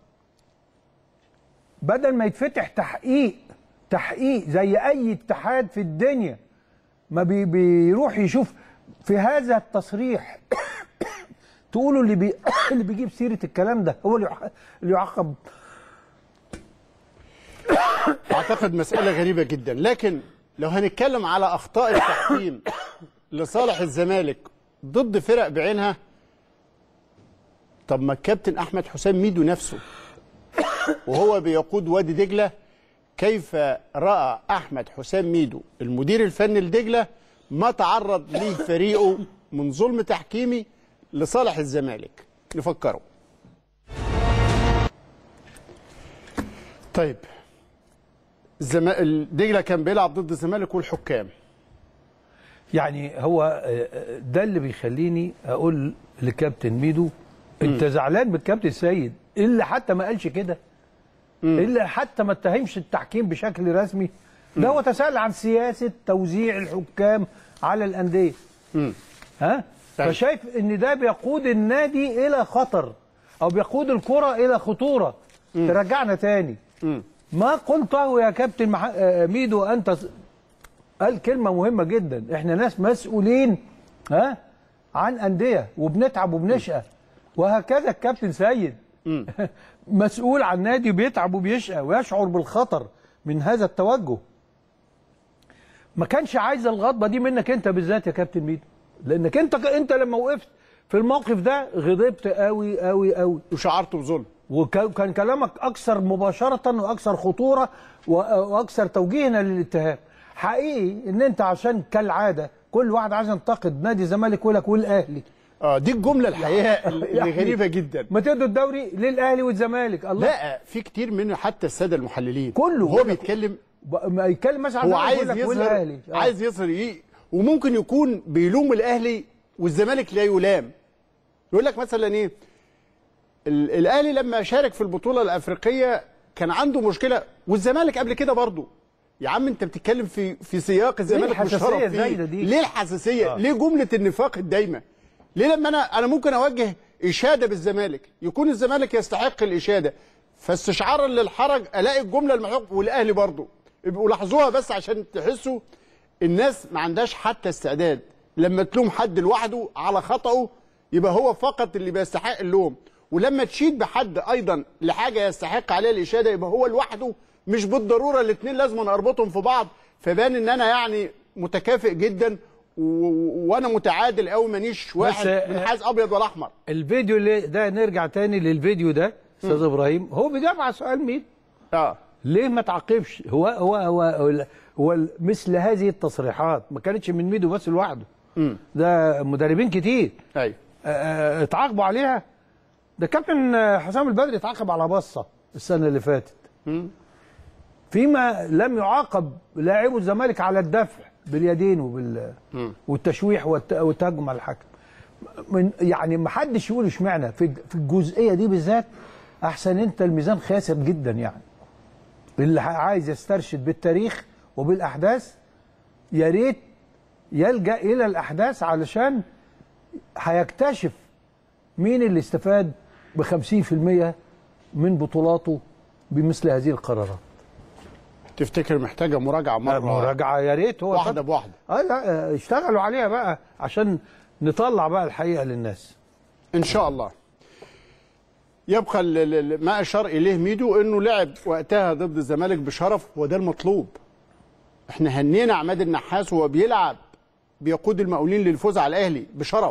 بدل ما يتفتح تحقيق تحقيق زي اي اتحاد في الدنيا، ما بي بيروح يشوف في هذا التصريح تقولوا اللي بي اللي بيجيب سيره الكلام ده هو اللي يعاقب. اعتقد مساله غريبه جدا. لكن لو هنتكلم على اخطاء التحكيم لصالح الزمالك ضد فرق بعينها، طب ما الكابتن احمد حسام ميدو نفسه وهو بيقود وادي دجله، كيف راى احمد حسام ميدو المدير الفني لدجله ما تعرض ليه فريقه من ظلم تحكيمي لصالح الزمالك؟ نفكره. طيب الزم... دجله كان بيلعب ضد الزمالك والحكام، يعني هو ده اللي بيخليني اقول لكابتن ميدو انت زعلان بالكابتن سيد اللي حتى ما قالش كده، اللي حتى ما اتهمش التحكيم بشكل رسمي، ده هو تساءل عن سياسه توزيع الحكام على الانديه. ها؟ فشايف ان ده بيقود النادي الى خطر او بيقود الكره الى خطوره ترجعنا تاني. ما قلته يا كابتن مح... ميدو انت قال كلمه مهمه جدا، احنا ناس مسؤولين ها عن انديه وبنتعب وبنشقى، وهكذا الكابتن سيد مسؤول عن نادي بيتعب وبيشقى ويشعر بالخطر من هذا التوجه. ما كانش عايز الغضبه دي منك انت بالذات يا كابتن ميدو، لانك انت انت لما وقفت في الموقف ده غضبت قوي قوي قوي وشعرت بظلم، وكان كلامك اكثر مباشره واكثر خطوره واكثر توجيها للاتهام. حقيقي ان انت عشان كالعاده كل واحد عايز ينتقد نادي الزمالك ويقول لك والاهلي. اه دي الجمله الحقيقه اللي يعني غريبه جدا. ما تدوا الدوري للاهلي والزمالك. الله، لا في كتير منه حتى الساده المحللين كله هو بيتكلم ما يتكلم مثلا هو عايز يظهر آه. عايز يظهر ايه، وممكن يكون بيلوم الاهلي والزمالك لا يلام. يقول لك مثلا ايه، الاهلي لما شارك في البطوله الافريقيه كان عنده مشكله، والزمالك قبل كده برضه. يا عم انت بتتكلم في في سياق الزمالك مش طرف فيه. ليه الحساسيه؟ آه. ليه جمله النفاق الدايمه؟ ليه لما انا انا ممكن اوجه اشاده بالزمالك يكون الزمالك يستحق الاشاده، فاستشعارا للحرج الاقي الجمله المحق والاهلي برضه. يبقوا لاحظوها بس عشان تحسوا الناس ما عندهاش حتى استعداد لما تلوم حد لوحده على خطأه يبقى هو فقط اللي بيستحق اللوم، ولما تشيد بحد ايضا لحاجه يستحق عليها الاشاده يبقى هو لوحده. مش بالضروره الاثنين لازم اربطهم في بعض، فبان ان انا يعني متكافئ جدا وانا متعادل قوي، مانيش واحد منحاز ابيض ولا احمر. الفيديو اللي ده نرجع تاني للفيديو ده استاذ ابراهيم، هو بيجاوب على سؤال مين؟ اه ليه ما تعاقبش؟ هو هو هو هو مثل هذه التصريحات ما كانتش من ميدو بس لوحده، ده مدربين كتير ايوه اتعاقبوا عليها. ده كابتن حسام البدري اتعاقب على بصه السنه اللي فاتت، م. فيما لم يعاقب لاعبو الزمالك على الدفع باليدين وبال م. والتشويح والتهجم على الحكم. من يعني ما حدش يقول اشمعنى في في الجزئيه دي بالذات. احسن انت الميزان خاسر جدا، يعني اللي عايز يسترشد بالتاريخ وبالاحداث يا ريت يلجا الى الاحداث علشان هيكتشف مين اللي استفاد ب خمسين في المية من بطولاته بمثل هذه القرارات. تفتكر محتاجه مراجعه مره؟ مراجعه يا ريت، هو واحده بواحده. اه لا اشتغلوا عليها بقى عشان نطلع بقى الحقيقه للناس ان شاء الله. يبقى ما اشار اليه ميدو انه لعب وقتها ضد الزمالك بشرف، وده المطلوب. احنا هنينا عماد النحاس وهو بيلعب بيقود المقاولين للفوز على الاهلي بشرف.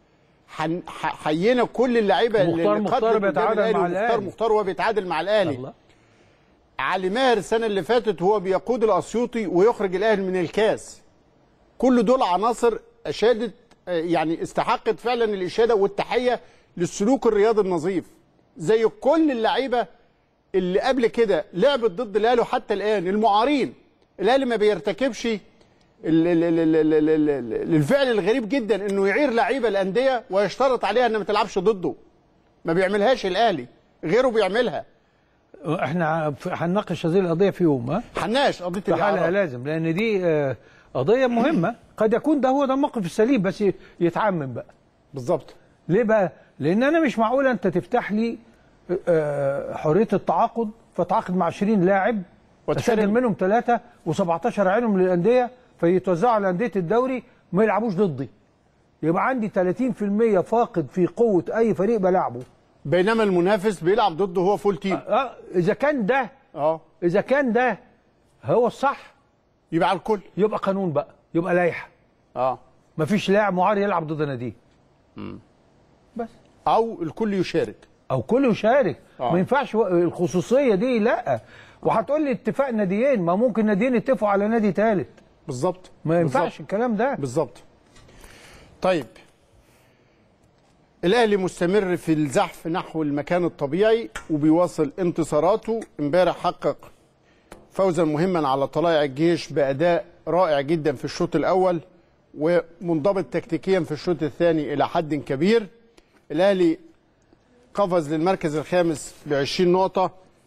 حيينا كل اللعيبه اللي مختار مختار بيتعادل مع الاهلي، مختار مختار وهو بيتعادل مع الاهلي. الله. علي ماهر السنه اللي فاتت هو بيقود الاسيوطي ويخرج الاهلي من الكاس. كل دول عناصر اشادت يعني استحقت فعلا الاشاده والتحيه للسلوك الرياضي النظيف، زي كل اللعيبه اللي قبل كده لعبت ضد الاهلي وحتى الان المعارين، الاهلي ما بيرتكبش ال- ال- ال- ال- ال- ال- ال- الفعل الغريب جدا انه يعير لعيبه الانديه ويشترط عليها ان ما تلعبش ضده. ما بيعملهاش الاهلي، غيره بيعملها. احنا هنناقش هذه القضيه في يوم، ها حناش قضيه في حالها الاعراض. لازم، لان دي آه، قضيه مهمه. قد يكون ده هو ده الموقف السليم، بس يتعمم بقى. بالظبط. ليه بقى؟ لان انا مش معقوله انت تفتح لي آه، حريه التعاقد، فتعاقد مع عشرين لاعب وتحرم. اسجل منهم ثلاثه و17 عينهم للانديه فيتوزعوا على انديه الدوري ما يلعبوش ضدي. يبقى عندي ثلاثين في المية فاقد في قوه اي فريق بلعبه. بينما المنافس بيلعب ضده هو فول تيم. اه اذا كان ده اه اذا كان ده هو الصح، يبقى على الكل. يبقى قانون بقى، يبقى لائحه. اه مفيش لاعب معار يلعب ضد ناديه. بس او الكل يشارك. او كله يشارك. آه. ما ينفعش و- الخصوصيه دي، لا. وهتقول لي اتفاق ناديين، ما ممكن ناديين يتفقوا على نادي ثالث. بالظبط. ما ينفعش بالظبط. الكلام ده. بالظبط. طيب الاهلي مستمر في الزحف نحو المكان الطبيعي وبيواصل انتصاراته. امبارح حقق فوزا مهما على طلائع الجيش باداء رائع جدا في الشوط الاول، ومنضبط تكتيكيا في الشوط الثاني الى حد كبير. الاهلي قفز للمركز الخامس ب عشرين نقطه،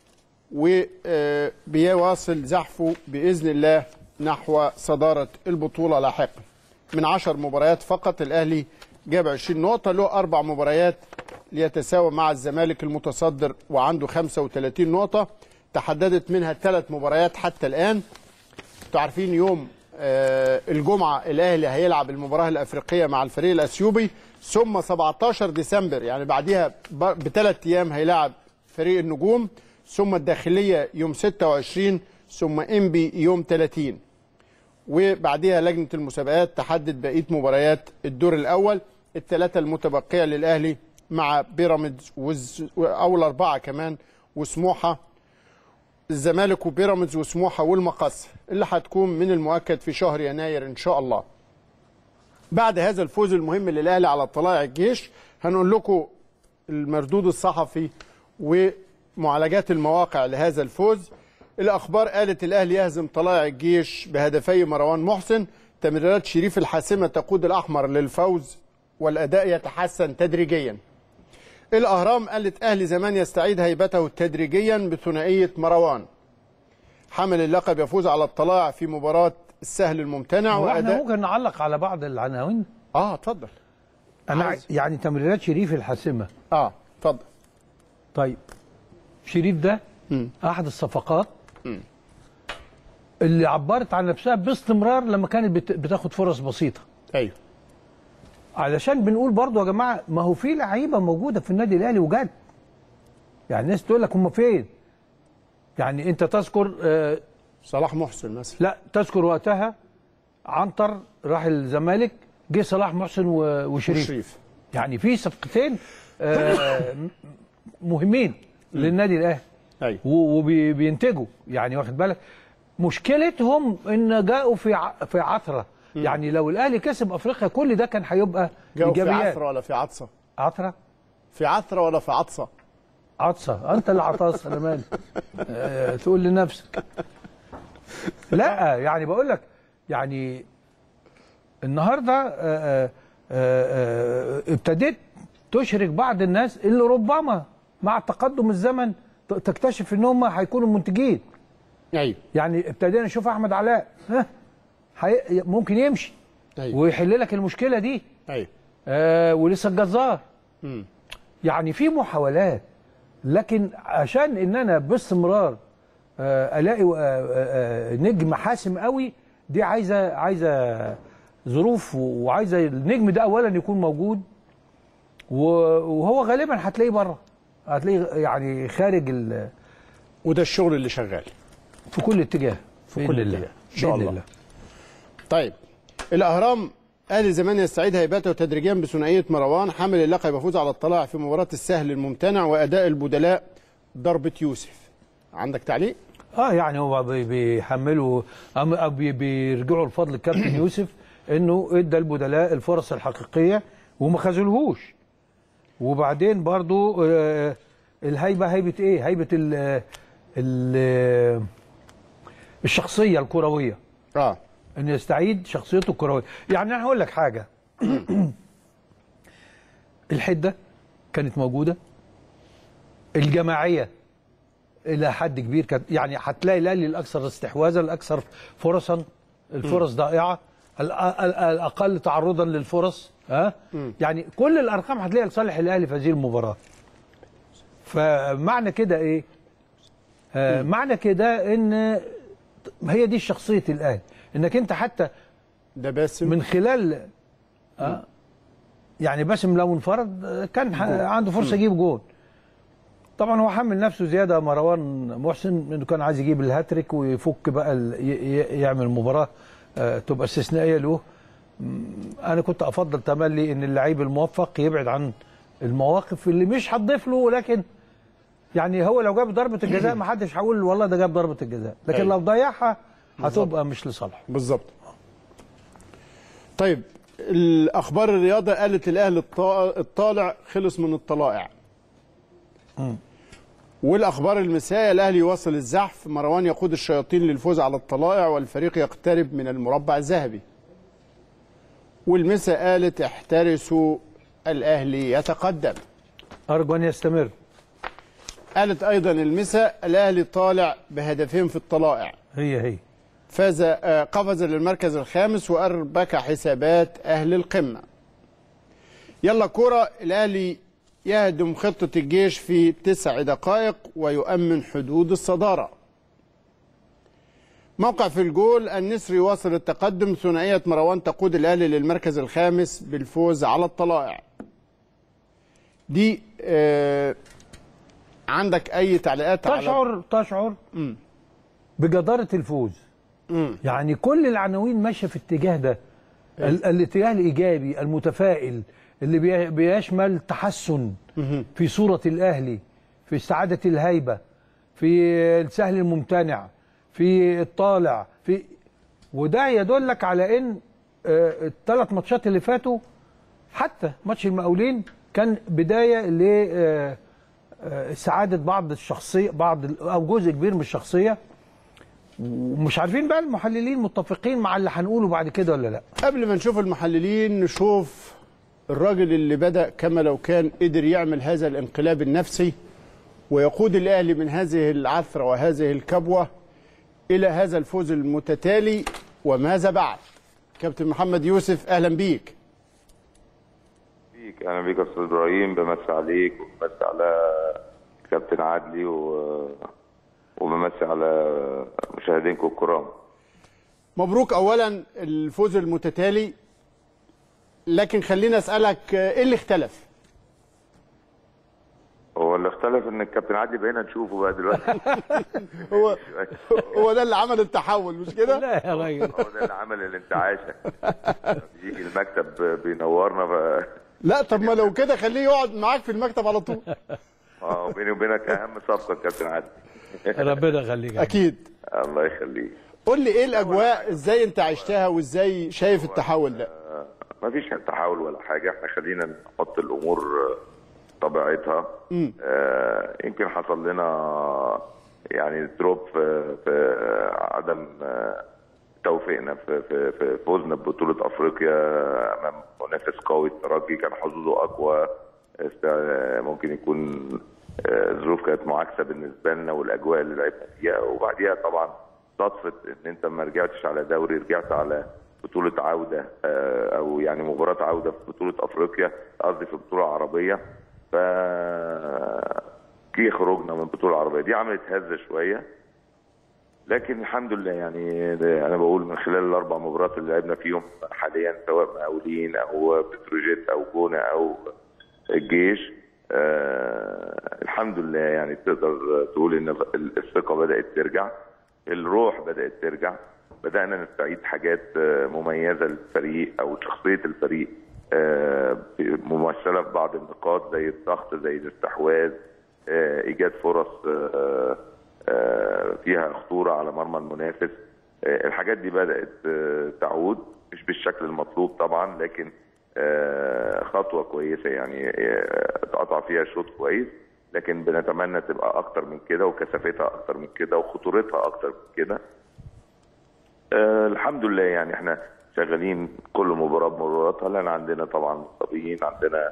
وبيواصل زحفه باذن الله نحو صداره البطوله لاحقا. من عشر مباريات فقط الاهلي جاب عشرين نقطه، له اربع مباريات ليتساوى مع الزمالك المتصدر وعنده خمسة وثلاثين نقطه. تحددت منها ثلاث مباريات حتى الان. انتوا عارفين يوم آه الجمعه الاهلي هيلعب المباراه الافريقيه مع الفريق الاثيوبي، ثم سبعتاشر ديسمبر يعني بعديها بثلاث ايام هيلاعب فريق النجوم، ثم الداخليه يوم ستة وعشرين، ثم انبي يوم ثلاثين، وبعديها لجنه المسابقات تحدد بقيه مباريات الدور الاول. الثلاثه المتبقيه للاهلي مع بيراميدز وز... او الاربعه كمان وسموحه، الزمالك وبيراميدز وسموحه والمقص، اللي هتكون من المؤكد في شهر يناير ان شاء الله. بعد هذا الفوز المهم للاهلي على طلائع الجيش هنقول لكم المردود الصحفي ومعالجات المواقع لهذا الفوز. الاخبار قالت الاهلي يهزم طلائع الجيش بهدفي مروان محسن، تمريرات شريف الحاسمه تقود الاحمر للفوز والاداء يتحسن تدريجيا. الاهرام قالت اهلي زمان يستعيد هيبته تدريجيا بثنائيه مروان. حامل اللقب يفوز على الطلائع في مباراه السهل الممتنع. واحنا ممكن نعلق على بعض العناوين. اه اتفضل. انا عايز. يعني تمريرات شريف الحاسمه. اه اتفضل. طيب شريف ده مم. احد الصفقات مم. اللي عبرت عن نفسها باستمرار لما كانت بت- بتاخد فرص بسيطه. ايوه. علشان بنقول برضو يا جماعه، ما هو في لعيبه موجوده في النادي الاهلي وجد. يعني الناس تقول لك هم فين؟ يعني انت تذكر آه صلاح محسن مثلا. لا تذكر وقتها عنتر راح الزمالك، جه صلاح محسن و- وشريف. وشريف. يعني في صفقتين آه مهمين للنادي الاهلي ايوه. وبينتجوا، يعني واخد بالك. مشكلتهم ان جاءوا في ع- في عثره. يعني لو الاهلي كسب افريقيا كل ده كان هيبقى جاوا في ايجابيات. عثره ولا في عطسه؟ عثره في عثره ولا في عطسه؟ عطسه، انت اللي عطاس انا مالي. أه تقول لنفسك. لا يعني بقول لك، يعني النهارده أه أه أه ابتديت تشرك بعض الناس اللي ربما مع تقدم الزمن ت- تكتشف ان هم هيكونوا منتجين. ايوه. يعني ابتدينا نشوف احمد علاء، ها حي... ممكن يمشي ايوه. ويحل لك المشكله دي. ايوه. آه ولسه الجزار. امم يعني في محاولات، لكن عشان ان انا باستمرار آه الاقي آه آه نجم حاسم قوي، دي عايزه عايزه ظروف، وعايزه النجم ده اولا يكون موجود، وهو غالبا هتلاقيه بره، هتلاقيه يعني خارج ال... وده الشغل اللي شغال في كل اتجاه في كل اتجاه ان شاء الله. الله. طيب الاهرام اهلي زمان يستعيد هيبته تدريجيا بثنائيه مروان. حامل اللقب يفوز على الطلائع في مباراه السهل الممتنع واداء البدلاء ضربه يوسف. عندك تعليق؟ اه يعني هو بي- بيحملوا أم- أو بي- بيرجعوا الفضل الكابتن يوسف انه ادى البدلاء الفرص الحقيقيه وما خذلهوش. وبعدين برضو آه الهيبه هيبه ايه؟ هيبه ال ال الشخصيه الكرويه. اه ان يستعيد شخصيته الكرويه. يعني انا هقول لك حاجه. الحده كانت موجوده، الجماعيه الى حد كبير كانت، يعني هتلاقي الاهلي الاكثر استحواذا، الاكثر فرصا، الفرص ضائعه، الاقل تعرضا للفرص، ها؟ يعني كل الارقام هتلاقيها لصالح الاهلي في هذه المباراه. فمعنى كده ايه؟ آه معنى كده ان هي دي شخصيه الاهلي، انك انت حتى ده باسم من خلال آه يعني باسم لو انفرد كان عنده فرصه يجيب جول. طبعا هو حمل نفسه زياده مروان محسن انه كان عايز يجيب الهاتريك ويفك بقى يعمل مباراه آه تبقى استثنائيه له. انا كنت افضل تملي ان اللعيب الموفق يبعد عن المواقف اللي مش هتضيف له، ولكن يعني هو لو جاب ضربه الجزاء ما حدش هيقول والله ده جاب ضربه الجزاء، لكن أيوة. لو ضيعها هتبقى مش لصالحه. بالظبط. طيب الاخبار الرياضه قالت الاهلي الطالع خلص من الطلائع. امم والاخبار المسائيه الاهلي يواصل الزحف، مروان يقود الشياطين للفوز على الطلائع والفريق يقترب من المربع الذهبي. والمساء قالت احترسوا الاهلي يتقدم. ارجو ان يستمر. قالت ايضا المساء الاهلي طالع بهدفين في الطلائع. هي هي فاز قفز للمركز الخامس واربك حسابات اهل القمه. يلا كوره، الاهلي يهدم خطه الجيش في تسع دقائق ويؤمن حدود الصداره. موقع في الجول، النسر يواصل التقدم، ثنائيه مروان تقود الاهلي للمركز الخامس بالفوز على الطلائع. دي آه عندك اي تعليقات؟ تشعر على... تشعر مم. بجداره الفوز. مم. يعني كل العناوين ماشيه في الاتجاه ده، إيه؟ الاتجاه الايجابي المتفائل اللي بيشمل تحسن مم. في صوره الاهلي، في استعاده الهيبه، في السهل الممتنع، في الطالع، في وده يدلك على ان الثلاث ماتشات اللي فاتوا حتى ماتش المقاولين كان بدايه ل سعاده بعض الشخصيه، بعض او جزء كبير من الشخصيه. ومش عارفين بقى المحللين متفقين مع اللي هنقوله بعد كده ولا لا. قبل ما نشوف المحللين نشوف الراجل اللي بدأ كما لو كان قدر يعمل هذا الانقلاب النفسي ويقود الاهلي من هذه العثره وهذه الكبوه الى هذا الفوز المتتالي. وماذا بعد؟ كابتن محمد يوسف، اهلا بيك. بيك اهلا بيك يا استاذ ابراهيم، بمسي عليك وبمسي على كابتن عدلي و... وبمسي على مشاهدينكم الكرام. مبروك اولا الفوز المتتالي، لكن خليني اسالك ايه اللي اختلف؟ هو اللي اختلف ان الكابتن عدلي بقينا نشوفه بقى دلوقتي. هو هو ده اللي عمل التحول مش كده؟ لا يا راجل، هو ده اللي عمل الانتعاشه. بيجي المكتب بينورنا ف... لا طب ما لو كده خليه يقعد معاك في المكتب على طول. اه بيني وبينك اهم صفقه الكابتن عدلي. ربنا يخليك. اكيد الله يخليك. قول لي ايه الاجواء، ازاي انت عشتها وازاي شايف التحول ده؟ ما فيش تحول ولا حاجه، احنا خلينا نحط الامور طبيعتها. آه يمكن حصل لنا يعني دروب في, في عدم توفيقنا في, في, في فوزنا ببطوله افريقيا امام منافس قوي. الترجي كان حظوظه اقوى، ممكن يكون الظروف كانت معاكسه بالنسبه لنا والاجواء اللي لعبنا فيها، وبعديها طبعا صدفه ان انت ما رجعتش على دوري، رجعت على بطوله عوده او يعني مباراه عوده في بطوله افريقيا، قصدي في بطوله عربيه. ف كي خروجنا من البطوله العربيه دي عملت هزه شويه، لكن الحمد لله يعني انا بقول من خلال الاربع مباريات اللي لعبنا فيهم حاليا سواء مقاولين او بتروجيت او جونه او الجيش، آه الحمد لله يعني تقدر تقول ان الثقه بدات ترجع، الروح بدات ترجع، بدانا نستعيد حاجات مميزه للفريق او شخصيه الفريق آه ممثله في بعض النقاط زي الضغط، زي الاستحواذ، آه ايجاد فرص آه آه فيها خطوره على مرمى المنافس. آه الحاجات دي بدات آه تعود، مش بالشكل المطلوب طبعا، لكن آه خطوه كويسه يعني اتقطع آه فيها شوط كويس، لكن بنتمنى تبقى اكتر من كده وكثافتها اكتر من كده وخطورتها اكتر من كده. آه الحمد لله يعني احنا شغالين كل مباراه بمباراتها، لان عندنا طبعا مصابين، عندنا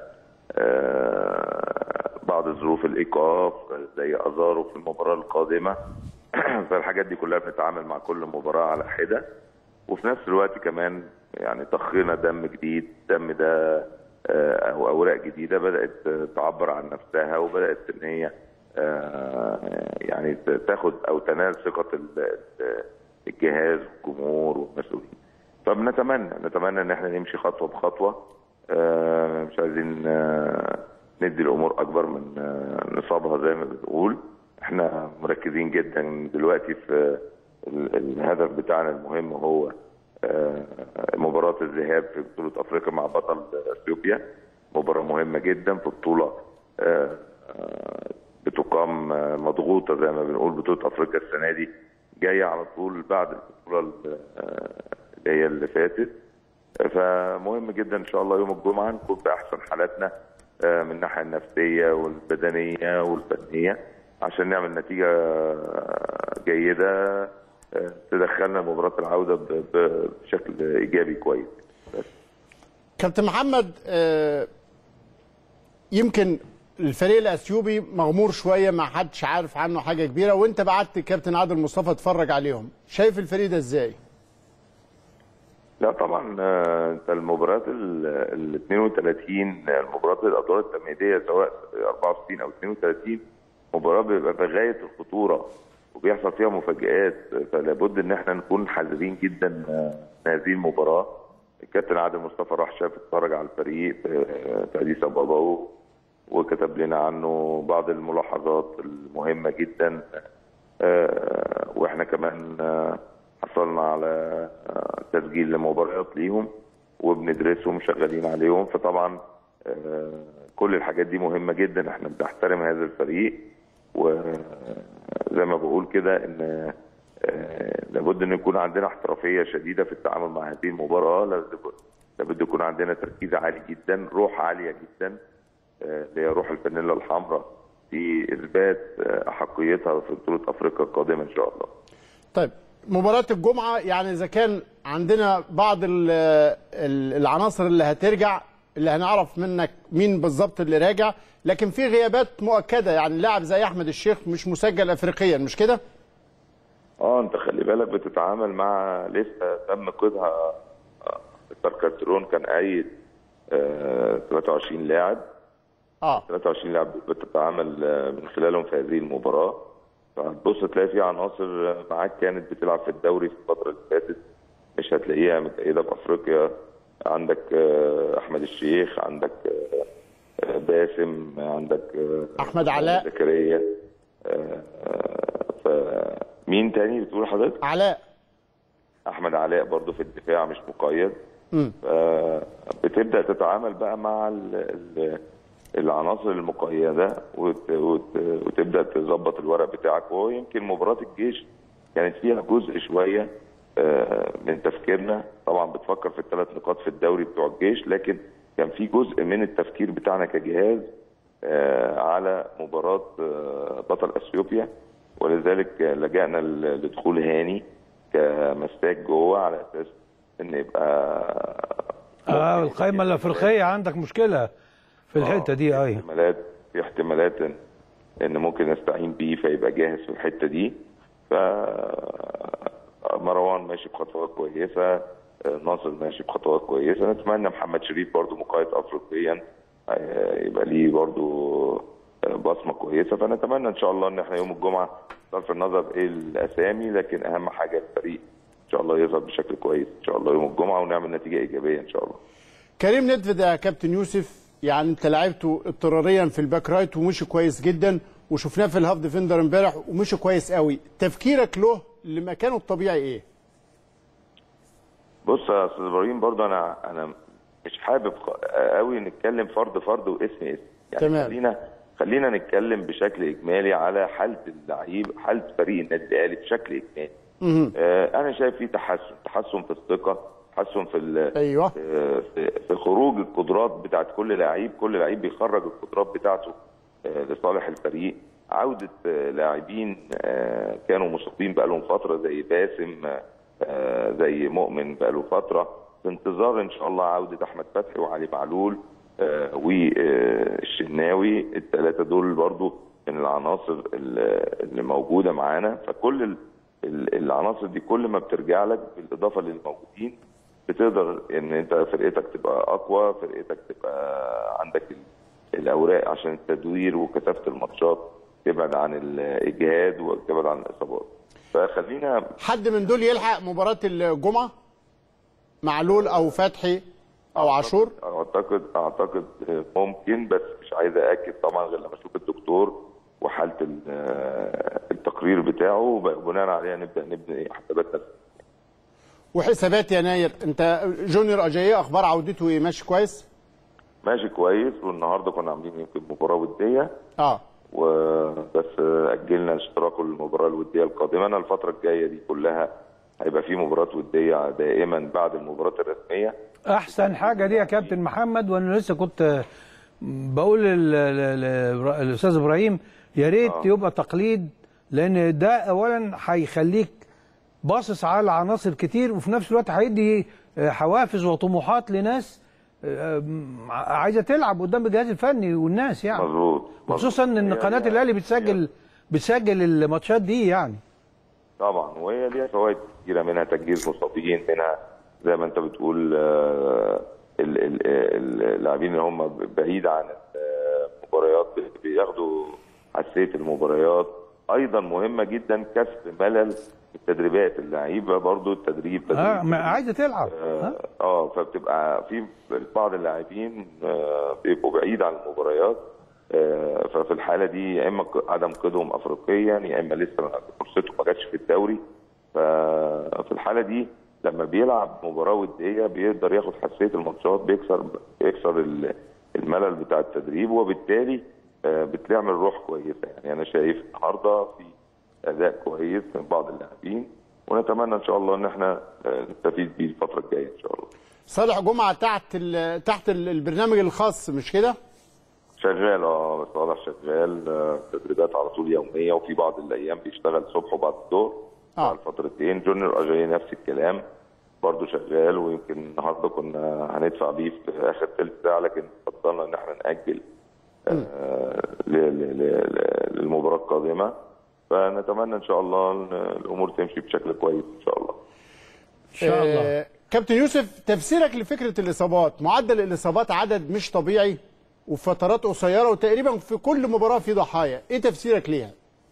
آه بعض ظروف الايقاف زي ازارو في المباراه القادمه. فالحاجات دي كلها بنتعامل مع كل مباراه على حده، وفي نفس الوقت كمان يعني ضخينا دم جديد. الدم ده آه او اوراق جديده بدات تعبر عن نفسها، وبدات ان هي آه يعني تاخد او تنال ثقه الجهاز والجمهور والمسؤولين. فبنتمنى نتمنى ان احنا نمشي خطوه بخطوه، آه مش عايزين آه ندي الامور اكبر من آه نصابها زي ما بنقول. احنا مركزين جدا دلوقتي في الهدف بتاعنا المهم، هو آه مباراه الذهاب في بطوله افريقيا مع بطل اثيوبيا. مباراه مهمه جدا في بطوله آه بتقام مضغوطه زي ما بنقول. بطوله افريقيا السنه دي جايه على طول بعد البطوله اللي هي اللي فاتت، فمهم جدا ان شاء الله يوم الجمعه نكون باحسن حالاتنا من الناحيه النفسيه والبدنيه والفنيه، عشان نعمل نتيجه جيده تدخلنا مباراه العوده بشكل ايجابي كويس. كابتن محمد، يمكن الفريق الاثيوبي مغمور شويه، ما حدش عارف عنه حاجه كبيره، وانت بعت كابتن عادل مصطفى اتفرج عليهم، شايف الفريق ده ازاي؟ لا طبعا انت المباريات ال اثنين وثلاثين المباريات الادوار التمهيديه سواء أربعة وستين او اثنين وثلاثين مباراه بيبقى بغايه الخطوره وبيحصل فيها مفاجآت، فلا بد ان احنا نكون حذرين جدا من هذه المباراه. الكابتن عادل مصطفى راح شاف اتفرج على الفريق في اديس ابابا وكتب لنا عنه بعض الملاحظات المهمه جدا، واحنا كمان حصلنا على تسجيل لمباريات ليهم وبندرسهم شغالين عليهم. فطبعا كل الحاجات دي مهمه جدا، احنا بنحترم هذا الفريق، وزي ما بقول كده ان لابد ان يكون عندنا احترافيه شديده في التعامل مع هذه المباراه. لابد يكون عندنا تركيز عالي جدا، روح عاليه جدا اللي هي روح الفانيلا الحمراء في اثبات احقيتها في بطوله افريقيا القادمه ان شاء الله. طيب مباراه الجمعه، يعني اذا كان عندنا بعض العناصر اللي هترجع، اللي هنعرف منك مين بالظبط اللي راجع، لكن في غيابات مؤكده، يعني لاعب زي احمد الشيخ مش مسجل افريقيا، مش كده؟ اه انت خلي بالك بتتعامل مع لسه تم قيدها الكارترون، كان قايد آه ثلاثة وعشرين لاعب. اه ثلاثة وعشرين لاعب بتتعامل من خلالهم في هذه المباراه، فهتبص تلاقي في عناصر معاك كانت بتلعب في الدوري في الفتره اللي فاتت مش هتلاقيها متأيده في افريقيا. عندك آه احمد الشيخ، عندك آه باسم، عندك آه احمد علاء، زكريا، آه فمين تاني بتقول حضرتك؟ علاء، احمد علاء برضو في الدفاع مش مقيد. بتبدا تتعامل بقى مع ال ال العناصر المقيده وت وت وتبدا تظبط الورق بتاعك. وهو يمكن مباراه الجيش كانت فيها جزء شويه من تفكيرنا، طبعا بتفكر في الثلاث نقاط في الدوري بتوع الجيش، لكن كان في جزء من التفكير بتاعنا كجهاز على مباراه بطل اثيوبيا، ولذلك لجأنا لدخول هاني كمساك جوه على اساس ان يبقى اه القائمه الافريقيه عندك مشكله في الحته دي. ايوه في احتمالات في احتمالات ان, إن ممكن نستعين بيه فيبقى جاهز في الحته دي. ف مروان ماشي بخطوات كويسه، ناصر ماشي بخطوات كويسه. نتمنى محمد شريف برضو مقيد افريقيا يبقى ليه برضو بصمه كويسه. فنتمنى ان شاء الله ان احنا يوم الجمعه بصرف النظر ايه الاسامي، لكن اهم حاجه الفريق ان شاء الله يظهر بشكل كويس ان شاء الله يوم الجمعه ونعمل نتيجه ايجابيه ان شاء الله. كريم ندفد يا كابتن يوسف، يعني انت لعبته اضطراريا في الباك رايت ومشي كويس جدا، وشفناه في الهاف ديفندر امبارح ومشي كويس قوي. تفكيرك له لمكانه الطبيعي ايه؟ بص يا استاذ ابراهيم، برضه انا انا مش حابب قوي نتكلم فرد فرد واسم اسم، يعني تمام. خلينا خلينا نتكلم بشكل اجمالي على حاله اللعيب، حاله فريق النادي الاهلي بشكل اجمالي. آه انا شايف في تحسن تحسن في الثقه، تحسن في ايوه في, في خروج القدرات بتاعت كل لعيب. كل لعيب بيخرج القدرات بتاعته لصالح الفريق. عوده لاعبين كانوا مصابين بقى لهم فتره زي باسم، زي مؤمن بقى له فتره، في انتظار ان شاء الله عوده احمد فتحي وعلي معلول والشناوي. الثلاثه دول برضو من العناصر اللي موجوده معانا. فكل العناصر دي كل ما بترجع لك بالاضافه للموجودين بتقدر ان انت فرقتك تبقى اقوى، فرقتك تبقى عندك الاوراق عشان التدوير وكثافه الماتشات، تبعد عن الاجهاد وتبعد عن الاصابات. فخلينا حد من دول يلحق مباراه الجمعه؟ معلول او فتحي او عاشور؟ اعتقد اعتقد ممكن، بس مش عايز ااكد طبعا غير لما اشوف الدكتور وحاله التقرير بتاعه، بناء عليها نبدا نبني حساباتنا. وحسابات يناير، انت جونيور اجاييه اخبار عودته ايه؟ ماشي كويس؟ ماشي كويس، والنهارده كنا عاملين يمكن مباراه وديه اه وبس اجلنا اشتراكه للمباراه الوديه القادمه. انا الفتره الجايه دي كلها هيبقى في مباراه وديه دائما بعد المباراه الرسميه. احسن حاجه دي يا كابتن محمد، وانا لسه كنت بقول للاستاذ ابراهيم يا ريت آه. يبقى تقليد، لان ده اولا هيخليك باصص على عناصر كتير، وفي نفس الوقت هيدي حوافز وطموحات لناس عايزه تلعب قدام الجهاز الفني والناس يعني. مظبوط. خصوصا ان قناه الاهلي بتسجل بتسجل الماتشات دي يعني. طبعا، وهي ليها فوائد كتيره، منها تجهيز مصابين، منها زي ما انت بتقول اللاعبين اللي هم بعيد عن المباريات بياخدوا حساسيه المباريات. ايضا مهمه جدا كسر ملل التدريبات، اللعيبه برضو التدريب تدريب اه عايزه تلعب اه, آه فبتبقى في بعض اللاعبين آه بيبقوا بعيد عن المباريات، آه ففي الحاله دي يا اما عدم قيدهم افريقيا يا اما لسه فرصته ما جاتش في الدوري. ففي الحاله دي لما بيلعب مباراه وديه بيقدر ياخد حساسيه الماتشات، بيكسر بيكسر الملل بتاع التدريب، وبالتالي آه بتعمل روح كويسه. يعني انا شايف النهارده في اداء كويس من بعض اللاعبين، ونتمنى ان شاء الله ان احنا نستفيد بيه الفتره الجايه ان شاء الله. صالح جمعه تحت تحت البرنامج الخاص مش كده؟ شغال اه صالح شغال تدريبات على طول يوميه، وفي بعض الايام بيشتغل الصبح وبعد الظهر اه على الفترتين. جونيور اجاي نفس الكلام برضه شغال، ويمكن النهارده كنا هندفع بيه في اخر ثلث ساعه، لكن فضلنا ان احنا ناجل آه للمباراه القادمه. فنتمنى ان شاء الله الامور تمشي بشكل كويس ان شاء الله. ان شاء الله. آه كابتن يوسف، تفسيرك لفكره الاصابات، معدل الاصابات عدد مش طبيعي وفي فترات قصيره، وتقريبا في كل مباراه في ضحايا، ايه تفسيرك ليها؟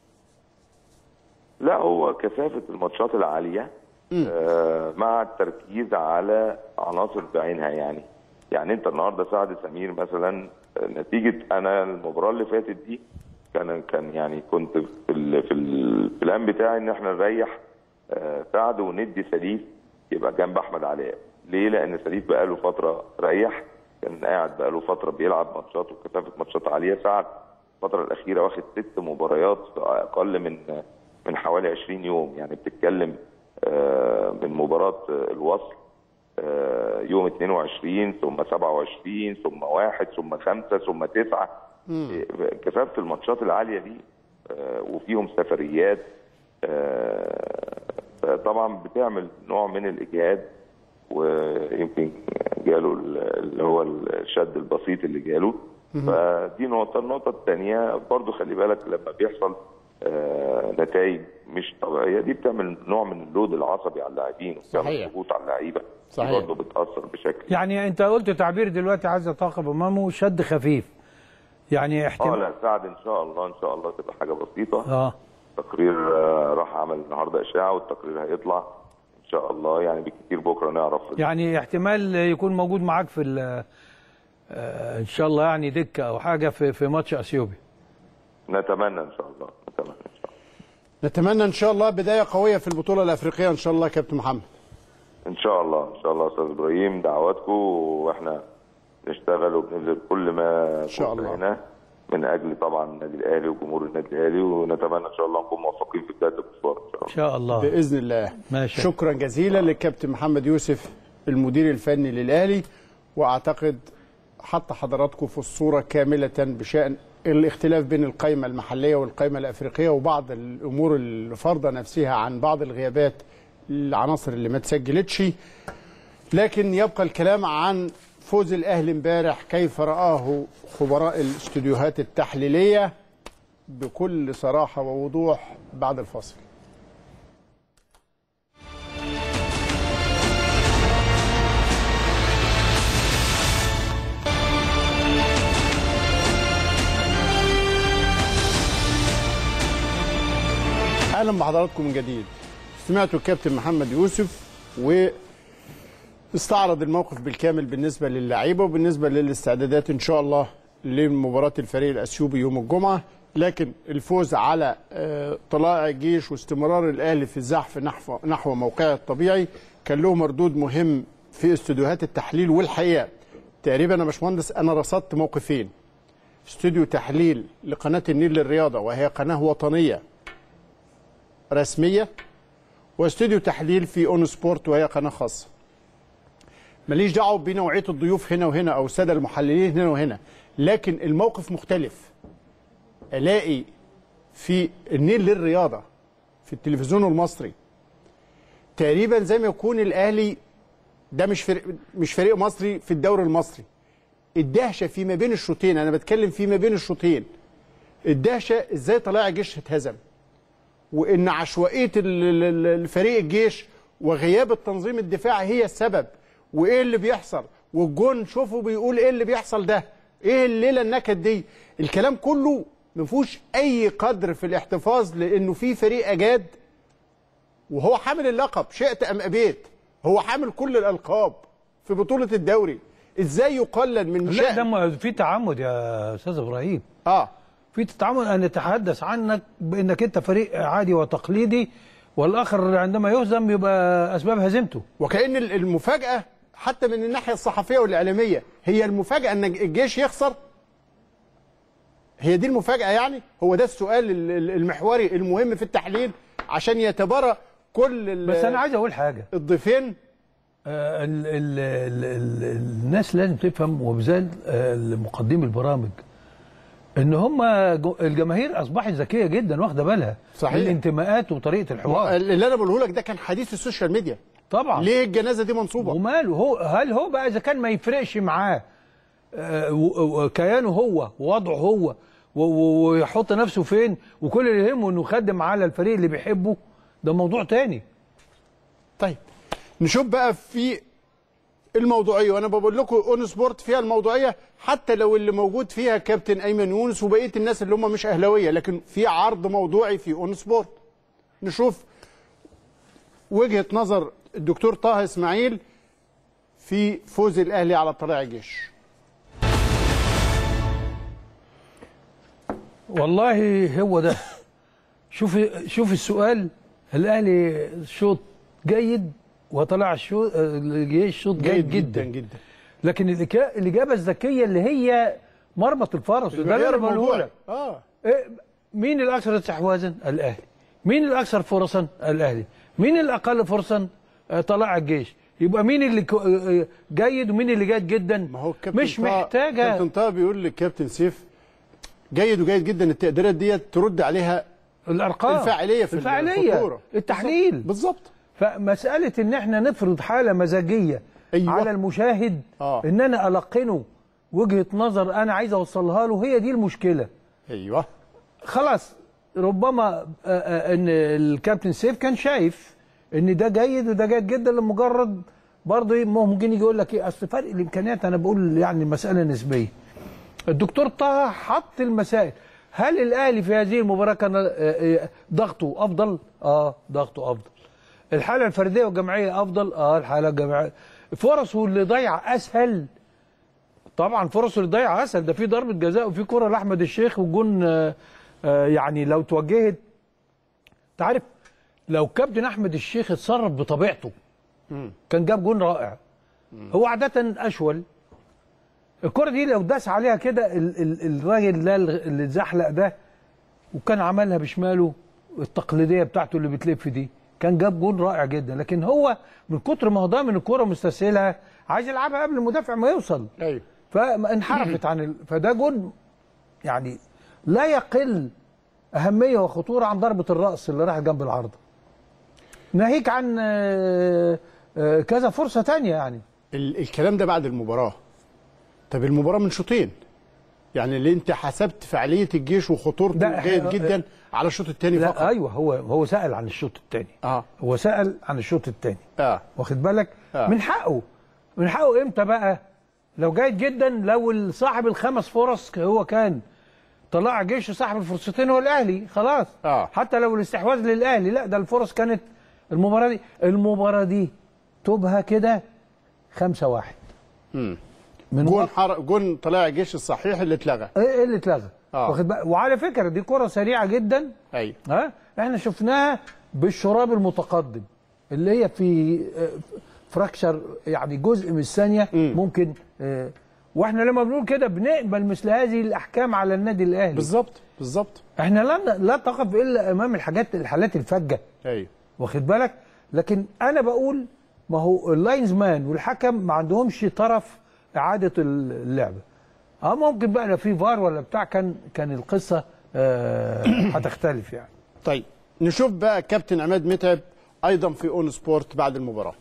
لا، هو كثافه الماتشات العاليه آه مع التركيز على عناصر بعينها. يعني يعني انت النهارده سعد سمير مثلا، نتيجه انا المباراه اللي فاتت دي كان كان يعني كنت في ال في البلان بتاعي ان احنا نريح آه سعد وندي سليف يبقى جنب احمد علاء. ليه؟ لان سليف بقى له فتره ريح، كان قاعد بقى له فتره بيلعب ماتشات وكثافه ماتشات عاليه. سعد الفتره الاخيره واخد ست مباريات في اقل من من حوالي عشرين يوم، يعني بتتكلم آه من مباراه الوصل آه يوم اثنين وعشرين ثم سبعة وعشرين ثم واحد ثم خمسة ثم تسعة. كثافه الماتشات العاليه دي آه وفيهم سفريات آه طبعا بتعمل نوع من الاجهاد، ويمكن جاله اللي هو الشد البسيط اللي جاله. فدي نقطه. النقطه الثانيه برضو خلي بالك لما بيحصل آه نتائج مش طبيعيه، دي بتعمل نوع من اللود العصبي على اللاعبين وبتعمل ضغوط على اللعيبه، صحيح برضه بتاثر بشكل. يعني انت قلت تعبير دلوقتي عايز اتعاقب امامه شد خفيف، يعني احتمال اه لا سعد ان شاء الله ان شاء الله تبقى حاجه بسيطه. اه تقرير آه راح عمل النهارده اشاعه، والتقرير هيطلع ان شاء الله يعني بالكثير بكره نعرف. يعني احتمال يكون موجود معاك في آه ان شاء الله، يعني دكه او حاجه في في ماتش اثيوبيا. نتمنى ان شاء الله نتمنى ان شاء الله نتمنى ان شاء الله بدايه قويه في البطوله الافريقيه ان شاء الله يا كابتن محمد. ان شاء الله ان شاء الله استاذ ابراهيم، دعواتكم واحنا نشتغل وبنبذل كل ما ان شاء الله هنا من اجل طبعا النادي الاهلي وجمهور النادي الاهلي، ونتمنى ان شاء الله نكون موفقين في بدايه المشوار ان ان شاء شاء الله. الله باذن الله. ماشي. شكرا جزيلا للكابتن محمد يوسف المدير الفني للاهلي، واعتقد حط حضراتكم في الصوره كامله بشان الاختلاف بين القائمة المحلية والقائمة الأفريقية وبعض الأمور اللي فرض نفسها عن بعض الغيابات العناصر اللي ما تسجلتش. لكن يبقى الكلام عن فوز الأهلي امبارح كيف رآه خبراء الاستوديوهات التحليلية بكل صراحة ووضوح بعد الفاصل. اهلا بحضراتكم من جديد. سمعتوا الكابتن محمد يوسف واستعرض الموقف بالكامل بالنسبه للاعيبه وبالنسبه للاستعدادات ان شاء الله لمباراه الفريق الاثيوبي يوم الجمعه. لكن الفوز على طلائع الجيش واستمرار الاهلي في الزحف نحو نحو موقعه الطبيعي كان له مردود مهم في استوديوهات التحليل. والحقيقه تقريبا يا باشمهندس انا رصدت موقفين: استوديو تحليل لقناه النيل للرياضه وهي قناه وطنيه رسمية، واستوديو تحليل في اون سبورت وهي قناة خاصة. ماليش دعوة بنوعية الضيوف هنا وهنا أو السادة المحللين هنا وهنا، لكن الموقف مختلف. ألاقي في النيل للرياضة في التلفزيون المصري تقريبا زي ما يكون الأهلي ده مش فريق مش فريق مصري في الدوري المصري. الدهشة في ما بين الشوطين، أنا بتكلم في ما بين الشوطين، الدهشة إزاي طلائع الجيش اتهزم، وان عشوائيه الفريق الجيش وغياب التنظيم الدفاعي هي السبب، وايه اللي بيحصل، والجون شوفوا بيقول ايه اللي بيحصل ده، ايه الليله النكد دي. الكلام كله ما فيهوش اي قدر في الاحتفاظ لانه في فريق اجاد وهو حامل اللقب شئت ام ابيت، هو حامل كل الالقاب في بطوله الدوري. ازاي يقلل من شأن؟ لا ده في تعمد يا استاذ ابراهيم. اه في تعمد ان نتحدث عنك بانك انت فريق عادي وتقليدي، والاخر عندما يهزم يبقى اسباب هزيمته. وكأن المفاجاه حتى من الناحيه الصحفيه والاعلاميه هي المفاجاه ان الجيش يخسر. هي دي المفاجاه يعني؟ هو ده السؤال المحوري المهم في التحليل عشان يتبارى كل بس انا عايز اقول حاجه. الضيفين آه ال ال ال ال الناس لازم تفهم، وبالذات آه مقدمي البرامج، ان هم الجماهير اصبحت ذكيه جدا واخده بالها صحيح الانتماءات وطريقه الحوار. اللي انا بقوله لك ده كان حديث السوشيال ميديا. طبعا ليه الجنازه دي منصوبه؟ وماله هو؟ هل هو بقى اذا كان ما يفرقش معاه آه كيانه هو ووضعه هو ويحط نفسه فين، وكل اللي يهمه انه يخدم على الفريق اللي بيحبه، ده موضوع تاني. طيب نشوف بقى في الموضوعيه، وانا بقول لكم اون سبورت فيها الموضوعيه حتى لو اللي موجود فيها كابتن ايمن يونس وبقيه الناس اللي هم مش اهلاويه، لكن في عرض موضوعي في اون سبورت. نشوف وجهه نظر الدكتور طه اسماعيل في فوز الاهلي على طلائع الجيش. والله هو ده. شوف شوف السؤال، الاهلي شوط جيد وطلع الشوط الجيش شوط جيد, جيد جدا جدا، لكن الاجابه الذكيه اللي هي مربط الفرس ده اللي انا بقوله لك. اه مين الاكثر استحواذا؟ الاهلي. مين الاكثر فرصا؟ الاهلي. مين الاقل فرصا؟ طلائع الجيش. يبقى مين اللي جيد ومين اللي جيد جدا؟ ما هو مش محتاجه. كابتن طه بيقول للكابتن سيف جيد وجيد جدا، التقديرات ديت ترد عليها الارقام، الفاعليه في الفاعليه الكوره، التحليل بالظبط. فمساله ان احنا نفرض حاله مزاجيه أيوة. على المشاهد آه. ان انا القنه وجهه نظر انا عايز اوصلها له، هي دي المشكله. ايوه خلاص. ربما آآ آآ ان الكابتن سيف كان شايف ان ده جيد وده جيد جدا، لمجرد برضه ممكن يجي يقول لك ايه اصل فرق الامكانيات، انا بقول يعني مساله نسبيه. الدكتور طه حط المسائل. هل الاهلي في هذه المباراه كان ضغطه افضل؟ اه ضغطه افضل. الحاله الفرديه والجماعيه افضل؟ اه الحاله الجماعيه. فرصه اللي ضيع اسهل؟ طبعا فرصه اللي ضيع اسهل. ده في ضربه جزاء وفي كره لاحمد الشيخ والجون آه آه يعني لو توجهت. انت عارف لو كابتن احمد الشيخ اتصرف بطبيعته كان جاب جون رائع. هو عاده اشول. الكره دي لو داس عليها كده الراجل ده اللي اتزحلق ده وكان عملها بشماله التقليديه بتاعته اللي بتلف دي، كان جاب جون رائع جدا. لكن هو من كتر ما هو ضامن الكره مستسهلها عايز يلعبها قبل المدافع ما يوصل. ايوه فانحرفت عن ال... فده جون يعني لا يقل اهميه وخطوره عن ضربه الراس اللي راحت جنب العارضه، ناهيك عن كذا فرصه ثانيه. يعني الكلام ده بعد المباراه. طب المباراه من شوطين، يعني اللي انت حسبت فعاليه الجيش وخطورته جيد جدا على الشوط الثاني فقط. ايوه، هو هو سأل عن الشوط الثاني. اه هو سأل عن الشوط الثاني. اه واخد بالك؟ آه. من حقه من حقه امتى بقى؟ لو جيد جدا، لو صاحب الخمس فرص هو كان طلع جيش، صاحب الفرصتين هو الاهلي خلاص. آه. حتى لو الاستحواذ للاهلي، لا ده الفرص كانت المباراه دي المباراه دي تبها كده خمسة واحد. امم من جون حر... جون طلائع الجيش الصحيح اللي اتلغى. ايه اللي اتلغى؟ آه. واخد بقى. وعلى فكره دي كره سريعه جدا. ايوه. ها احنا شفناها بالشراب المتقدم اللي هي في فراكشر، يعني جزء من الثانيه ممكن. اه واحنا لما بنقول كده بنقبل مثل هذه الاحكام على النادي الاهلي. بالظبط بالظبط. احنا لا لا تقف الا امام الحاجات الحالات الفجه. ايوه. واخد بالك؟ لكن انا بقول ما هو اللاينز مان والحكم ما عندهمش طرف اعاده اللعبه. اه ممكن بقى لو في فار ولا بتاع كان كان القصه آه هتختلف يعني. طيب نشوف بقى كابتن عماد متعب ايضا في اون سبورت بعد المباراه.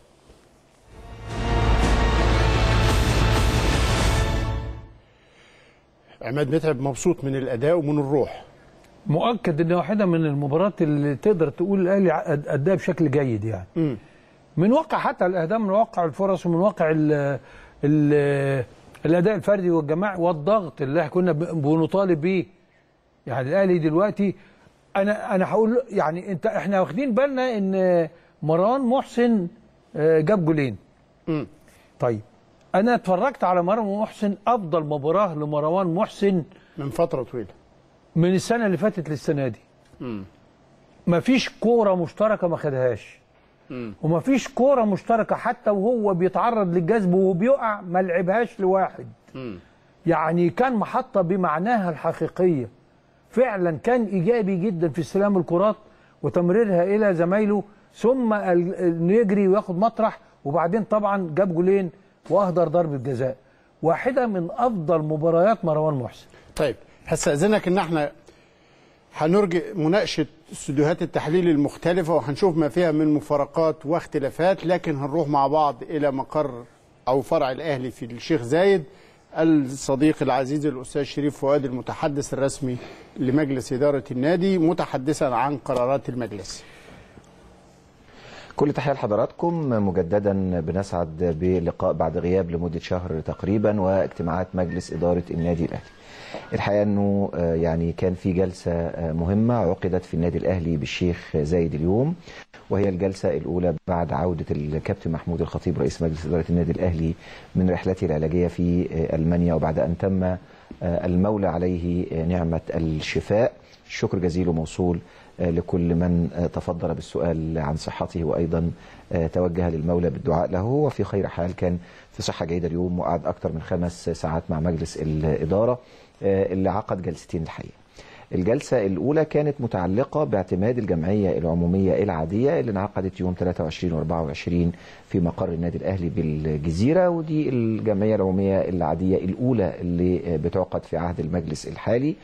عماد متعب مبسوط من الاداء ومن الروح. مؤكد ان واحده من المباريات اللي تقدر تقول الاهلي اداها بشكل جيد يعني. م. من واقع حتى الاهداف، من واقع الفرص، ومن واقع ال ال الاداء الفردي والجماعي والضغط اللي احنا كنا بنطالب بيه. يعني الاهلي دلوقتي انا انا هقول يعني انت احنا واخدين بالنا ان مروان محسن جاب جولين. م. طيب انا اتفرجت على مروان محسن، افضل مباراه لمروان محسن من فتره طويله، من السنه اللي فاتت للسنه دي. م. مفيش كوره مشتركه ما خدهاش، ومفيش كوره مشتركه حتى وهو بيتعرض للجذب وبيقع ما لعبهاش لواحد. م. يعني كان محطه بمعناها الحقيقيه، فعلا كان ايجابي جدا في استلام الكرات وتمريرها الى زمايله، ثم يجري وياخد مطرح، وبعدين طبعا جاب جولين واهدر ضربه جزاء. واحده من افضل مباريات مروان محسن. طيب هستأذنك ان احنا هنرجع مناقشه استوديوهات التحليل المختلفه وهنشوف ما فيها من مفارقات واختلافات، لكن هنروح مع بعض الى مقر او فرع الاهلي في الشيخ زايد. الصديق العزيز الاستاذ شريف فؤاد المتحدث الرسمي لمجلس اداره النادي متحدثا عن قرارات المجلس. كل تحية لحضراتكم مجددا. بنسعد بلقاء بعد غياب لمدة شهر تقريبا واجتماعات مجلس إدارة النادي الأهلي. الحقيقة أنه يعني كان في جلسة مهمة عقدت في النادي الأهلي بالشيخ زايد اليوم، وهي الجلسة الأولى بعد عودة الكابتن محمود الخطيب رئيس مجلس إدارة النادي الأهلي من رحلته العلاجية في ألمانيا، وبعد أن تم المولى عليه نعمة الشفاء. الشكر جزيل وموصول لكل من تفضل بالسؤال عن صحته، وأيضا توجه للمولى بالدعاء له. وفي خير حال كان في صحة جيدة اليوم، وقعد أكثر من خمس ساعات مع مجلس الإدارة اللي عقد جلستين الحقيقة. الجلسة الأولى كانت متعلقة باعتماد الجمعية العمومية العادية اللي انعقدت يوم ثلاثة وعشرين وأربعة وعشرين في مقر النادي الأهلي بالجزيرة، ودي الجمعية العمومية العادية الأولى اللي بتعقد في عهد المجلس الحالي،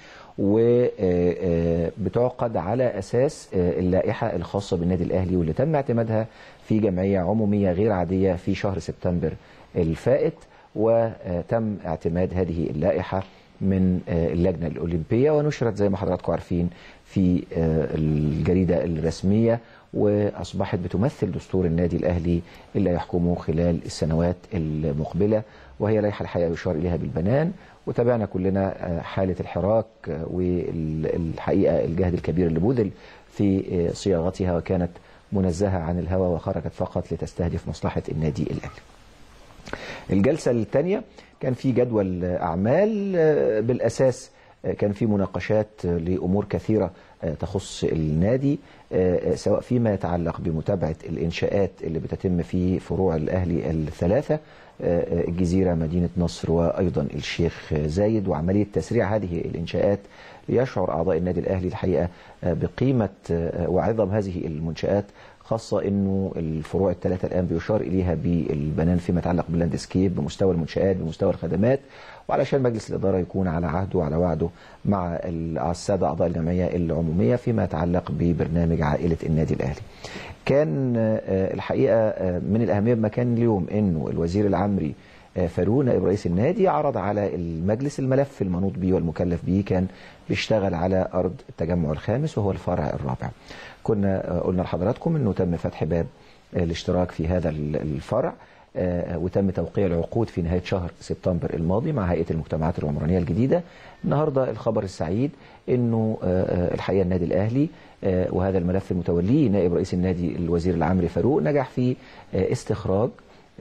وبتعقد على أساس اللائحة الخاصة بالنادي الأهلي واللي تم اعتمادها في جمعية عمومية غير عادية في شهر سبتمبر الفائت. وتم اعتماد هذه اللائحة من اللجنة الأولمبية ونشرت زي ما حضراتكم عارفين في الجريدة الرسمية، وأصبحت بتمثل دستور النادي الأهلي اللي يحكمه خلال السنوات المقبلة، وهي لائحة الحقيقة يشار إليها بالبنان. وتابعنا كلنا حالة الحراك والحقيقة الجهد الكبير اللي بذل في صياغتها، وكانت منزهة عن الهوى وخرجت فقط لتستهدف مصلحة النادي الأهلي. الجلسة الثانية كان في جدول أعمال، بالأساس كان في مناقشات لأمور كثيرة تخص النادي، سواء فيما يتعلق بمتابعة الإنشاءات اللي بتتم في فروع الأهلي الثلاثة، الجزيرة، مدينة نصر، وأيضا الشيخ زايد، وعملية تسريع هذه الإنشاءات ليشعر أعضاء النادي الأهلي الحقيقة بقيمة وعظم هذه المنشآت، خاصة انه الفروع الثلاثة الان بيشار اليها بالبنان فيما يتعلق باللاندسكيب بمستوى المنشآت بمستوى الخدمات، وعلشان مجلس الإدارة يكون على عهده وعلى وعده مع السادة أعضاء الجمعية العمومية فيما يتعلق ببرنامج عائلة النادي الأهلي. كان الحقيقة من الأهمية بمكان اليوم انه الوزير العمري فاروق نائب رئيس النادي عرض على المجلس الملف المنوط به والمكلف به، كان بيشتغل على أرض التجمع الخامس وهو الفرع الرابع. كنا قلنا لحضراتكم انه تم فتح باب الاشتراك في هذا الفرع، وتم توقيع العقود في نهاية شهر سبتمبر الماضي مع هيئة المجتمعات العمرانية الجديدة. النهاردة الخبر السعيد انه الحقيقة النادي الأهلي وهذا الملف المتوليه نائب رئيس النادي الوزير العمري فاروق نجح في استخراج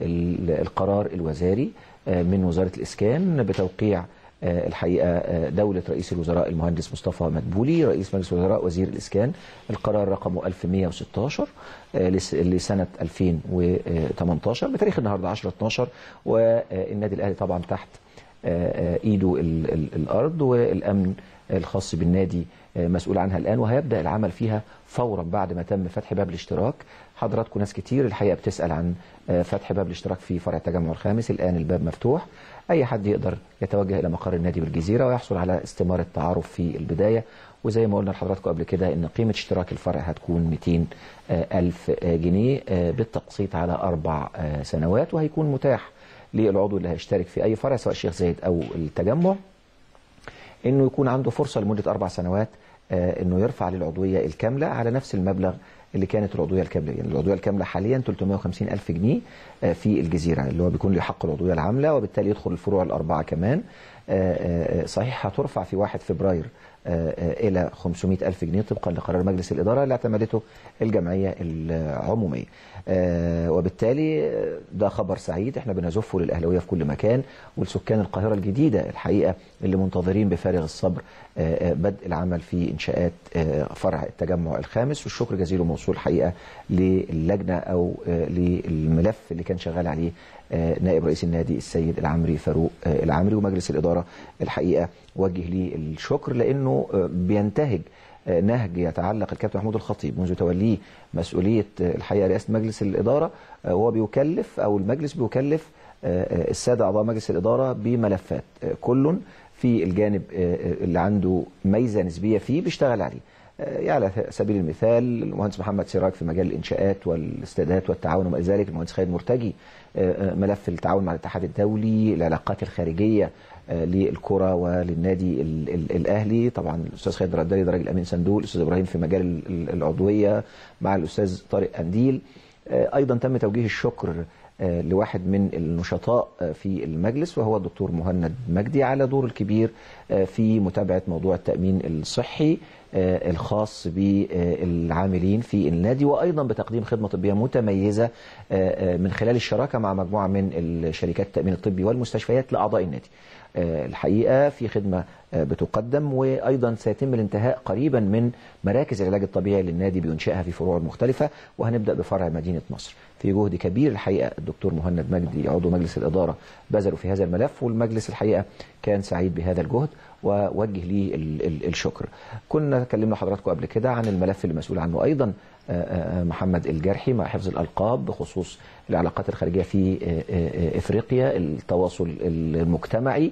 القرار الوزاري من وزارة الإسكان بتوقيع الحقيقة دولة رئيس الوزراء المهندس مصطفى مدبولي رئيس مجلس الوزراء وزير الإسكان، القرار رقمه ألف ومئة وستة عشر لسنة ألفين وثمانية عشر بتاريخ النهاردة عشرة اتناشر، والنادي الأهلي طبعا تحت إيده الأرض، والأمن الخاص بالنادي مسؤول عنها الآن، وهيبدأ العمل فيها فورا بعد ما تم فتح باب الاشتراك. حضراتكم ناس كتير الحقيقة بتسأل عن فتح باب الاشتراك في فرع التجمع الخامس، الآن الباب مفتوح، أي حد يقدر يتوجه إلى مقر النادي بالجزيرة ويحصل على استمارة تعارف في البداية. وزي ما قلنا لحضراتكم قبل كده إن قيمة اشتراك الفرع هتكون مئتين ألف جنيه بالتقسيط على أربع سنوات، وهيكون متاح للعضو اللي هيشترك في أي فرع سواء الشيخ زايد أو التجمع إنه يكون عنده فرصة لمدة أربع سنوات إنه يرفع للعضوية الكاملة على نفس المبلغ اللي كانت العضوية الكاملة. يعني العضوية الكاملة حاليا ثلاثمئة وخمسين ألف جنيه في الجزيرة اللي هو بيكون له حق العضوية العاملة، وبالتالي يدخل الفروع الأربعة كمان. صحيح هترفع في واحد فبراير إلى خمسمئة ألف جنيه طبقا لقرار مجلس الإدارة اللي اعتمدته الجمعية العمومية، وبالتالي ده خبر سعيد احنا بنزفه للأهلاوية في كل مكان ولسكان القاهرة الجديدة الحقيقة اللي منتظرين بفارغ الصبر بدء العمل في إنشاءات فرع التجمع الخامس. والشكر جزيل وموصول الحقيقة للجنة أو للملف اللي كان شغال عليه نائب رئيس النادي السيد العمري فاروق العمري، ومجلس الإدارة الحقيقة وجه لي الشكر لأنه بينتهج نهج يتعلق الكابتن محمود الخطيب منذ توليه مسؤولية الحقيقة رئاسة مجلس الإدارة، هو بيكلف أو المجلس بيكلف السادة أعضاء مجلس الإدارة بملفات كل في الجانب اللي عنده ميزة نسبية فيه بيشتغل عليه. يعني على سبيل المثال المهندس محمد سراج في مجال الإنشاءات والاستادات والتعاون وما إلى ذلك، المهندس خالد مرتجي ملف التعاون مع الاتحاد الدولي، العلاقات الخارجية للكرة وللنادي الأهلي، طبعا الأستاذ خالد رداري ده راجل أمين صندوق، الأستاذ إبراهيم في مجال العضوية مع الأستاذ طارق قنديل. أيضا تم توجيه الشكر لواحد من النشطاء في المجلس وهو الدكتور مهند مجدي على دور الكبير في متابعة موضوع التأمين الصحي الخاص بالعاملين في النادي، وأيضا بتقديم خدمة طبية متميزة من خلال الشراكة مع مجموعة من الشركات التأمين الطبي والمستشفيات لأعضاء النادي. الحقيقة في خدمة بتقدم، وأيضا سيتم الانتهاء قريبا من مراكز العلاج الطبيعي للنادي بينشئها في فروع مختلفة، وهنبدأ بفرع مدينة نصر. في جهد كبير الحقيقة الدكتور مهند مجدي عضو مجلس الإدارة بذلوا في هذا الملف، والمجلس الحقيقة كان سعيد بهذا الجهد ووجه لي الشكر. كنا تكلمنا حضراتكم قبل كده عن الملف اللي مسؤول عنه أيضا محمد الجرحي مع حفظ الألقاب بخصوص العلاقات الخارجية في إفريقيا، التواصل المجتمعي،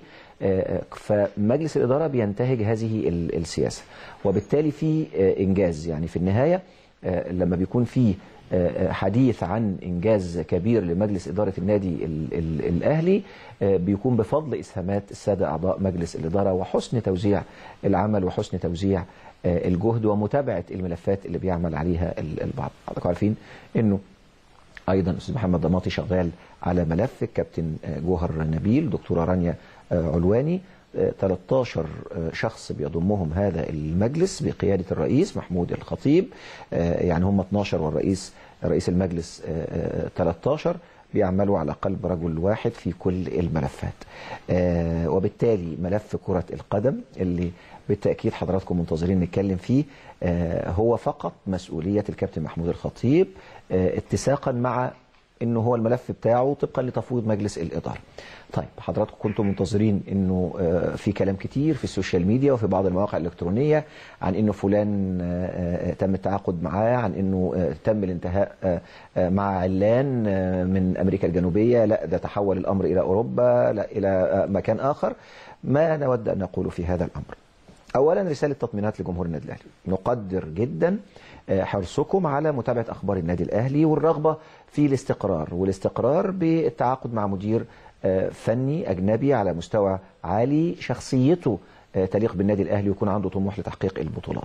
فمجلس الإدارة بينتهج هذه السياسة، وبالتالي في إنجاز. يعني في النهاية لما بيكون في حديث عن إنجاز كبير لمجلس إدارة النادي الأهلي بيكون بفضل إسهامات السادة أعضاء مجلس الإدارة وحسن توزيع العمل وحسن توزيع الجهد ومتابعة الملفات اللي بيعمل عليها البعض. حضراتكم عارفين إنه أيضا الأستاذ محمد ضماطي شغال على ملف الكابتن جوهر نبيل، دكتورة رانيا علواني، ثلاثة عشر شخص بيضمهم هذا المجلس بقيادة الرئيس محمود الخطيب، يعني هم اثني عشر والرئيس رئيس المجلس ثلاثة عشر بيعملوا على قلب رجل واحد في كل الملفات. وبالتالي ملف كرة القدم اللي بالتأكيد حضراتكم منتظرين نتكلم فيه هو فقط مسؤولية الكابتن محمود الخطيب اتساقا مع انه هو الملف بتاعه طبقا لتفويض مجلس الاداره. طيب حضراتكم كنتم منتظرين انه في كلام كتير في السوشيال ميديا وفي بعض المواقع الالكترونيه عن انه فلان تم التعاقد معاه، عن انه تم الانتهاء مع علان من امريكا الجنوبيه، لا ده تحول الامر الى اوروبا، لا الى مكان اخر. ما نود ان نقول في هذا الامر؟ اولا رساله تطمينات لجمهور النادي الاهلي، نقدر جدا حرصكم على متابعه اخبار النادي الاهلي والرغبه في الاستقرار، والاستقرار بالتعاقد مع مدير فني أجنبي على مستوى عالي، شخصيته تليق بالنادي الأهلي ويكون عنده طموح لتحقيق البطولات.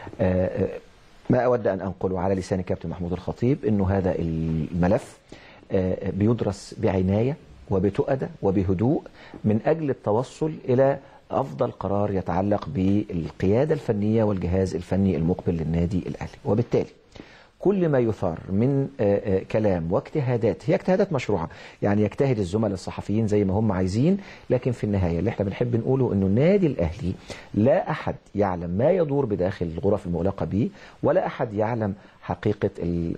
ما أود أن أنقله على لسان الكابتن محمود الخطيب أنه هذا الملف بيدرس بعناية وبتؤدة وبهدوء من أجل التوصل إلى أفضل قرار يتعلق بالقيادة الفنية والجهاز الفني المقبل للنادي الأهلي. وبالتالي كل ما يثار من كلام واجتهادات، هي اجتهادات مشروعة، يعني يجتهد الزملاء الصحفيين زي ما هم عايزين، لكن في النهاية اللي احنا بنحب نقوله انه النادي الاهلي لا احد يعلم ما يدور بداخل الغرف المغلقة به، ولا احد يعلم حقيقة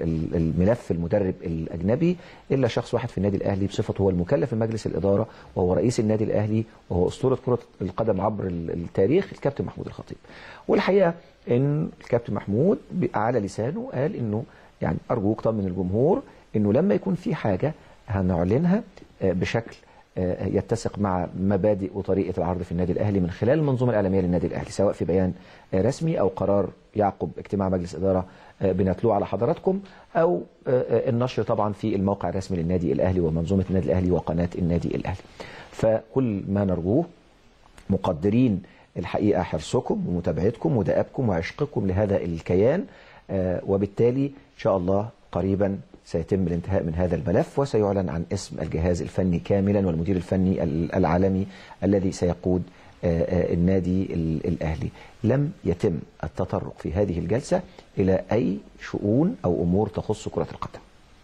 الملف المدرب الأجنبي إلا شخص واحد في النادي الأهلي بصفته هو المكلف بمجلس الإدارة وهو رئيس النادي الأهلي وهو أسطورة كرة القدم عبر التاريخ، الكابتن محمود الخطيب. والحقيقة إن الكابتن محمود على لسانه قال إنه يعني أرجوك طمن الجمهور إنه لما يكون في حاجة هنعلنها بشكل يتسق مع مبادئ وطريقة العرض في النادي الأهلي من خلال المنظومة الإعلامية للنادي الأهلي، سواء في بيان رسمي أو قرار يعقب اجتماع مجلس إدارة بنتلوه على حضراتكم، أو النشر طبعا في الموقع الرسمي للنادي الأهلي ومنظومة النادي الأهلي وقناة النادي الأهلي. فكل ما نرجوه مقدرين الحقيقة حرصكم ومتابعتكم ودأبكم وعشقكم لهذا الكيان، وبالتالي إن شاء الله قريبا سيتم الانتهاء من هذا الملف وسيعلن عن اسم الجهاز الفني كاملا والمدير الفني العالمي الذي سيقود النادي الأهلي. لم يتم التطرق في هذه الجلسة إلى أي شؤون أو أمور تخص كرة القدم.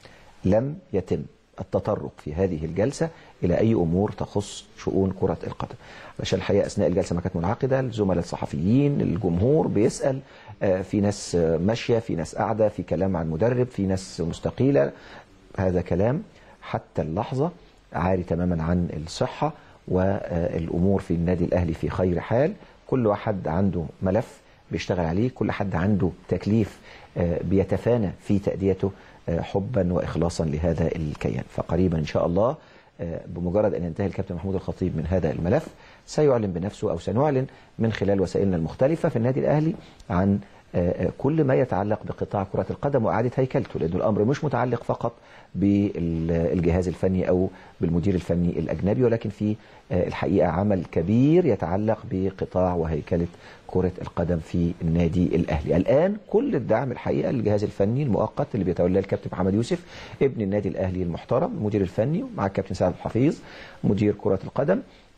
لم يتم التطرق في هذه الجلسة إلى أي أمور تخص شؤون كرة القدم، عشان الحقيقة أثناء الجلسة ما كانت منعقدة، الزملاء الصحفيين، الجمهور بيسأل، في ناس ماشية، في ناس قاعدة، في كلام عن مدرب، في ناس مستقيلة. هذا كلام حتى اللحظة عاري تماما عن الصحة، والأمور في النادي الأهلي في خير حال. كل واحد عنده ملف بيشتغل عليه، كل حد عنده تكليف بيتفانى في تأديته حبا وإخلاصا لهذا الكيان. فقريبا إن شاء الله بمجرد أن ينتهي الكابتن محمود الخطيب من هذا الملف سيعلن بنفسه أو سنعلن من خلال وسائلنا المختلفة في النادي الأهلي عن كل ما يتعلق بقطاع كرة القدم وإعادة هيكلته، لأن الأمر مش متعلق فقط بالجهاز الفني أو بالمدير الفني الأجنبي، ولكن في الحقيقة عمل كبير يتعلق بقطاع وهيكلة كرة القدم في النادي الأهلي. الآن كل الدعم الحقيقة للجهاز الفني المؤقت اللي بيتولاه الكابتن محمد يوسف ابن النادي الأهلي المحترم، المدير الفني مع الكابتن سعد الحفيظ مدير كرة القدم،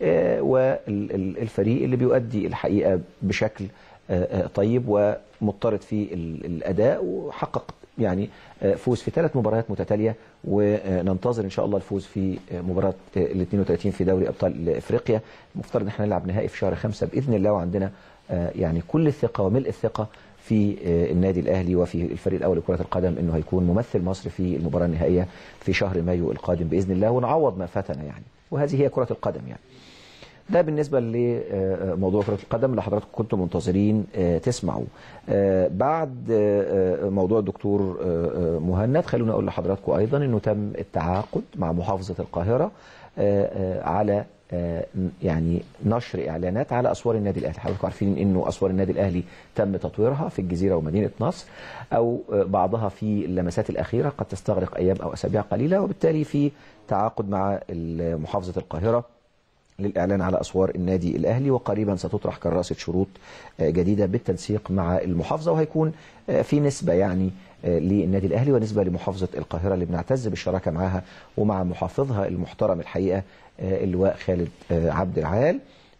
والفريق اللي بيؤدي الحقيقة بشكل طيب ومضطرد في الأداء، وحقق يعني فوز في ثلاث مباريات متتالية، وننتظر إن شاء الله الفوز في مباراة ال اثنين وثلاثين في دوري أبطال إفريقيا. المفترض إن احنا نلعب نهائي في شهر خمسة بإذن الله، وعندنا يعني كل الثقة وملء الثقة في النادي الأهلي وفي الفريق الأول لكرة القدم إنه هيكون ممثل مصر في المباراة النهائية في شهر مايو القادم بإذن الله، ونعوض ما فاتنا يعني، وهذه هي كرة القدم يعني. ده بالنسبة لموضوع كرة القدم اللي حضراتكم كنتم منتظرين تسمعوا. بعد موضوع الدكتور مهند، خلونا أقول لحضراتكم أيضا أنه تم التعاقد مع محافظة القاهرة على يعني نشر إعلانات على أسوار النادي الأهلي. حضراتكم عارفين أنه أسوار النادي الأهلي تم تطويرها في الجزيرة ومدينة نصر، أو بعضها في اللمسات الأخيرة قد تستغرق أيام أو أسابيع قليلة، وبالتالي في تعاقد مع محافظة القاهرة للإعلان على أسوار النادي الأهلي، وقريبا ستطرح كراسة شروط جديدة بالتنسيق مع المحافظة، وهيكون في نسبة يعني للنادي الأهلي ونسبة لمحافظة القاهرة اللي بنعتز بالشراكة معها ومع محافظها المحترم الحقيقة اللواء خالد عبد العال.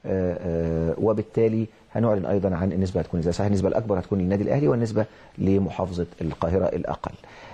وبالتالي هنعلن أيضا عن النسبة هتكون إزاي. صحيح النسبة الأكبر هتكون للنادي الأهلي والنسبة لمحافظة القاهرة الأقل.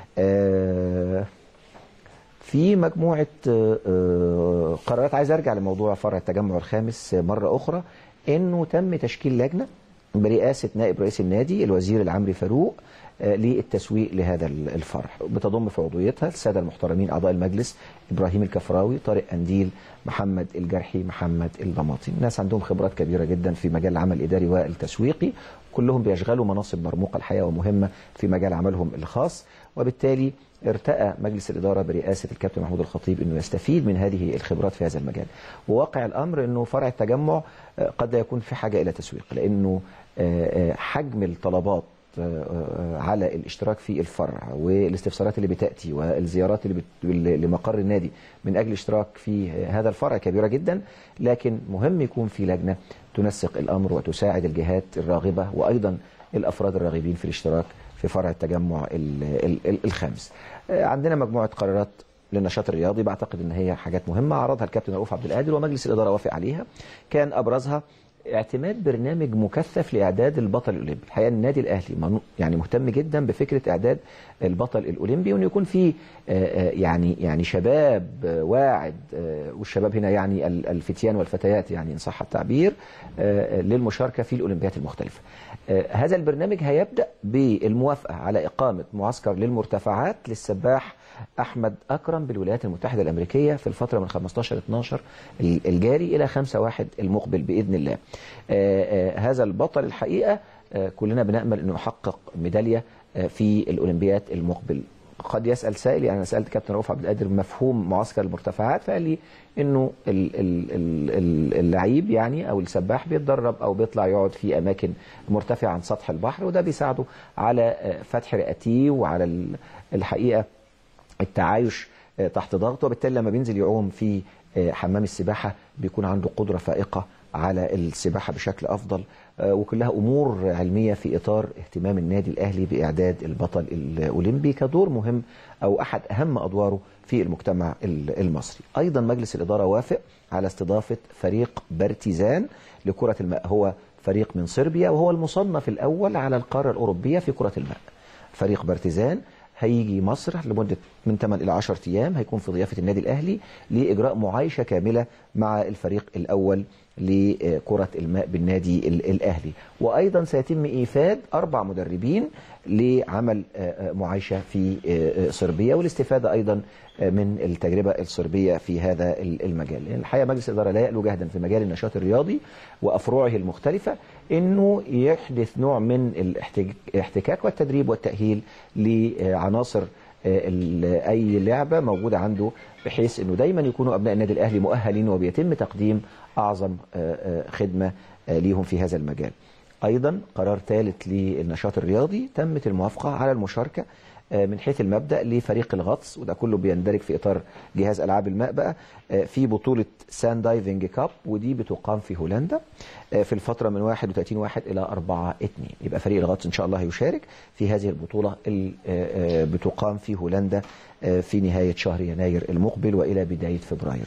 في مجموعة قرارات. عايز أرجع لموضوع فرع التجمع الخامس مرة أخرى، إنه تم تشكيل لجنة برئاسة نائب رئيس النادي الوزير العمري فاروق للتسويق لهذا الفرع. بتضم في عضويتها السادة المحترمين أعضاء المجلس: إبراهيم الكفراوي، طارق أنديل، محمد الجرحي، محمد الضماطي. ناس عندهم خبرات كبيرة جدا في مجال العمل الإداري والتسويقي، كلهم بيشغلوا مناصب مرموقة الحقيقة ومهمة في مجال عملهم الخاص. وبالتالي ارتأى مجلس الإدارة برئاسة الكابتن محمود الخطيب أنه يستفيد من هذه الخبرات في هذا المجال. وواقع الأمر أنه فرع التجمع قد يكون في حاجة إلى تسويق، لأنه حجم الطلبات على الاشتراك في الفرع والاستفسارات اللي بتأتي والزيارات اللي بت... لمقر النادي من أجل الاشتراك في هذا الفرع كبيرة جدا. لكن مهم يكون في لجنة تنسق الأمر وتساعد الجهات الراغبة وأيضا الأفراد الراغبين في الاشتراك في فرع التجمع الخامس. عندنا مجموعة قرارات للنشاط الرياضي، بعتقد ان هي حاجات مهمة عرضها الكابتن رؤوف عبد القادر ومجلس الإدارة وافق عليها. كان أبرزها اعتماد برنامج مكثف لإعداد البطل الأولمبي. الحقيقة النادي الأهلي يعني مهتم جدا بفكرة إعداد البطل الأولمبي، وأن يكون في يعني يعني شباب واعد، والشباب هنا يعني الفتيان والفتيات يعني إن صح التعبير، للمشاركة في الأولمبيات المختلفة. هذا البرنامج هيبدأ بالموافقة على إقامة معسكر للمرتفعات للسباح أحمد أكرم بالولايات المتحدة الأمريكية في الفترة من خمستاشر اتناشر الجاري إلى خمسة واحد المقبل بإذن الله. آآ آآ هذا البطل الحقيقة كلنا بنأمل أنه يحقق ميدالية في الأولمبيات المقبل. قد يسأل سائل، يعني أنا سألت كابتن رؤوف عبد القادر مفهوم معسكر المرتفعات، فقال لي أنه اللعيب يعني أو السباح بيتدرب أو بيطلع يقعد في أماكن مرتفعة عن سطح البحر، وده بيساعده على فتح رئتيه وعلى الحقيقة التعايش تحت ضغط، وبالتالي لما بينزل يعوم في حمام السباحة بيكون عنده قدرة فائقة على السباحة بشكل أفضل. وكلها أمور علمية في إطار اهتمام النادي الأهلي بإعداد البطل الأولمبي كدور مهم أو أحد أهم أدواره في المجتمع المصري. أيضا مجلس الإدارة وافق على استضافة فريق بارتيزان لكرة الماء، هو فريق من صربيا وهو المصنف الأول على القارة الأوروبية في كرة الماء. فريق بارتيزان هيجي مصر لمدة من ثمانية إلى عشرة أيام، هيكون في ضيافة النادي الأهلي لإجراء معايشة كاملة مع الفريق الأول لكرة الماء بالنادي الأهلي. وأيضا سيتم إيفاد أربع مدربين لعمل معايشة في صربيا والاستفادة أيضا من التجربة الصربية في هذا المجال. يعني الحقيقة مجلس الإدارة لا يألو جهدا في مجال النشاط الرياضي وأفرعه المختلفة أنه يحدث نوع من الاحتكاك والتدريب والتأهيل لعناصر أي لعبة موجودة عنده، بحيث أنه دايما يكونوا أبناء النادي الأهلي مؤهلين وبيتم تقديم أعظم خدمة ليهم في هذا المجال. أيضا قرار ثالث للنشاط الرياضي، تمت الموافقة على المشاركة من حيث المبدأ لفريق الغطس، وده كله بيندرج في إطار جهاز ألعاب الماء بقى، في بطولة سان دايفنج كاب، ودي بتقام في هولندا في الفترة من واحد وثلاثين واحد إلى أربعة اتنين. يبقى فريق الغطس إن شاء الله هيشارك في هذه البطولة اللي بتقام في هولندا في نهاية شهر يناير المقبل وإلى بداية فبراير.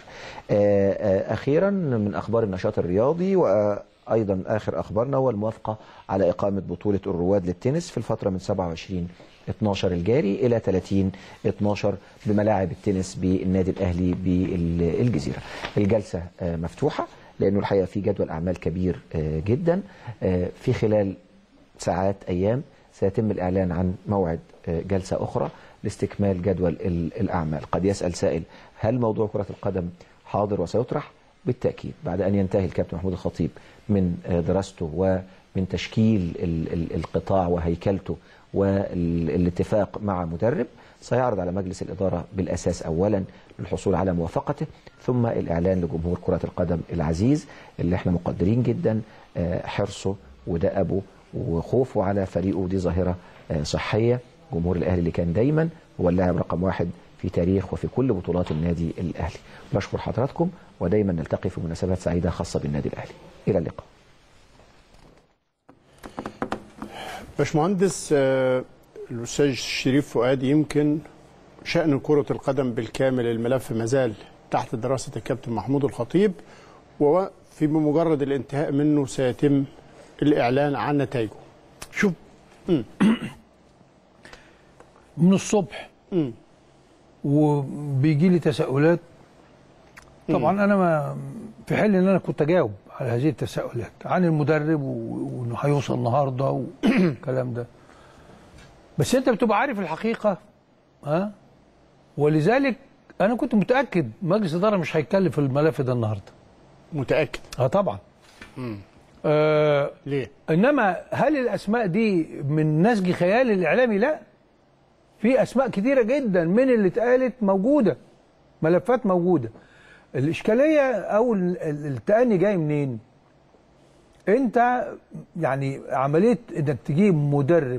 أخيرا من أخبار النشاط الرياضي وأيضا آخر أخبارنا هو الموافقة على إقامة بطولة الرواد للتنس في الفترة من سبعة وعشرين اتناشر الجاري إلى ثلاثين اتناشر بملاعب التنس بالنادي الأهلي بالجزيرة. الجلسة مفتوحة لأنه الحقيقة في جدول أعمال كبير جدا. في خلال ساعات أيام سيتم الإعلان عن موعد جلسة أخرى لاستكمال جدول الأعمال. قد يسأل سائل هل موضوع كرة القدم حاضر وسيطرح؟ بالتأكيد بعد أن ينتهي الكابتن محمود الخطيب من دراسته ومن تشكيل القطاع وهيكلته والاتفاق مع مدرب، سيعرض على مجلس الإدارة بالأساس أولا للحصول على موافقته، ثم الإعلان لجمهور كرة القدم العزيز اللي احنا مقدرين جدا حرصه ودأبه وخوفه على فريقه، ودي ظاهرة صحية. جمهور الأهلي اللي كان دايما هو اللاعب رقم واحد في تاريخ وفي كل بطولات النادي الأهلي. بشكر حضراتكم ودايما نلتقي في مناسبات سعيدة خاصة بالنادي الأهلي. إلى اللقاء. باشمهندس الأستاذ شريف فؤاد، يمكن شأن كرة القدم بالكامل الملف مازال تحت دراسة الكابتن محمود الخطيب، وفي بمجرد الانتهاء منه سيتم الإعلان عن نتائجه. شوف من الصبح م. وبيجي لي تساؤلات طبعا م. انا ما في حل ان انا كنت اجاوب على هذه التساؤلات عن المدرب وانه هيوصل النهارده والكلام ده. بس انت بتبقى عارف الحقيقه. ها، ولذلك انا كنت متاكد مجلس الاداره مش هيتكلم في الملف ده النهارده. متاكد؟ اه طبعا. امم آه ليه؟ انما هل الاسماء دي من نسج خيال الاعلامي؟ لا، في اسماء كتيره جدا من اللي اتقالت موجوده، ملفات موجوده. الاشكاليه او التأني جاي منين؟ انت يعني عمليه انك تجيب مدرب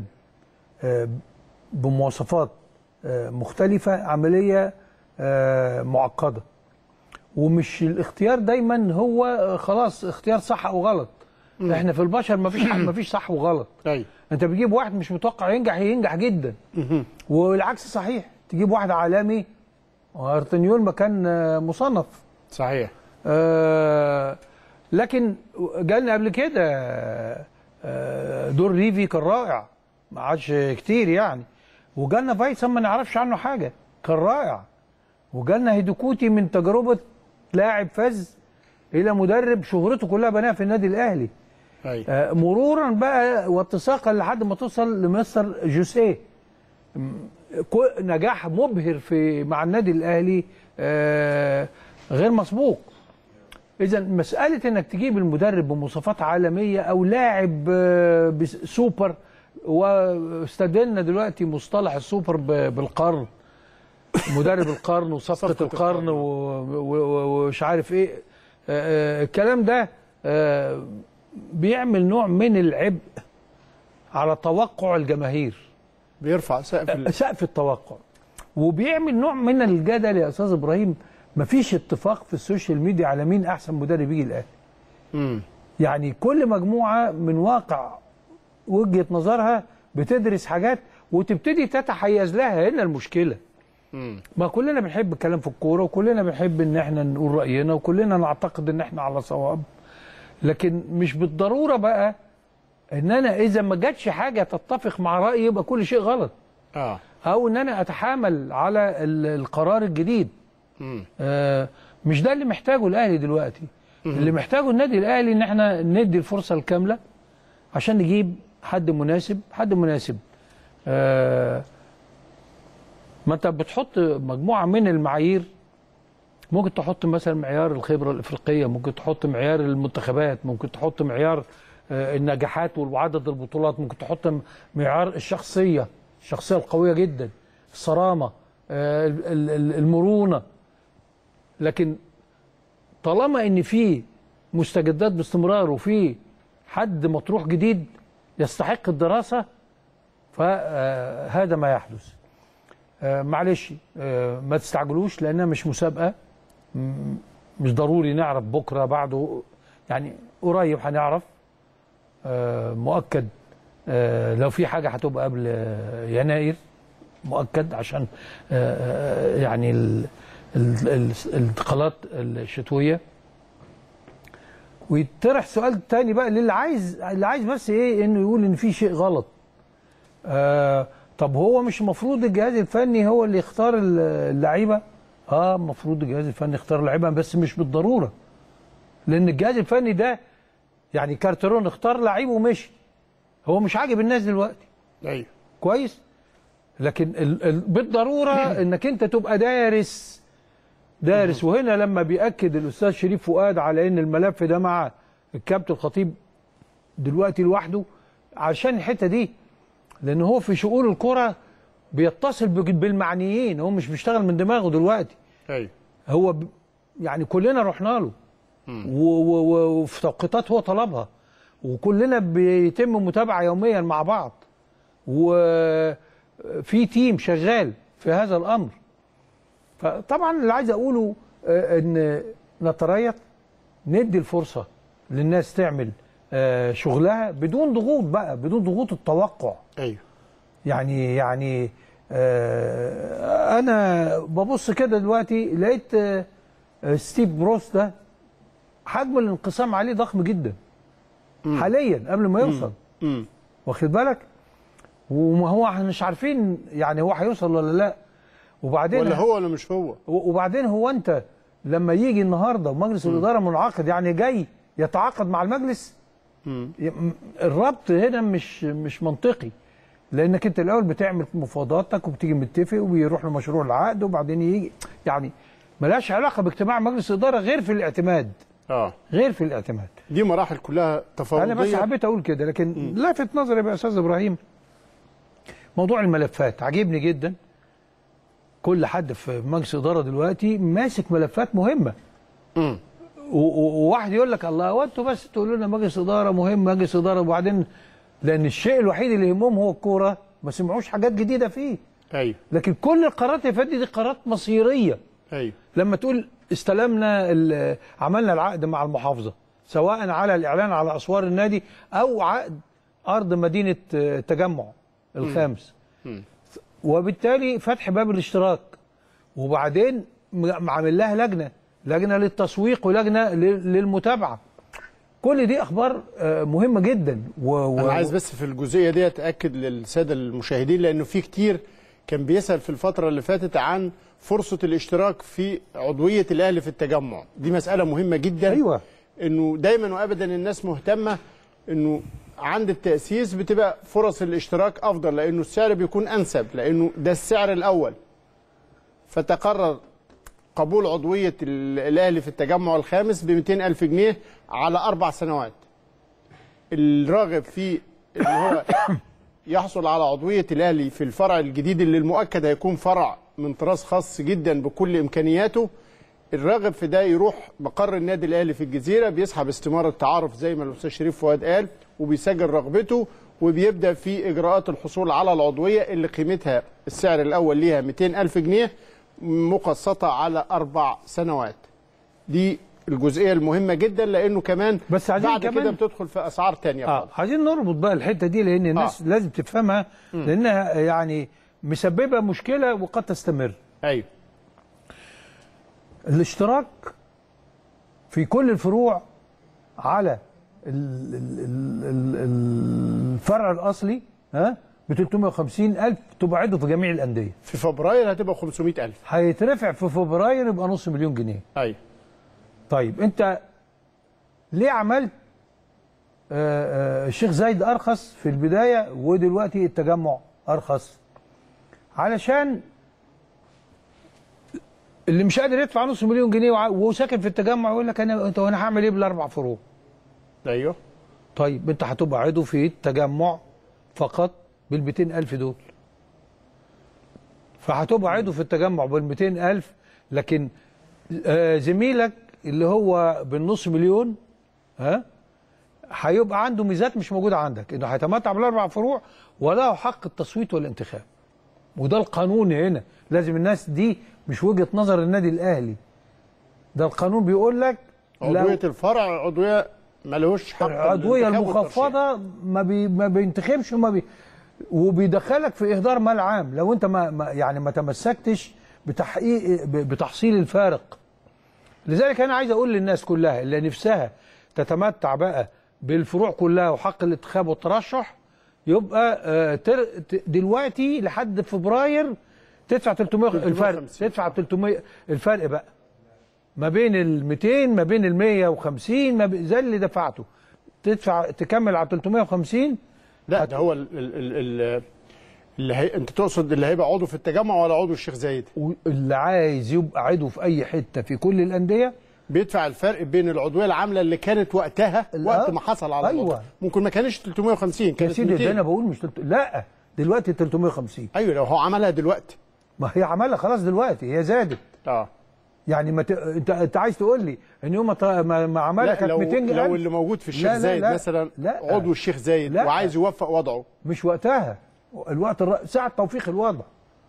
بمواصفات مختلفه عمليه معقده، ومش الاختيار دايما هو خلاص اختيار صح او غلط. مم. احنا في البشر مفيش مفيش صح وغلط. ايوه، انت بتجيب واحد مش متوقع ينجح ينجح جدا، والعكس صحيح. تجيب واحد عالمي، ارتنيول ما كان مصنف صحيح. آه لكن جالنا قبل كده آه دور ريفي كان رائع، ما عادش كتير يعني. وجالنا فايسن ما نعرفش عنه حاجه، كان رائع. وجالنا هيدوكوتي من تجربه لاعب فاز الى مدرب شهرته كلها بناها في النادي الاهلي. أيوة. آه مرورا بقى واتساقا لحد ما توصل لمستر جوسيه، نجاح مبهر في مع النادي الاهلي آه غير مسبوق. اذا مساله انك تجيب المدرب بمواصفات عالميه او لاعب آه سوبر، واستدلنا دلوقتي مصطلح السوبر بالقرن، مدرب القرن وصفقه القرن ومش عارف ايه. آه الكلام ده آه بيعمل نوع من العبء على توقع الجماهير، بيرفع سقف سقف التوقع، وبيعمل نوع من الجدل يا استاذ ابراهيم. مفيش اتفاق في السوشيال ميديا على مين احسن مدرب يجي الاهلي. امم يعني كل مجموعه من واقع وجهه نظرها بتدرس حاجات وتبتدي تتحيز لها. هنا المشكله. امم ما كلنا بنحب الكلام في الكوره، وكلنا بنحب ان احنا نقول راينا، وكلنا نعتقد ان احنا على صواب، لكن مش بالضروره بقى ان انا اذا ما جاتش حاجه تتفق مع رايي يبقى كل شيء غلط. اه او ان انا اتحامل على القرار الجديد. امم آه مش ده اللي محتاجه الاهلي دلوقتي. مم. اللي محتاجه النادي الاهلي ان احنا ندي الفرصه الكامله عشان نجيب حد مناسب. حد مناسب آه ما انت بتحط مجموعه من المعايير. ممكن تحط مثلا معيار الخبره الافريقيه، ممكن تحط معيار المنتخبات، ممكن تحط معيار النجاحات وعدد البطولات، ممكن تحط معيار الشخصيه، الشخصيه القويه جدا، الصرامه، المرونه. لكن طالما ان في مستجدات باستمرار وفي حد مطروح جديد يستحق الدراسه، فهذا ما يحدث. معلش ما تستعجلوش لانها مش مسابقه، مش ضروري نعرف بكره بعده، يعني قريب هنعرف. مؤكد لو في حاجه هتبقى قبل يناير مؤكد، عشان يعني الانتقالات الشتويه. ويطرح سؤال تاني بقى للي عايز اللي عايز بس ايه، انه يقول ان في شيء غلط. آه طب هو مش المفروض الجهاز الفني هو اللي يختار اللعيبه؟ اه المفروض الجهاز الفني يختار اللعيبه، بس مش بالضروره، لان الجهاز الفني ده يعني كارترون اختار لعيب ومشي، هو مش عاجب الناس دلوقتي. ايوه كويس. لكن ال ال بالضروره انك انت تبقى دارس دارس وهنا لما بيأكد الاستاذ شريف فؤاد على ان الملف ده مع الكابتن الخطيب دلوقتي لوحده عشان الحته دي، لان هو في شؤون الكره بيتصل بالمعنيين، هو مش بيشتغل من دماغه دلوقتي. ايوه هو ب... يعني كلنا رحنا له وفي توقيتات هو طلبها، وكلنا بيتم متابعه يوميا مع بعض، وفي تيم شغال في هذا الامر. فطبعا اللي عايز اقوله ان نتريث، ندي الفرصه للناس تعمل شغلها بدون ضغوط بقى، بدون ضغوط التوقع. ايوه يعني يعني آه انا ببص كده دلوقتي لقيت آه ستيف بروس ده حجم الانقسام عليه ضخم جدا. مم. حاليا قبل ما يوصل. مم. واخد بالك؟ وما هو احنا مش عارفين يعني هو هيوصل ولا لا. وبعدين ولا هو ولا مش هو. وبعدين هو انت لما يجي النهارده ومجلس الاداره منعقد، يعني جاي يتعاقد مع المجلس. مم. الربط هنا مش مش منطقي. لانك انت الاول بتعمل مفاوضاتك وبتيجي متفق وبيروح لمشروع العقد وبعدين يجي، يعني ملهاش علاقه باجتماع مجلس اداره غير في الاعتماد. اه غير في الاعتماد. دي مراحل كلها تفاوضيه. انا بس حبيت اقول كده، لكن م. لافت نظري يا استاذ ابراهيم موضوع الملفات عجبني جدا. كل حد في مجلس اداره دلوقتي ماسك ملفات مهمه. امم وواحد يقول لك الله هو انتوا بس تقولوا لنا مجلس اداره مهم مجلس اداره، وبعدين لان الشيء الوحيد اللي يهمهم هو الكوره، ما سمعوش حاجات جديده فيه. ايوه. لكن كل القرارات اللي فاتت دي قرارات مصيريه. ايوه. لما تقول استلمنا عملنا العقد مع المحافظه، سواء على الاعلان على اسوار النادي او عقد ارض مدينه التجمع الخامس، م. وبالتالي فتح باب الاشتراك، وبعدين عامل لها لجنه لجنه للتسويق ولجنه للمتابعه. كل دي اخبار مهمه جدا. و... و... انا عايز بس في الجزئيه دي اتاكد للساده المشاهدين، لانه في كتير كان بيسال في الفتره اللي فاتت عن فرصه الاشتراك في عضويه الاهلي في التجمع. دي مساله مهمه جدا. ايوه. انه دايما وابدا الناس مهتمه انه عند التاسيس بتبقى فرص الاشتراك افضل، لانه السعر بيكون انسب، لانه ده السعر الاول. فتقرر قبول عضويه الاهلي في التجمع الخامس ب مئتين ألف جنيه على اربع سنوات. الراغب في ان هو يحصل على عضويه الاهلي في الفرع الجديد اللي المؤكد هيكون فرع من طراز خاص جدا بكل امكانياته، الراغب في ده يروح مقر النادي الاهلي في الجزيره، بيسحب استماره تعارف زي ما الاستاذ شريف فؤاد قال، وبيسجل رغبته، وبيبدا في اجراءات الحصول على العضويه اللي قيمتها السعر الاول ليها مئتين ألف جنيه مقسطه على اربع سنوات. دي الجزئيه المهمه جدا، لانه كمان بس بعد كمان كده بتدخل في اسعار ثانيه. اه عايزين نربط بقى الحته دي، لان الناس آه. لازم تفهمها، لانها يعني مسببه مشكله وقد تستمر. ايوه. الاشتراك في كل الفروع على الفرع الاصلي ها ب ثلاثمائة وخمسين ألف تبعده في جميع الانديه. في فبراير هتبقى خمسمائة ألف. هيترفع في فبراير يبقى نص مليون جنيه. ايوه. طيب انت ليه عملت آآ آآ الشيخ زايد ارخص في البدايه ودلوقتي التجمع ارخص؟ علشان اللي مش قادر يدفع نص مليون جنيه وساكن في التجمع يقول لك انا انت وانا هعمل ايه بالاربع فروع؟ ايوه. طيب انت هتبقى عضو في التجمع فقط بال مئتين ألف دول. فهتبقى عضو في التجمع بال مئتين ألف، لكن آه زميلك اللي هو بالنص مليون ها هيبقى عنده ميزات مش موجوده عندك، انه هيتمتع بالاربع فروع وله حق التصويت والانتخاب. وده القانون هنا، لازم الناس دي مش وجهه نظر النادي الاهلي. ده القانون بيقول لك عضويه الفرع عضويه مالهوش حق. العضويه المخفضه ما, بي ما بينتخبش وما بي وبيدخلك في اهدار مال عام لو انت ما, ما يعني ما تمسكتش بتحقيق بتحصيل الفارق. لذلك انا عايز اقول للناس كلها اللي نفسها تتمتع بقى بالفروع كلها وحق الانتخاب والترشح، يبقى آه دلوقتي لحد فبراير تدفع ثلاثمائة الفرق، تدفع ثلاثمائة الفرق بقى ما بين ال مئتين ما بين ال مئة وخمسين ما زي اللي دفعته، تدفع تكمل على ثلاثمائة وخمسين. لا ده هو ال ال ال اللي هي انت تقصد اللي هيبقى عضو في التجمع ولا عضو الشيخ زايد؟ اللي عايز يبقى عضو في اي حته في كل الانديه بيدفع الفرق بين العضويه العامله اللي كانت وقتها وقت ما حصل على أيوة. الوضع. ممكن ما كانش ثلاثمائة وخمسين، كانت يا سيدي ده انا بقول مش تلت... لا دلوقتي ثلاثمائة وخمسين. ايوه لو هو عملها دلوقتي. ما هي عملها خلاص دلوقتي، هي زادت. اه يعني ما ت... انت انت عايز تقول لي ان يوم ما ما عملها كانت مئتين ألف؟ لو اللي موجود في الشيخ لا لا زايد لا مثلا لا عضو الشيخ زايد لا وعايز يوفق وضعه، مش وقتها، الوقت الر... ساعه توفيق الوضع.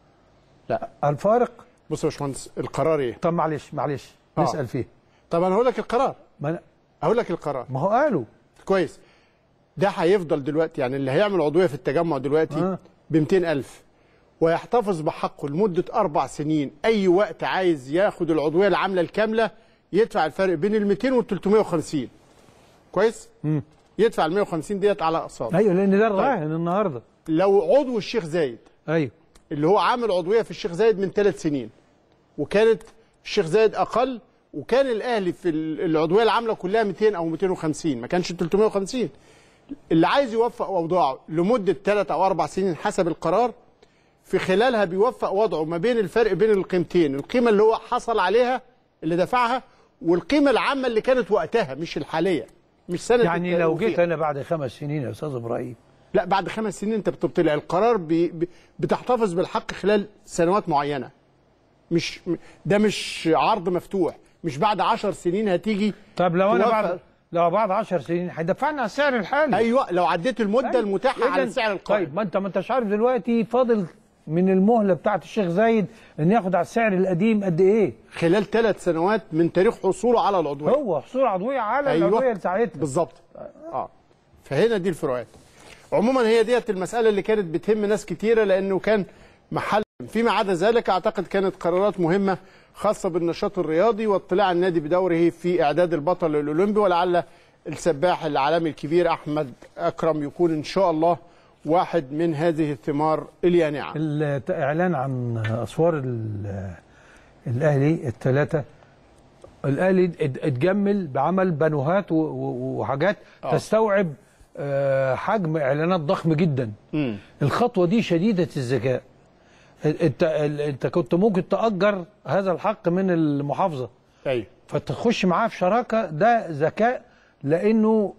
لا الفارق. بص يا باشمهندس القرار ايه؟ طب معلش معلش آه. نسال فيه. طب انا هقول لك القرار. ما أنا... هقول لك القرار. ما هو قالوا كويس. ده هيفضل دلوقتي، يعني اللي هيعمل عضويه في التجمع دلوقتي آه. ب مئتين ألف ويحتفظ بحقه لمده اربع سنين، اي وقت عايز ياخد العضويه العامله الكامله يدفع الفرق بين ال مئتين وال ثلاثمائة وخمسين. كويس؟ امم يدفع ال مئة وخمسين ديت على اقساط. ايوه لان ده الراهن طيب. النهارده لو عضو الشيخ زايد ايوه اللي هو عامل عضويه في الشيخ زايد من ثلاث سنين وكانت الشيخ زايد اقل، وكان الاهلي في العضويه العامله كلها مئتين او مئتين وخمسين، ما كانش ثلاثمائة وخمسين، اللي عايز يوفق اوضاعه لمده ثلاث او اربع سنين حسب القرار، في خلالها بيوفق وضعه ما بين الفرق بين القيمتين، القيمه اللي هو حصل عليها اللي دفعها والقيمه العامه اللي كانت وقتها مش الحاليه، مش سنه يعني لو جيت انا بعد خمس سنين يا استاذ ابراهيم، لا بعد خمس سنين انت بتبطلع القرار، بي بي بتحتفظ بالحق خلال سنوات معينه، مش ده مش عرض مفتوح، مش بعد عشر سنين هتيجي. طب لو انا بعد لو بعد عشر سنين هيدفعنا على السعر الحالي. ايوه لو عديت المده أيوة. المتاحه على السعر القائم. طيب ما انت ما انتش عارف دلوقتي فاضل من المهله بتاعت الشيخ زايد ان ياخد على السعر القديم قد ايه؟ خلال ثلاث سنوات من تاريخ حصوله على العضويه. هو حصول عضويه على أيوة. العضويه ساعتها بالظبط. اه فهنا دي الفروقات. عموما هي ديت المساله اللي كانت بتهم ناس كتيره لانه كان محل. فيما عدا ذلك اعتقد كانت قرارات مهمه خاصه بالنشاط الرياضي واطلاع النادي بدوره في اعداد البطل الاولمبي، ولعل السباح العالمي الكبير احمد اكرم يكون ان شاء الله واحد من هذه الثمار اليانعه. الاعلان عن اسوار الاهلي الثلاثه، الاهلي اتجمل بعمل بانوهات وحاجات آه. تستوعب حجم اعلانات ضخم جدا. م. الخطوه دي شديده الذكاء. انت انت كنت ممكن تأجر هذا الحق من المحافظه. ايوه. فتخش معاه في شراكه، ده ذكاء لانه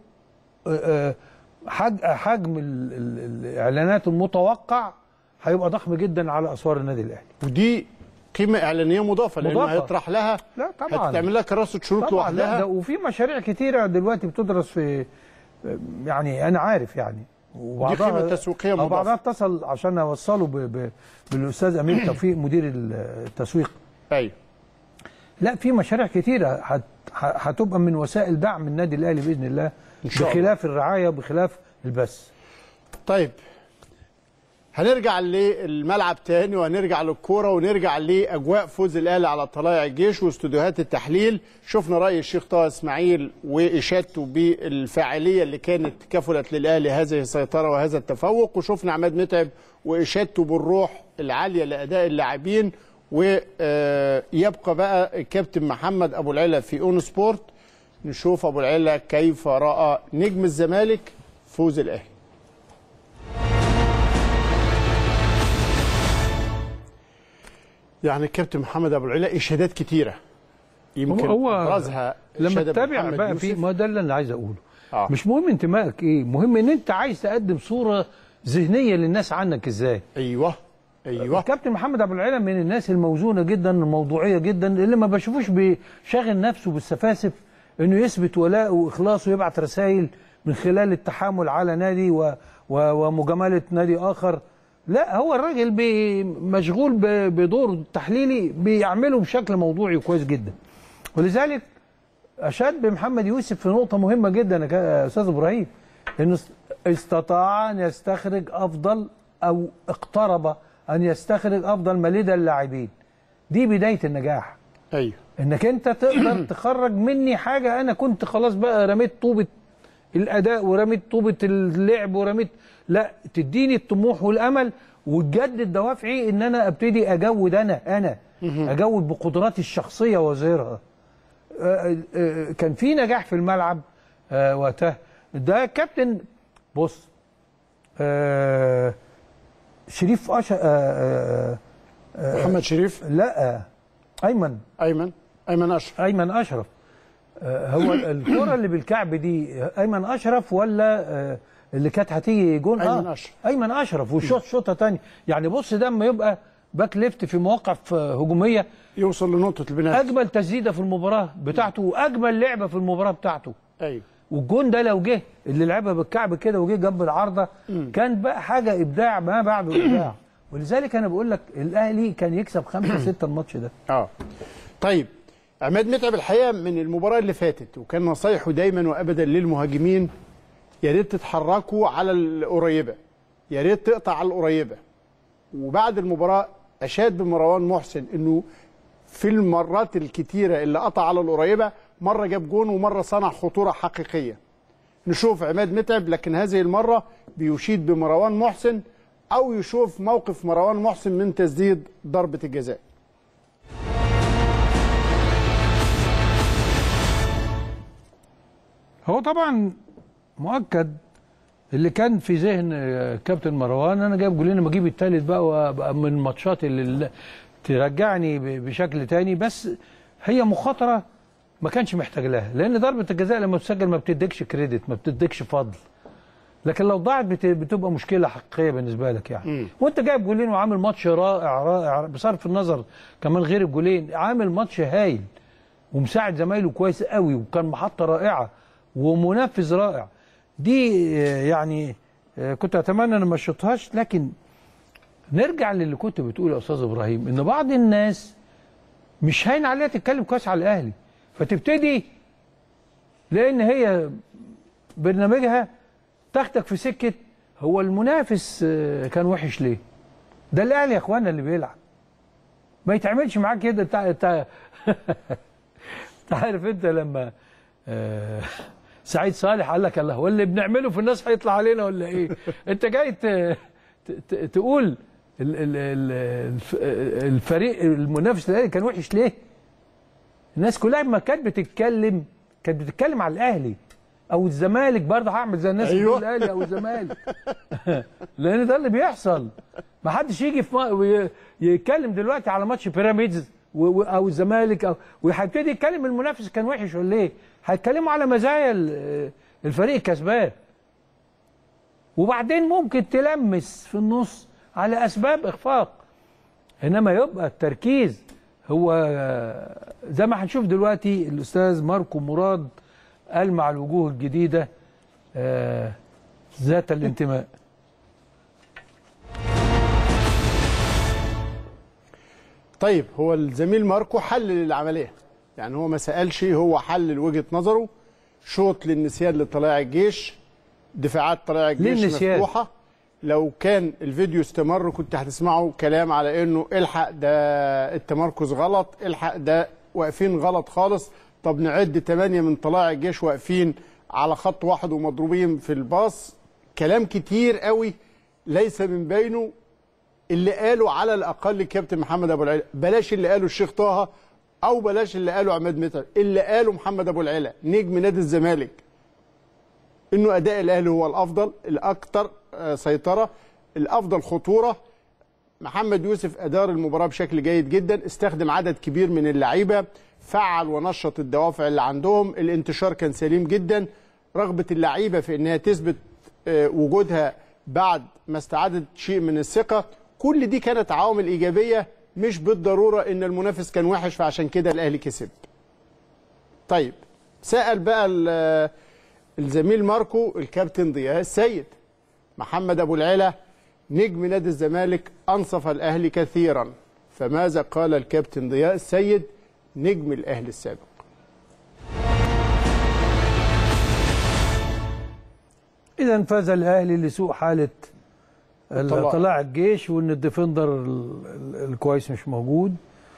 حجم الاعلانات المتوقع هيبقى ضخم جدا على اسوار النادي الاهلي. ودي قيمه اعلانيه مضافه لانه هيطرح لها. لا طبعا هتعمل لها كراسه شروط لوحدها. لا وفي مشاريع كتيره دلوقتي بتدرس في، يعني انا عارف يعني، وبعضها دي قيمه تسويقيه مضافه. وبعضها اتصل عشان اوصله ب... ب... بالاستاذ امين توفيق مدير التسويق. ايوه. لا في مشاريع كتيره هت... هتبقى من وسائل دعم النادي الاهلي باذن الله، إن شاء بخلاف الله. الرعايه وبخلاف البث. طيب هنرجع للملعب تاني وهنرجع للكوره ونرجع لاجواء فوز الاهلي على طلائع الجيش واستوديوهات التحليل. شفنا راي الشيخ طه اسماعيل واشادته بالفاعليه اللي كانت كفلت للاهلي هذه السيطره وهذا التفوق، وشفنا عماد متعب واشادته بالروح العاليه لاداء اللاعبين. ويبقى بقى الكابتن محمد ابو العلا في اون سبورت، نشوف ابو العلا كيف راى نجم الزمالك فوز الاهلي. يعني الكابتن محمد ابو العلا اشادات كتيره يمكن ابرزها لما تتابع بقى في ما ده اللي انا عايز اقوله. آه. مش مهم انتمائك ايه، مهم ان انت عايز تقدم صوره ذهنيه للناس عنك ازاي. ايوه ايوه. الكابتن محمد ابو العلا من الناس الموزونه جدا الموضوعيه جدا اللي ما بشوفوش بيشغل نفسه بالسفاسف انه يثبت ولاءه واخلاصه ويبعت رسائل من خلال التحامل على نادي و... و... ومجامله نادي اخر. لا هو الراجل مشغول بدوره التحليلي بيعمله بشكل موضوعي وكويس جدا. ولذلك اشاد بمحمد يوسف في نقطه مهمه جدا يا استاذ ابراهيم، انه استطاع ان يستخرج افضل او اقترب ان يستخرج افضل ما لدى اللاعبين. دي بدايه النجاح. ايوه. انك انت تقدر تخرج مني حاجه انا كنت خلاص بقى رميت طوبه الاداء ورميت طوبه اللعب ورميت، لا تديني الطموح والامل وتجدد دوافعي ان انا ابتدي اجود انا انا اجود بقدراتي الشخصيه واظهرها. كان في نجاح في الملعب وقتها. ده كابتن بص شريف أش... محمد شريف لا ايمن ايمن ايمن اشرف ايمن اشرف هو الكره اللي بالكعب دي ايمن اشرف ولا اللي كانت هتيجي جون؟ ايمن آه. اشرف ايمن اشرف والشوط شوطه ثانيه. يعني بص ده اما يبقى باك ليفت في مواقف هجوميه يوصل لنقطه البناء، اجمل تسديده في المباراه بتاعته واجمل لعبه في المباراه بتاعته. ايوه. والجون ده لو جه اللي لعبها بالكعب كده وجه جنب العارضه كان بقى حاجه ابداع ما بعده ابداع. ولذلك انا بقول لك الاهلي كان يكسب خمسة ستة الماتش ده. اه طيب عماد متعب الحقيقه من المباراه اللي فاتت وكان نصايحه دايما وابدا للمهاجمين يا ريت تتحركوا على القريبه، يا ريت تقطع على القريبه. وبعد المباراه اشاد بمروان محسن انه في المرات الكتيره اللي قطع على القريبه مره جاب جون ومره صنع خطوره حقيقيه. نشوف عماد متعب لكن هذه المره بيشيد بمروان محسن او يشوف موقف مروان محسن من تسديد ضربه الجزاء. هو طبعا مؤكد اللي كان في ذهن كابتن مروان انا جايب جولين لما اجيب الثالث بقى وابقى من الماتشات اللي ترجعني بشكل تاني، بس هي مخاطره ما كانش محتاج لها، لان ضربه الجزاء لما تسجل ما بتديكش كريدت، ما بتديكش فضل، لكن لو ضاعت بتبقى مشكله حقيقيه بالنسبه لك يعني. م. وانت جايب جولين وعامل ماتش رائع رائع بصرف النظر كمان غير الجولين، عامل ماتش هايل ومساعد زمايله كويس قوي، وكان محطه رائعه ومنفذ رائع. دي يعني كنت اتمنى ان ما اشوطهاش، لكن نرجع للي كنت بتقوله يا استاذ ابراهيم، ان بعض الناس مش هين عليها تتكلم كويس على الاهلي، فتبتدي لان هي برنامجها تاخدك في سكه هو المنافس كان وحش ليه؟ ده الاهلي يا اخوانا اللي بيلعب. ما يتعملش معاك كده. انت انت عارف انت لما آه سعيد صالح قال لك الله هو اللي بنعمله في الناس هيطلع علينا ولا ايه؟ انت جاي تقول الفريق المنافس للاهلي كان وحش ليه؟ الناس كلها لما كانت بتتكلم كانت بتتكلم على الاهلي او الزمالك، برضه هعمل زي الناس اللي بتقول الاهلي او الزمالك. لان ده اللي بيحصل. ما حدش يجي في يتكلم دلوقتي على ماتش بيراميدز او الزمالك او وهيبتدي يتكلم المنافس كان وحش ولا ايه؟ هيتكلموا على مزايا الفريق الكسبان. وبعدين ممكن تلمس في النص على اسباب اخفاق. انما يبقى التركيز هو زي ما هنشوف دلوقتي الاستاذ ماركو مراد قال مع الوجوه الجديده آه ذات الانتماء. طيب هو الزميل ماركو حلل العمليه، يعني هو ما سالش، هو حلل وجهه نظره. شوط للنسيان لطلائع الجيش، دفاعات طلائع الجيش مفتوحه. لو كان الفيديو استمر كنت هتسمعوا كلام على انه الحق ده التمركز غلط، الحق ده واقفين غلط خالص، طب نعد ثمانية من طلائع الجيش واقفين على خط واحد ومضروبين في الباص. كلام كتير قوي ليس من بينه اللي قاله على الاقل كابتن محمد ابو العلا. بلاش اللي قاله الشيخ طه او بلاش اللي قاله عماد متعب، اللي قاله محمد ابو العلا نجم نادي الزمالك انه اداء الاهلي هو الافضل، الاكثر سيطره، الافضل خطوره. محمد يوسف ادار المباراه بشكل جيد جدا، استخدم عدد كبير من اللعيبه، فعل ونشط الدوافع اللي عندهم، الانتشار كان سليم جدا، رغبه اللعيبه في انها تثبت وجودها بعد ما استعادت شيء من الثقه. كل دي كانت عوامل ايجابيه، مش بالضروره ان المنافس كان وحش فعشان كده الاهلي كسب. طيب سأل بقى الزميل ماركو الكابتن ضياء السيد، محمد ابو العلا نجم نادي الزمالك انصف الاهلي كثيرا، فماذا قال الكابتن ضياء السيد نجم الاهلي السابق؟ اذا فاز الاهلي لسوء حاله طلائع الجيش، وان الديفندر الكويس مش موجود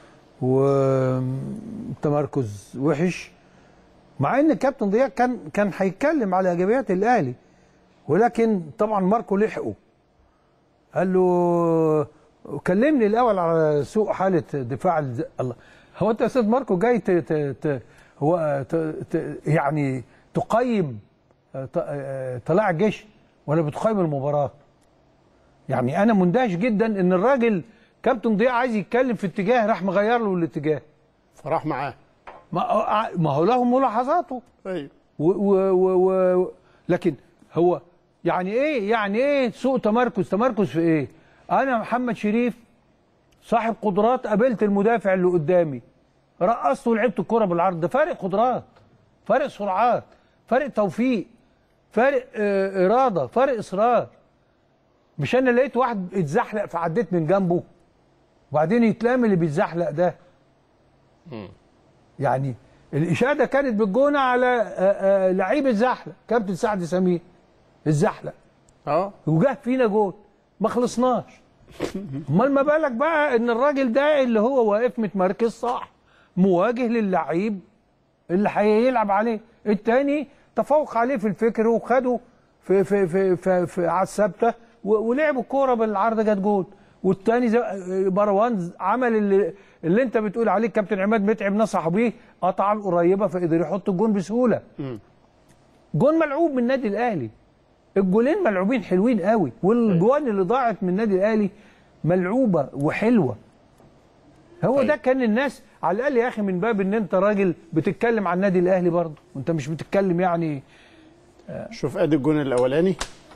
والتمركز وحش، مع ان الكابتن ضياء كان كان هيتكلم على ايجابيات الاهلي، ولكن طبعا ماركو لحقه قال له كلمني الاول على سوء حاله دفاع الز... الله. هو انت يا استاذ ماركو جاي ت... ت... ت... هو ت... ت... يعني تقيم طلائع الجيش ولا بتقيم المباراه؟ يعني انا مندهش جدا ان الراجل كابتن ضياء عايز يتكلم في اتجاه راح مغير له الاتجاه فراح معاه. ما ما هو له ملاحظاته. ايوه و... و... و... و... لكن هو يعني ايه يعني ايه سوء تمركز؟ تمركز في ايه؟ انا محمد شريف صاحب قدرات، قابلت المدافع اللي قدامي رقصته ولعبت الكرة بالعرض. ده فارق قدرات، فارق سرعات، فارق توفيق، فارق آه اراده، فارق اصرار. مش انا لقيت واحد اتزحلق فعديت من جنبه وبعدين يتلام اللي بيتزحلق ده. م. يعني الاشاده كانت بالجونه على آآ آآ لعيب الزحلق كابتن سعد سمير الزحلق اه وجه فينا جول ما خلصناش. امال ما بالك بقى ان الراجل ده اللي هو واقف متمركز صح مواجه للعيب اللي هيلعب عليه. الثاني تفوق عليه في الفكر وخده في في في, في, في على الثابته ولعبوا الكوره بالعرض جت جول. والثاني مروان عمل اللي, اللي انت بتقول عليه كابتن عماد متعب نصح بيه، قطع القريبه فقدر يحط الجون بسهوله. جون ملعوب من النادي الاهلي الجولين ملعوبين حلوين قوي، والجوان اللي ضاعت من النادي الاهلي ملعوبه وحلوه. هو طيب. ده كان الناس على الاقل يا اخي من باب ان انت راجل بتتكلم عن النادي الاهلي برضه، وانت مش بتتكلم يعني. شوف ادي الجون الاولاني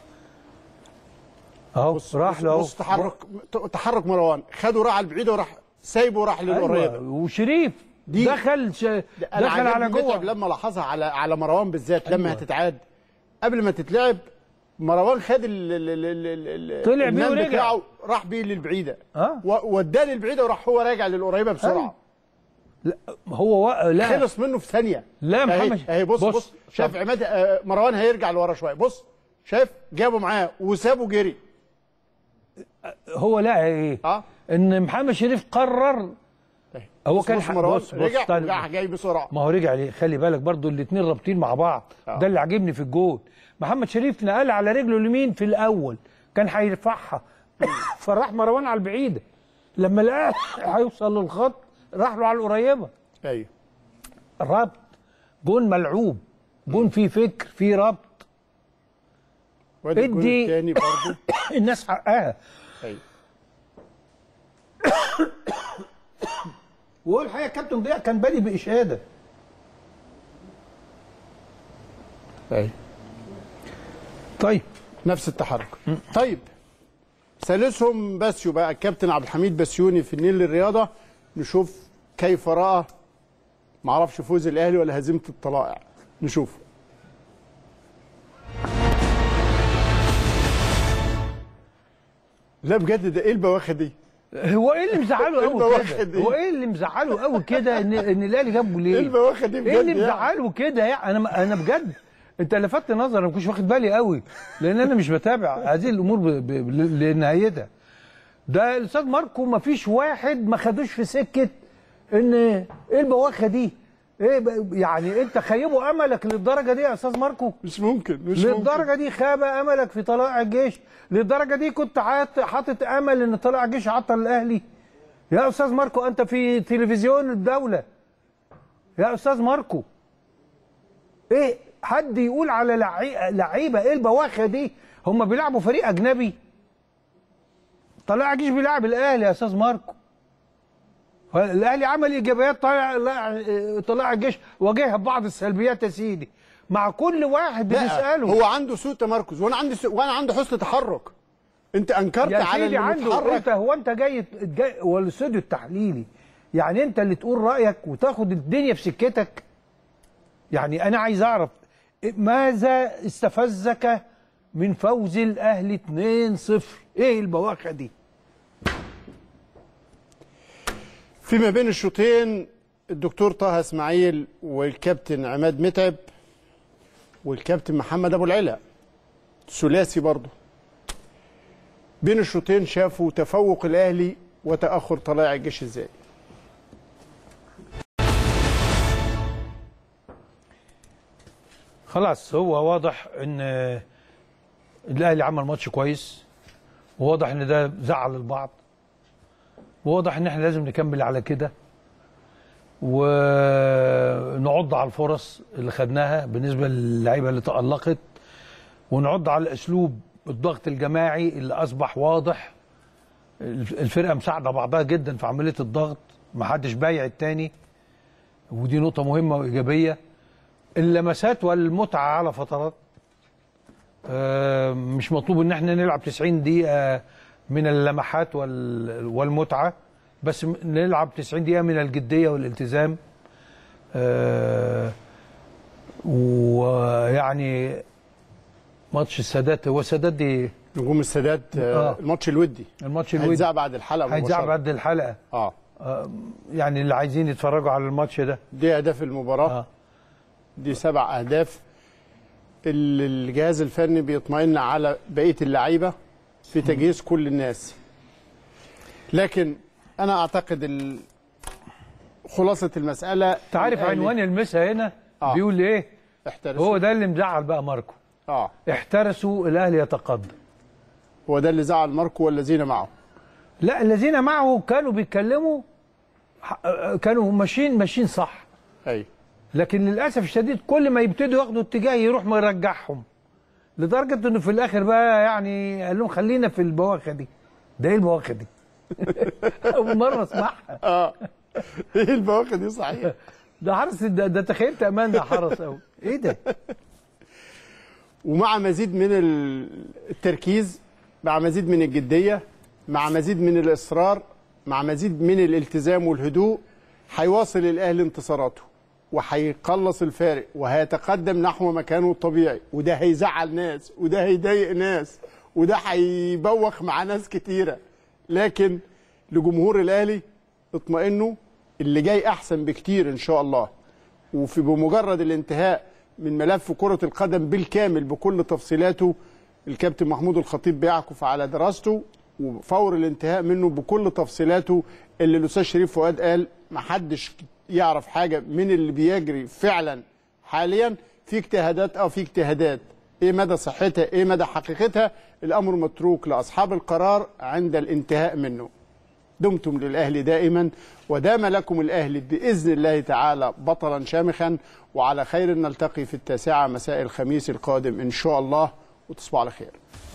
اهو راح له. بص تحرك تحرك مروان، خده راح على البعيده وراح سايبه وراح للقريبه. أيوة. وشريف دخل ش... دخل على جوه. لما لاحظها على على مروان بالذات لما أيوة. هتتعاد قبل ما تتلعب، مروان خد ال طلع بيه ورجع، راح بيه للبعيده اه وداه للبعيده وراح هو راجع للقريبه بسرعه. أيوة. لا هو و... لا خلص منه في ثانيه. لا محمد اهي بص بص, بص. شايف عماد آه مروان هيرجع لورا شويه، بص شايف جابه معاه وسابه جري. هو لا ايه اه ان محمد شريف قرر هو بص كان بص مروان بص رجع بص رجع جاي بسرعه. ما هو رجع ليه؟ خلي بالك برضو الاثنين رابطين مع بعض. آه. ده اللي عاجبني في الجول. محمد شريف نقل على رجله اليمين في الاول كان هيرفعها فراح مروان على البعيده، لما لقاه هيوصل للخط راح له على القريبه. ايوه ربط، جون ملعوب، جون فيه فكر، فيه ربط. وادي الجون الثاني برضه الناس حقها. ايوه وهو الحقيقه كابتن ضياء كان بادي باشاده. ايوه طيب نفس التحرك. طيب ثالثهم باسيو بقى، الكابتن عبد الحميد بسيوني في النيل للرياضه. نشوف كيف راى معرفش فوز الاهلي ولا هزيمه الطلائع، نشوف. لا بجد ده ايه البواخه دي؟ هو ايه اللي مزعله قوي كده؟ هو ايه اللي مزعله قوي كده ان ان الاهلي جاب جولين؟ ايه البواخه دي بجد؟ ايه اللي مزعله كده يعني؟ انا انا بجد انت لفتت نظري، انا ما كنتش واخد بالي قوي لان انا مش بتابع هذه الامور ب... ب... لنهايتها. ده الاستاذ ماركو ما فيش واحد ما خدوش في سكه ان ايه البواخه دي؟ ايه ب... يعني انت خيبوا املك للدرجه دي يا استاذ ماركو؟ مش ممكن مش للدرجه ممكن. دي خاب املك في طلائع الجيش؟ للدرجه دي كنت حاطط امل ان طلائع الجيش عطل الاهلي؟ يا استاذ ماركو انت في تلفزيون الدوله يا استاذ ماركو. ايه حد يقول على لعيبه ايه البواخه دي؟ هم بيلعبوا فريق اجنبي؟ طلائع الجيش بيلعب الاهلي يا استاذ ماركو. الاهلي عمل ايجابيات، طلع طلائع الجيش واجهها ببعض السلبيات يا سيدي. مع كل واحد بنساله هو عنده سوء تمركز وانا عندي سوء وانا عنده حسن تحرك. انت انكرت على اللي عنده. انت هو انت جاي, جاي هو الاستوديو التحليلي يعني انت اللي تقول رايك وتاخد الدنيا في سكتك. يعني انا عايز اعرف ماذا استفزك من فوز الاهلي اتنين صفر؟ ايه البواخه دي؟ فيما بين الشوطين الدكتور طه اسماعيل والكابتن عماد متعب والكابتن محمد ابو العلا ثلاثي برضه، بين الشوطين شافوا تفوق الاهلي وتاخر طلائع الجيش ازاي. خلاص هو واضح ان الاهلي عمل ماتش كويس، وواضح ان ده زعل البعض، وواضح ان احنا لازم نكمل على كده ونعض على الفرص اللي خدناها بالنسبه للعيبه اللي تألقت، ونعض على اسلوب الضغط الجماعي اللي اصبح واضح. الفرقه مساعده بعضها جدا في عمليه الضغط، ما حدش بايع التاني، ودي نقطه مهمه وايجابيه. اللمسات والمتعه على فترات، مش مطلوب ان احنا نلعب تسعين دقيقه من اللمحات والمتعه، بس نلعب تسعين دقيقه من الجديه والالتزام. ويعني ماتش السادات، هو السادات دي نجوم السادات آه. الماتش الودي الماتش الودي هيتذاع بعد الحلقه هيتذاع بعد الحلقه آه. اه يعني اللي عايزين يتفرجوا على الماتش ده. دي اهداف المباراه آه. دي سبع اهداف. الجهاز الفني بيطمئن على بقيه اللعيبه في تجهيز كل الناس، لكن انا اعتقد خلاصه المساله تعرف عنوان المسا هنا آه. بيقول ايه؟ احترسوا. هو ده اللي مزعل بقى ماركو. اه احترسوا الاهلي يتقدم. هو ده اللي زعل ماركو والذين معه؟ لا الذين معه كانوا بيتكلموا، كانوا ماشيين ماشيين صح. ايوه. لكن للاسف الشديد كل ما يبتدوا ياخدوا اتجاه يروح ما يرجعهم. لدرجه انه في الاخر بقى يعني قال لهم خلينا في البواخه دي. ده ايه البواخه دي؟ اول مره اسمعها. اه ايه البواخه دي صحيح؟ ده حرس، ده, ده تخيلت امان ده حرس قوي. ايه ده؟ ومع مزيد من التركيز، مع مزيد من الجديه، مع مزيد من الاصرار، مع مزيد من الالتزام والهدوء، هيواصل الاهلي انتصاراته وهيقلص الفارق وهيتقدم نحو مكانه الطبيعي. وده هيزعل ناس وده هيضايق ناس وده هيبوخ مع ناس كتيره، لكن لجمهور الاهلي اطمئنوا، اللي جاي احسن بكتير ان شاء الله. وفي بمجرد الانتهاء من ملف كرة القدم بالكامل بكل تفصيلاته، الكابتن محمود الخطيب بيعكف على دراسته، وفور الانتهاء منه بكل تفصيلاته اللي الاستاذ شريف فؤاد قال محدش يعرف حاجه من اللي بيجري فعلا حاليا. في اجتهادات اه في اجتهادات، ايه مدى صحتها ايه مدى حقيقتها، الامر متروك لاصحاب القرار عند الانتهاء منه. دمتم للاهلي دائما، ودام لكم الاهلي باذن الله تعالى بطلا شامخا. وعلى خير نلتقي في التاسعه مساء الخميس القادم ان شاء الله، وتصبحوا على خير.